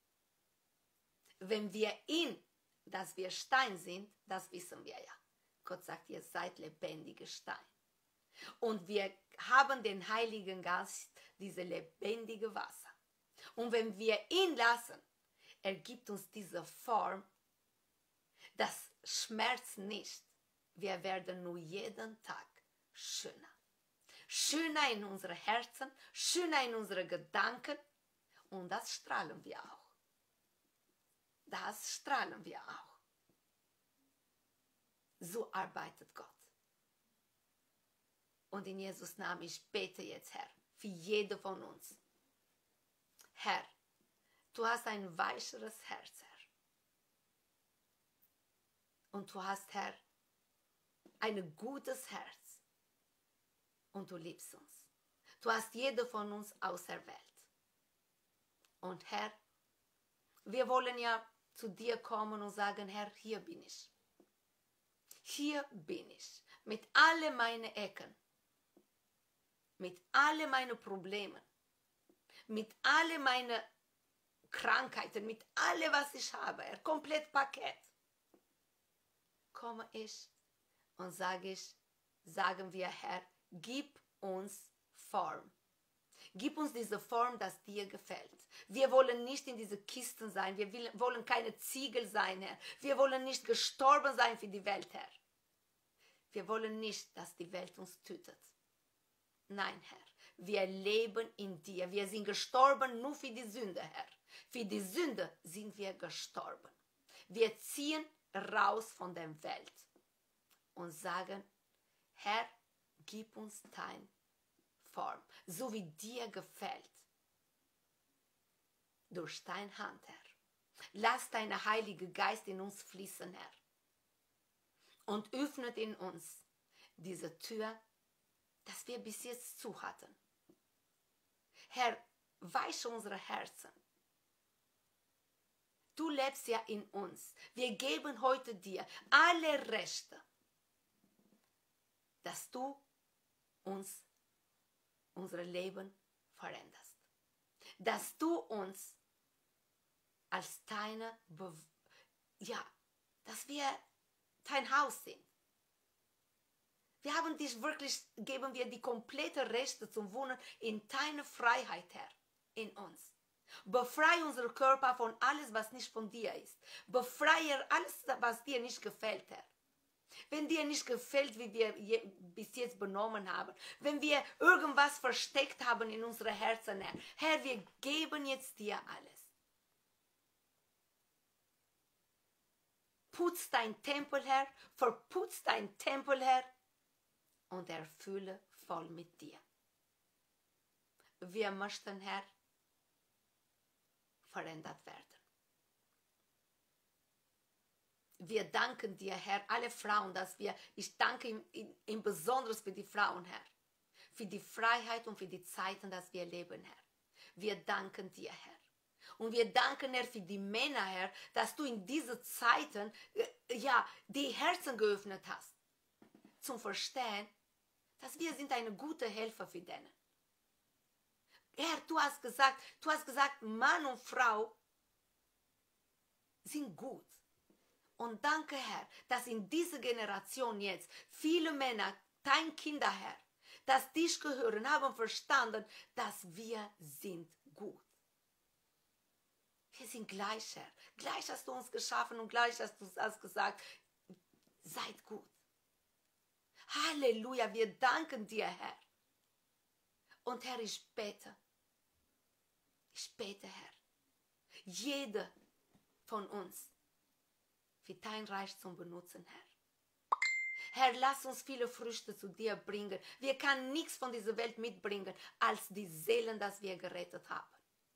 Wenn wir in, dass wir Stein sind, das wissen wir ja. Gott sagt, ihr seid lebendige Stein. Und wir haben den Heiligen Geist, diese lebendige Wasser. Und wenn wir ihn lassen, er gibt uns diese Form, das schmerzt nicht. Wir werden nur jeden Tag schöner. Schöner in unseren Herzen, schöner in unseren Gedanken. Und das strahlen wir auch. Das strahlen wir auch. So arbeitet Gott. Und in Jesus Namen, ich bete jetzt, Herr, für jede von uns. Herr, du hast ein weicheres Herz, Herr. Und du hast, Herr, ein gutes Herz. Und du liebst uns. Du hast jede von uns auserwählt. Und Herr, wir wollen ja zu dir kommen und sagen, Herr, hier bin ich. Hier bin ich. Mit all meinen Ecken. Mit all meinen Problemen. Mit all meinen Krankheiten. Mit allem, was ich habe. Ein komplett Paket. Komme ich und sage ich, sagen wir, Herr, gib uns Form. Gib uns diese Form, das dir gefällt. Wir wollen nicht in diese Kisten sein. Wir will, wollen keine Ziegel sein, Herr. Wir wollen nicht gestorben sein für die Welt, Herr. Wir wollen nicht, dass die Welt uns tötet. Nein, Herr. Wir leben in dir. Wir sind gestorben nur für die Sünde, Herr. Für die Sünde sind wir gestorben. Wir ziehen raus von der Welt und sagen, Herr, gib uns deine Form, so wie dir gefällt. Durch deine Hand, Herr. Lass deinen Heiligen Geist in uns fließen, Herr. Und öffnet in uns diese Tür, dass wir bis jetzt zu hatten. Herr, weich unsere Herzen. Du lebst ja in uns. Wir geben heute dir alle Rechte, dass du uns unser Leben veränderst. Dass du uns als deine, Be ja, dass wir dein Haus sind. Wir haben dich wirklich, geben wir die komplette Rechte zum Wohnen in deine Freiheit, Herr, in uns. Befreie unseren Körper von alles, was nicht von dir ist. Befreie alles, was dir nicht gefällt, Herr. Wenn dir nicht gefällt, wie wir je, bis jetzt benommen haben, wenn wir irgendwas versteckt haben in unsere Herzen, Herr, Herr, wir geben jetzt dir alles. Putz dein Tempel, Herr, verputz dein Tempel, Herr, und erfülle voll mit dir. Wir möchten, Herr, verändert werden. Wir danken dir, Herr, alle Frauen, dass wir, ich danke im, im, im Besonderen für die Frauen, Herr, für die Freiheit und für die Zeiten, dass wir leben, Herr. Wir danken dir, Herr. Und wir danken, Herr, für die Männer, Herr, dass du in diesen Zeiten, äh, ja, die Herzen geöffnet hast, zum Verstehen, dass wir sind eine gute Helfer für denen. Herr, du hast gesagt, du hast gesagt, Mann und Frau sind gut. Und danke, Herr, dass in dieser Generation jetzt viele Männer, dein Kinder, Herr, dass dich gehören, haben verstanden, dass wir sind gut. Wir sind gleich, Herr. Gleich hast du uns geschaffen und gleich hast du hast gesagt, seid gut. Halleluja, wir danken dir, Herr. Und Herr, ich bete, ich bete, Herr, jeder von uns für dein Reich zum Benutzen, Herr. Herr, lass uns viele Früchte zu dir bringen. Wir können nichts von dieser Welt mitbringen, als die Seelen, das wir gerettet haben.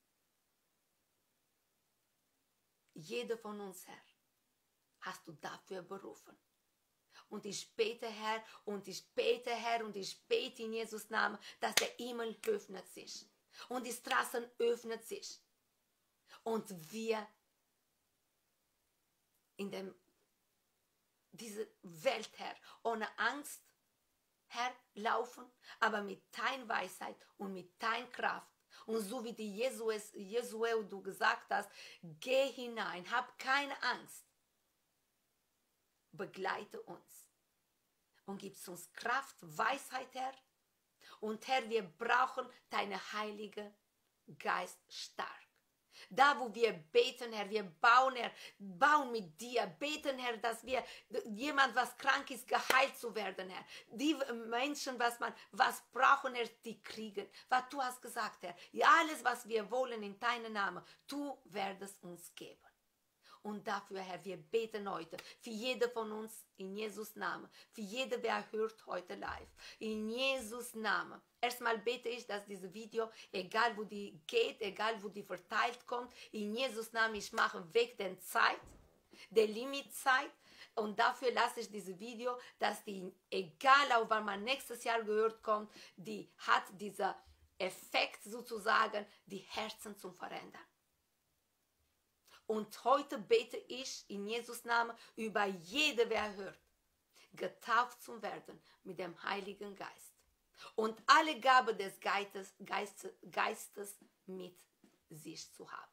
Jeder von uns, Herr, hast du dafür berufen. Und ich bete, Herr, und ich bete, Herr, und ich bete in Jesus' Namen, dass der Himmel öffnet sich. Und die Straßen öffnet sich. Und wir in dem, diese Welt, Herr, ohne Angst, Herr, laufen, aber mit deiner Weisheit und mit deiner Kraft. Und so wie die Jesus, Jesuel du gesagt hast, geh hinein, hab keine Angst. Begleite uns und gib uns Kraft, Weisheit, Herr. Und Herr, wir brauchen deine Heilige Geist stark. Da, wo wir beten, Herr, wir bauen, Herr, bauen mit dir, beten, Herr, dass wir, jemand, was krank ist, geheilt zu werden, Herr. Die Menschen, was man, was brauchen, Herr, die kriegen. Was du hast gesagt, Herr, alles, was wir wollen in deinem Namen, du werdest uns geben. Und dafür, Herr, wir beten heute für jeder von uns in Jesus' Namen, für jeder, wer hört heute live, in Jesus' Namen. Erstmal bete ich, dass dieses Video, egal wo die geht, egal wo die verteilt kommt, in Jesus' Namen, ich mache weg der Zeit, der Limitzeit. Und dafür lasse ich dieses Video, dass die, egal auch wann man nächstes Jahr gehört kommt, die hat dieser Effekt sozusagen, die Herzen zu verändern. Und heute bete ich in Jesus' Namen über jede, wer hört, getauft zu werden mit dem Heiligen Geist. Und alle Gaben des Geistes, Geistes, Geistes mit sich zu haben.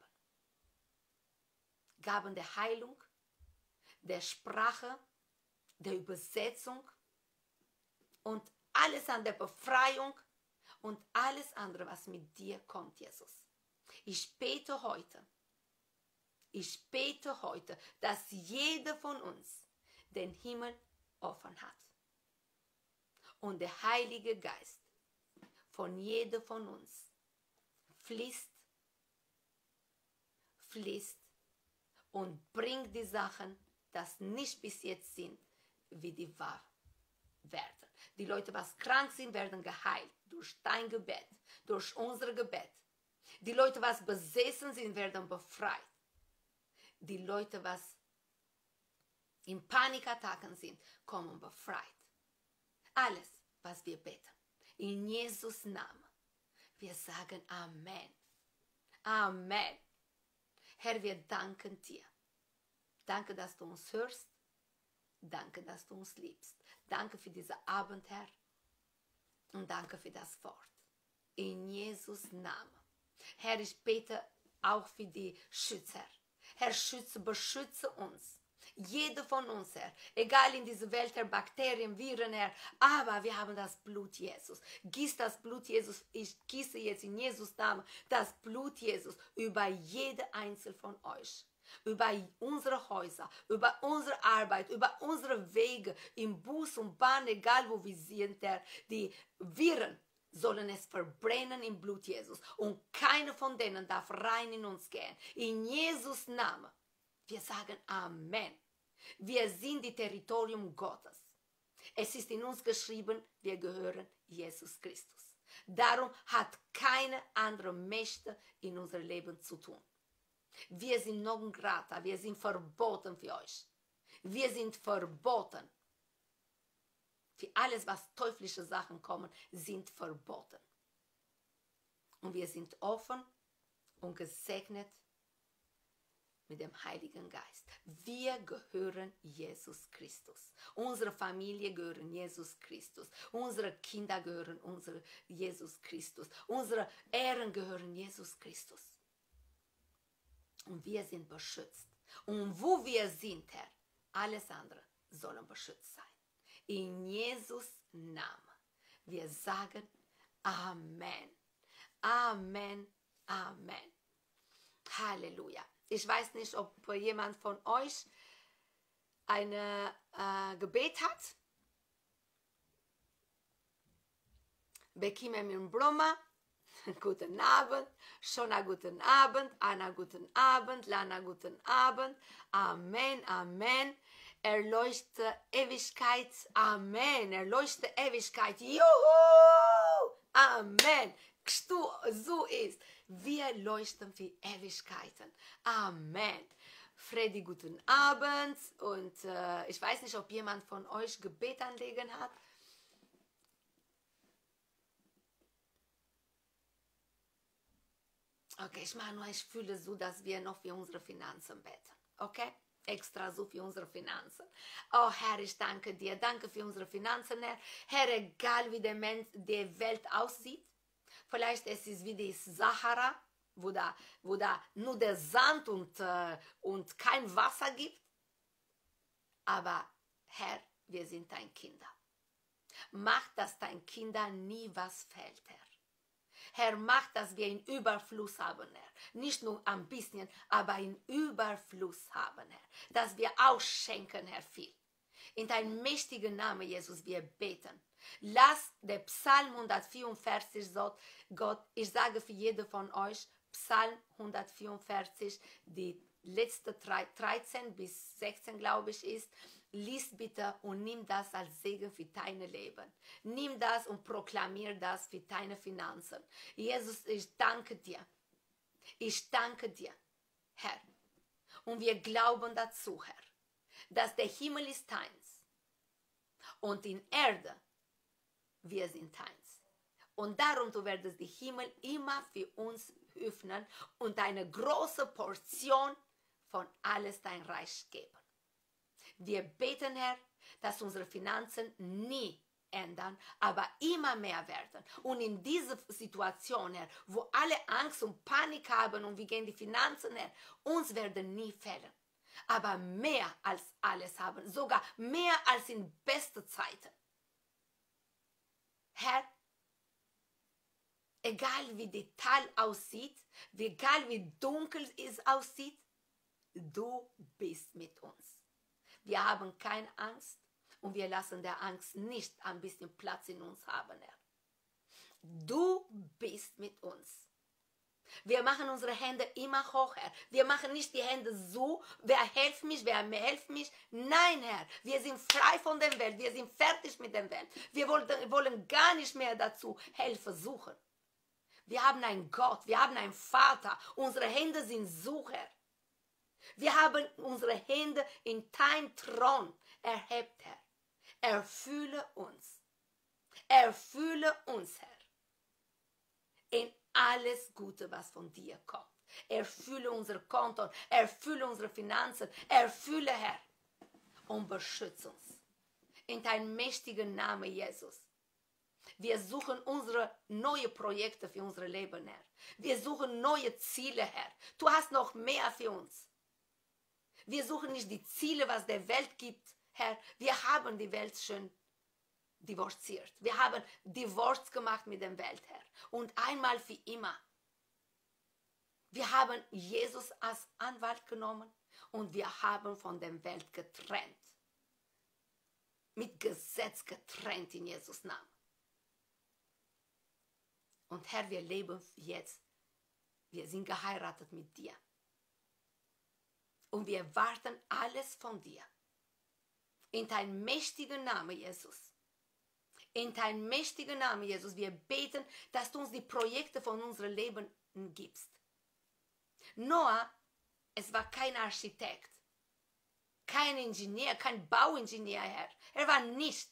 Gaben der Heilung, der Sprache, der Übersetzung und alles an der Befreiung und alles andere, was mit dir kommt, Jesus. Ich bete heute, Ich bete heute, dass jeder von uns den Himmel offen hat. Und der Heilige Geist von jedem von uns fließt, fließt und bringt die Sachen, die nicht bis jetzt sind, wie die wahr werden. Die Leute, was krank sind, werden geheilt durch dein Gebet, durch unser Gebet. Die Leute, was besessen sind, werden befreit. Die Leute, was in Panikattacken sind, kommen befreit. Alles, was wir beten. In Jesus' Namen. Wir sagen Amen. Amen. Herr, wir danken dir. Danke, dass du uns hörst. Danke, dass du uns liebst. Danke für diesen Abend, Herr. Und danke für das Wort. In Jesus Namen. Herr, ich bete auch für die Schützer. Herr, schütze, beschütze uns. Jeder von uns, Herr, egal in dieser Welt der Bakterien, Viren, Herr, aber wir haben das Blut Jesus. Gieß das Blut Jesus, ich gieße jetzt in Jesus Namen das Blut Jesus über jede einzelne von euch. Über unsere Häuser, über unsere Arbeit, über unsere Wege, im Bus und Bahn, egal wo wir sind, Herr, die Viren sollen es verbrennen im Blut Jesus. Und keiner von denen darf rein in uns gehen. In Jesus Namen. Wir sagen Amen. Wir sind die Territorium Gottes. Es ist in uns geschrieben, wir gehören Jesus Christus. Darum hat keine andere Mächte in unser Leben zu tun. Wir sind non grata, wir sind verboten für euch. Wir sind verboten. Für alles, was teuflische Sachen kommen, sind verboten. Und wir sind offen und gesegnet mit dem Heiligen Geist. Wir gehören Jesus Christus. Unsere Familie gehören Jesus Christus. Unsere Kinder gehören unsere Jesus Christus. Unsere Ehren gehören Jesus Christus. Und wir sind beschützt. Und wo wir sind, Herr, alles andere sollen beschützt sein. In Jesus Namen. Wir sagen Amen. Amen. Amen. Halleluja. Ich weiß nicht, ob jemand von euch ein äh, Gebet hat. Bekime mir Bluma. Guten Abend. Shona, guten Abend. Anna, guten Abend. Lana, guten Abend. Amen, Amen. Erleuchte Ewigkeit. Amen. Erleuchte Ewigkeit. Juhu! Amen. So ist. Wir leuchten für Ewigkeiten. Amen. Freddy, guten Abend. Und äh, ich weiß nicht, ob jemand von euch Gebet anlegen hat. Okay, ich meine nur, ich fühle so, dass wir noch für unsere Finanzen beten. Okay? Extra so für unsere Finanzen. Oh Herr, ich danke dir. Danke für unsere Finanzen, Herr. Herr, egal wie der Mensch, die Welt aussieht. Vielleicht es ist wie die Sahara, wo da, wo da nur der Sand und, äh, und kein Wasser gibt. Aber Herr, wir sind dein Kinder. Mach, dass dein Kinder nie was fehlt, Herr. Herr, mach, dass wir in Überfluss haben, Herr. Nicht nur ein bisschen, aber in Überfluss haben, Herr. Dass wir ausschenken, Herr, viel. In deinem mächtigen Namen, Jesus, wir beten. Lass der Psalm hundertvierundvierzig, Gott, ich sage für jeden von euch, Psalm hundertvierundvierzig, die letzte dreizehn bis sechzehn, glaube ich, ist. Lies bitte und nimm das als Segen für dein Leben. Nimm das und proklamier das für deine Finanzen. Jesus, ich danke dir. Ich danke dir, Herr. Und wir glauben dazu, Herr, dass der Himmel ist deins und in Erde wir sind eins. Und darum, du werdest die Himmel immer für uns öffnen und eine große Portion von alles dein Reich geben. Wir beten, Herr, dass unsere Finanzen nie ändern, aber immer mehr werden. Und in dieser Situation, Herr, wo alle Angst und Panik haben und wir gehen die Finanzen, Herr, uns werden nie fehlen. Aber mehr als alles haben, sogar mehr als in besten Zeiten. Herr, egal wie das Tal aussieht, egal wie dunkel es aussieht, du bist mit uns. Wir haben keine Angst und wir lassen der Angst nicht ein bisschen Platz in uns haben, Herr. Du bist mit uns. Wir machen unsere Hände immer hoch, Herr. Wir machen nicht die Hände so, wer hilft mich, wer mir hilft mich. Nein, Herr, wir sind frei von der Welt, wir sind fertig mit der Welt. Wir wollen, wollen gar nicht mehr dazu Hilfe suchen. Wir haben einen Gott, wir haben einen Vater, unsere Hände sind so, Herr. Wir haben unsere Hände in dein Thron erhebt, Herr. Erfülle uns. Erfülle uns, Herr. In alles Gute, was von dir kommt. Erfülle unsere Konten, erfülle unsere Finanzen, erfülle, Herr. Und beschütze uns. In deinem mächtigen Namen, Jesus. Wir suchen unsere neue Projekte für unser Leben, Herr. Wir suchen neue Ziele, Herr. Du hast noch mehr für uns. Wir suchen nicht die Ziele, was der Welt gibt, Herr. Wir haben die Welt schon divorziert. Wir haben Divorce gemacht mit der Welt, Herr. Und einmal für immer. Wir haben Jesus als Anwalt genommen und wir haben von der Welt getrennt. Mit Gesetz getrennt in Jesus' Namen. Und Herr, wir leben jetzt. Wir sind geheiratet mit dir. Und wir warten alles von dir. In deinem mächtigen Namen, Jesus. In deinem mächtigen Namen, Jesus, wir beten, dass du uns die Projekte von unserem Leben gibst. Noah, es war kein Architekt, kein Ingenieur, kein Bauingenieur, Herr. Er war nicht.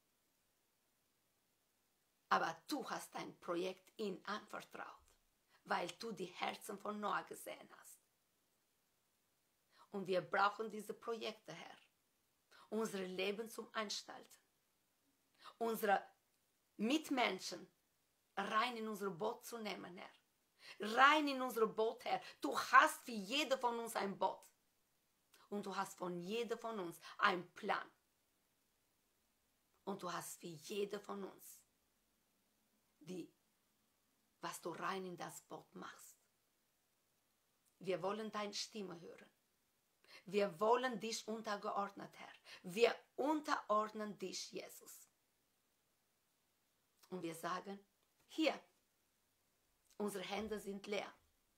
Aber du hast dein Projekt ihm anvertraut, weil du die Herzen von Noah gesehen hast. Und wir brauchen diese Projekte, Herr, unser Leben zum Anstalten. Unsere Mitmenschen rein in unser Boot zu nehmen, Herr. Rein in unser Boot, Herr. Du hast für jeder von uns ein Boot. Und du hast von jedem von uns einen Plan. Und du hast für jeder von uns, die, was du rein in das Boot machst. Wir wollen deine Stimme hören. Wir wollen dich untergeordnet, Herr. Wir unterordnen dich, Jesus. Und wir sagen, hier, unsere Hände sind leer.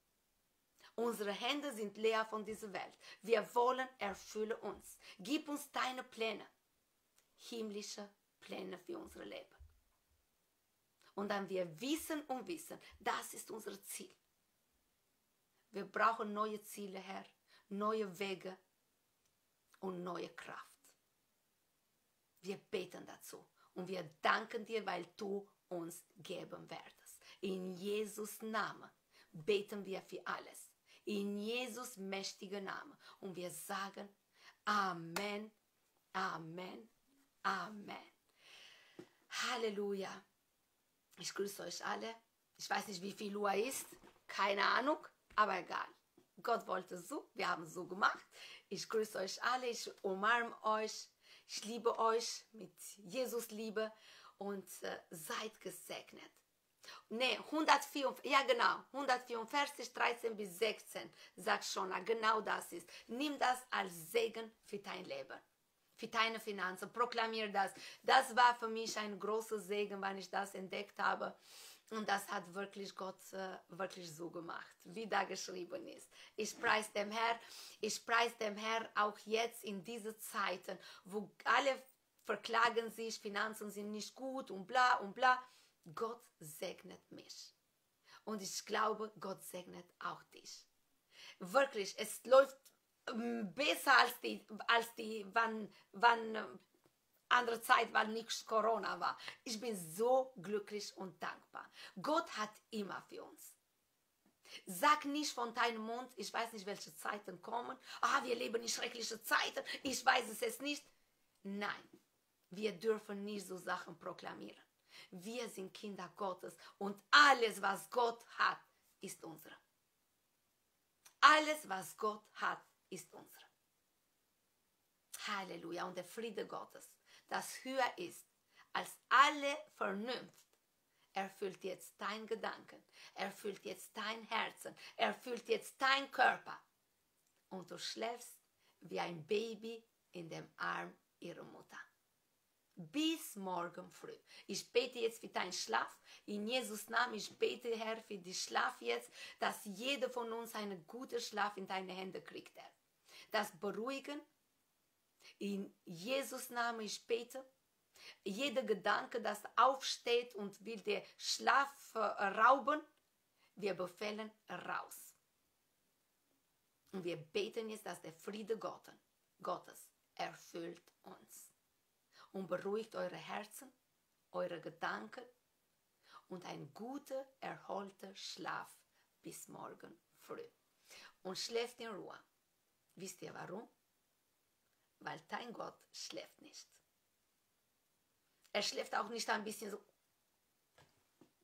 Unsere Hände sind leer von dieser Welt. Wir wollen, erfülle uns. Gib uns deine Pläne. Himmlische Pläne für unser Leben. Und dann wir wissen und wissen, das ist unser Ziel. Wir brauchen neue Ziele, Herr, neue Wege und neue Kraft. Wir beten dazu. Und wir danken dir, weil du uns geben werdest. In Jesus' Namen beten wir für alles. In Jesus' mächtigen Namen. Und wir sagen Amen, Amen, Amen. Halleluja. Ich grüße euch alle. Ich weiß nicht, wie viel Uhr ist. Keine Ahnung, aber egal. Gott wollte so, wir haben es so gemacht. Ich grüße euch alle, ich umarme euch. Ich liebe euch mit Jesus Liebe und äh, seid gesegnet. Ne, hundertvierundvierzig, ja genau, hundertvierundvierzig, dreizehn bis sechzehn, sagt schon, genau das ist. Nimm das als Segen für dein Leben, für deine Finanzen, proklamier das. Das war für mich ein großer Segen, wenn ich das entdeckt habe. Und das hat wirklich Gott äh, wirklich so gemacht, wie da geschrieben ist. Ich preise dem Herr, ich preise dem Herr auch jetzt in diesen Zeiten, wo alle verklagen sich, Finanzen sind nicht gut und bla und bla. Gott segnet mich. Und ich glaube, Gott segnet auch dich. Wirklich, es läuft ähm, besser als die, als die wann, wann äh, andere Zeit, weil nichts Corona war. Ich bin so glücklich und dankbar. Gott hat immer für uns. Sag nicht von deinem Mund, ich weiß nicht, welche Zeiten kommen. Ah, wir leben in schrecklichen Zeiten. Ich weiß es jetzt nicht. Nein, wir dürfen nicht so Sachen proklamieren. Wir sind Kinder Gottes und alles, was Gott hat, ist unsere. Alles, was Gott hat, ist unsere. Halleluja. Und der Friede Gottes, das höher ist als alle Vernunft, erfüllt jetzt dein Gedanken, erfüllt jetzt dein Herzen, erfüllt jetzt dein Körper. Und du schläfst wie ein Baby in dem Arm ihrer Mutter. Bis morgen früh. Ich bete jetzt für deinen Schlaf. In Jesus' Namen, ich bete, Herr, für den Schlaf jetzt, dass jeder von uns einen guten Schlaf in deine Hände kriegt, Herr. Das Beruhigen. In Jesus' Namen, ich bete. Jeder Gedanke, das aufsteht und will den Schlaf äh, rauben, wir befehlen raus. Und wir beten jetzt, dass der Friede Gottes erfüllt uns. Und beruhigt eure Herzen, eure Gedanken und ein guter, erholter Schlaf bis morgen früh. Und schläft in Ruhe. Wisst ihr warum? Weil dein Gott schläft nicht. Er schläft auch nicht ein bisschen so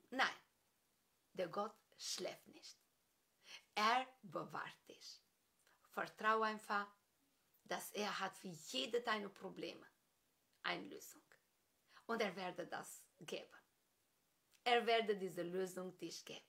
Nein, der Gott schläft nicht. Er bewahrt dich. Vertrau einfach, dass er hat für jede deine Probleme eine Lösung. Und er werde das geben. Er werde diese Lösung dich geben.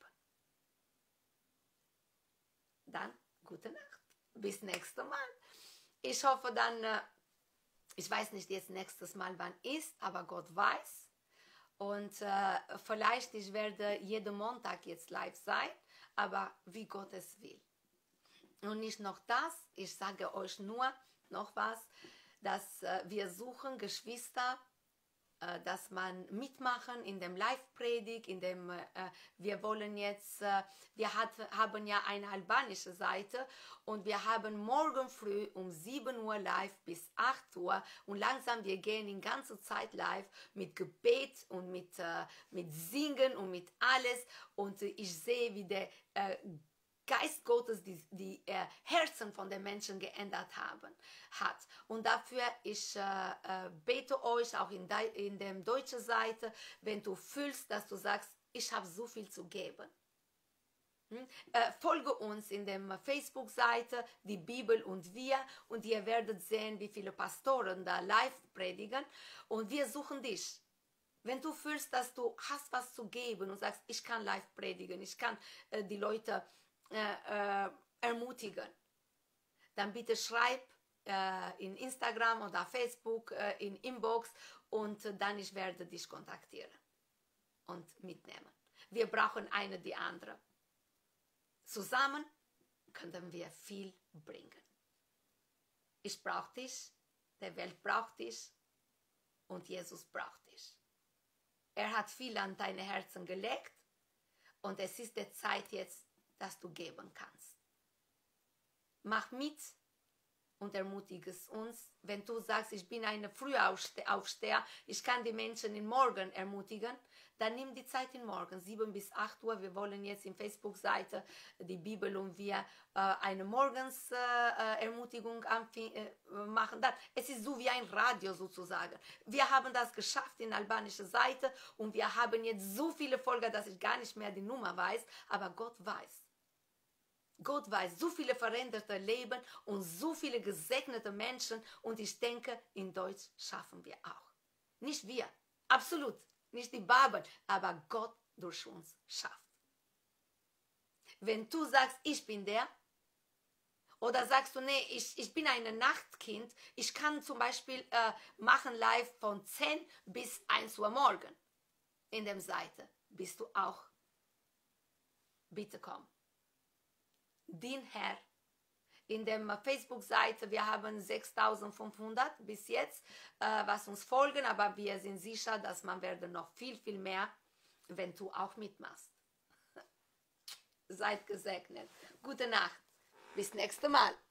Dann, gute Nacht. Bis nächstes Mal. Ich hoffe dann, äh, ich weiß nicht jetzt nächstes Mal wann ist, aber Gott weiß. Und äh, vielleicht ich werde jeden Montag jetzt live sein, aber wie Gott es will. Und nicht noch das, ich sage euch nur noch was, dass äh, wir suchen Geschwister, äh, dass man mitmachen in dem Live-Predigt, in dem äh, wir wollen jetzt, äh, wir hat, haben ja eine albanische Seite und wir haben morgen früh um sieben Uhr live bis acht Uhr und langsam wir gehen in ganze Zeit live mit Gebet und mit, äh, mit Singen und mit alles und äh, ich sehe, wie der äh, Geist Gottes die, die äh, Herzen von den Menschen geändert haben, hat. Und dafür, ich äh, äh, bete euch auch in, de, in der deutschen Seite, wenn du fühlst, dass du sagst, ich habe so viel zu geben. Hm? Äh, folge uns in der Facebook-Seite, die Bibel und wir, und ihr werdet sehen, wie viele Pastoren da live predigen. Und wir suchen dich. Wenn du fühlst, dass du hast was zu geben und sagst, ich kann live predigen, ich kann äh, die Leute Äh, äh, ermutigen, dann bitte schreib äh, in Instagram oder Facebook äh, in Inbox und äh, dann ich werde dich kontaktieren und mitnehmen. Wir brauchen eine die andere. Zusammen können wir viel bringen. Ich brauche dich, die Welt braucht dich und Jesus braucht dich. Er hat viel an deine Herzen gelegt und es ist die Zeit jetzt, dass du geben kannst. Mach mit und ermutige uns. Wenn du sagst, ich bin eine Frühaufsteher, ich kann die Menschen im Morgen ermutigen, dann nimm die Zeit im Morgen, sieben bis acht Uhr. Wir wollen jetzt in Facebook-Seite die Bibel und wir äh, eine Morgens-Ermutigung äh, äh, machen. Dann, es ist so wie ein Radio sozusagen. Wir haben das geschafft in der albanischen Seite und wir haben jetzt so viele Folger, dass ich gar nicht mehr die Nummer weiß, aber Gott weiß. Gott weiß, so viele veränderte Leben und so viele gesegnete Menschen und ich denke, in Deutsch schaffen wir auch. Nicht wir, absolut, nicht die Babel, aber Gott durch uns schafft. Wenn du sagst, ich bin der, oder sagst du, nee, ich, ich bin ein Nachtkind, ich kann zum Beispiel äh, machen live von zehn bis eins Uhr morgen in der Seite, bist du auch, bitte komm. Dien Herr. In der Facebook-Seite, wir haben sechstausendfünfhundert bis jetzt, äh, was uns folgen, aber wir sind sicher, dass man werde noch viel, viel mehr, wenn du auch mitmachst. Seid gesegnet. Gute Nacht. Bis nächstes Mal.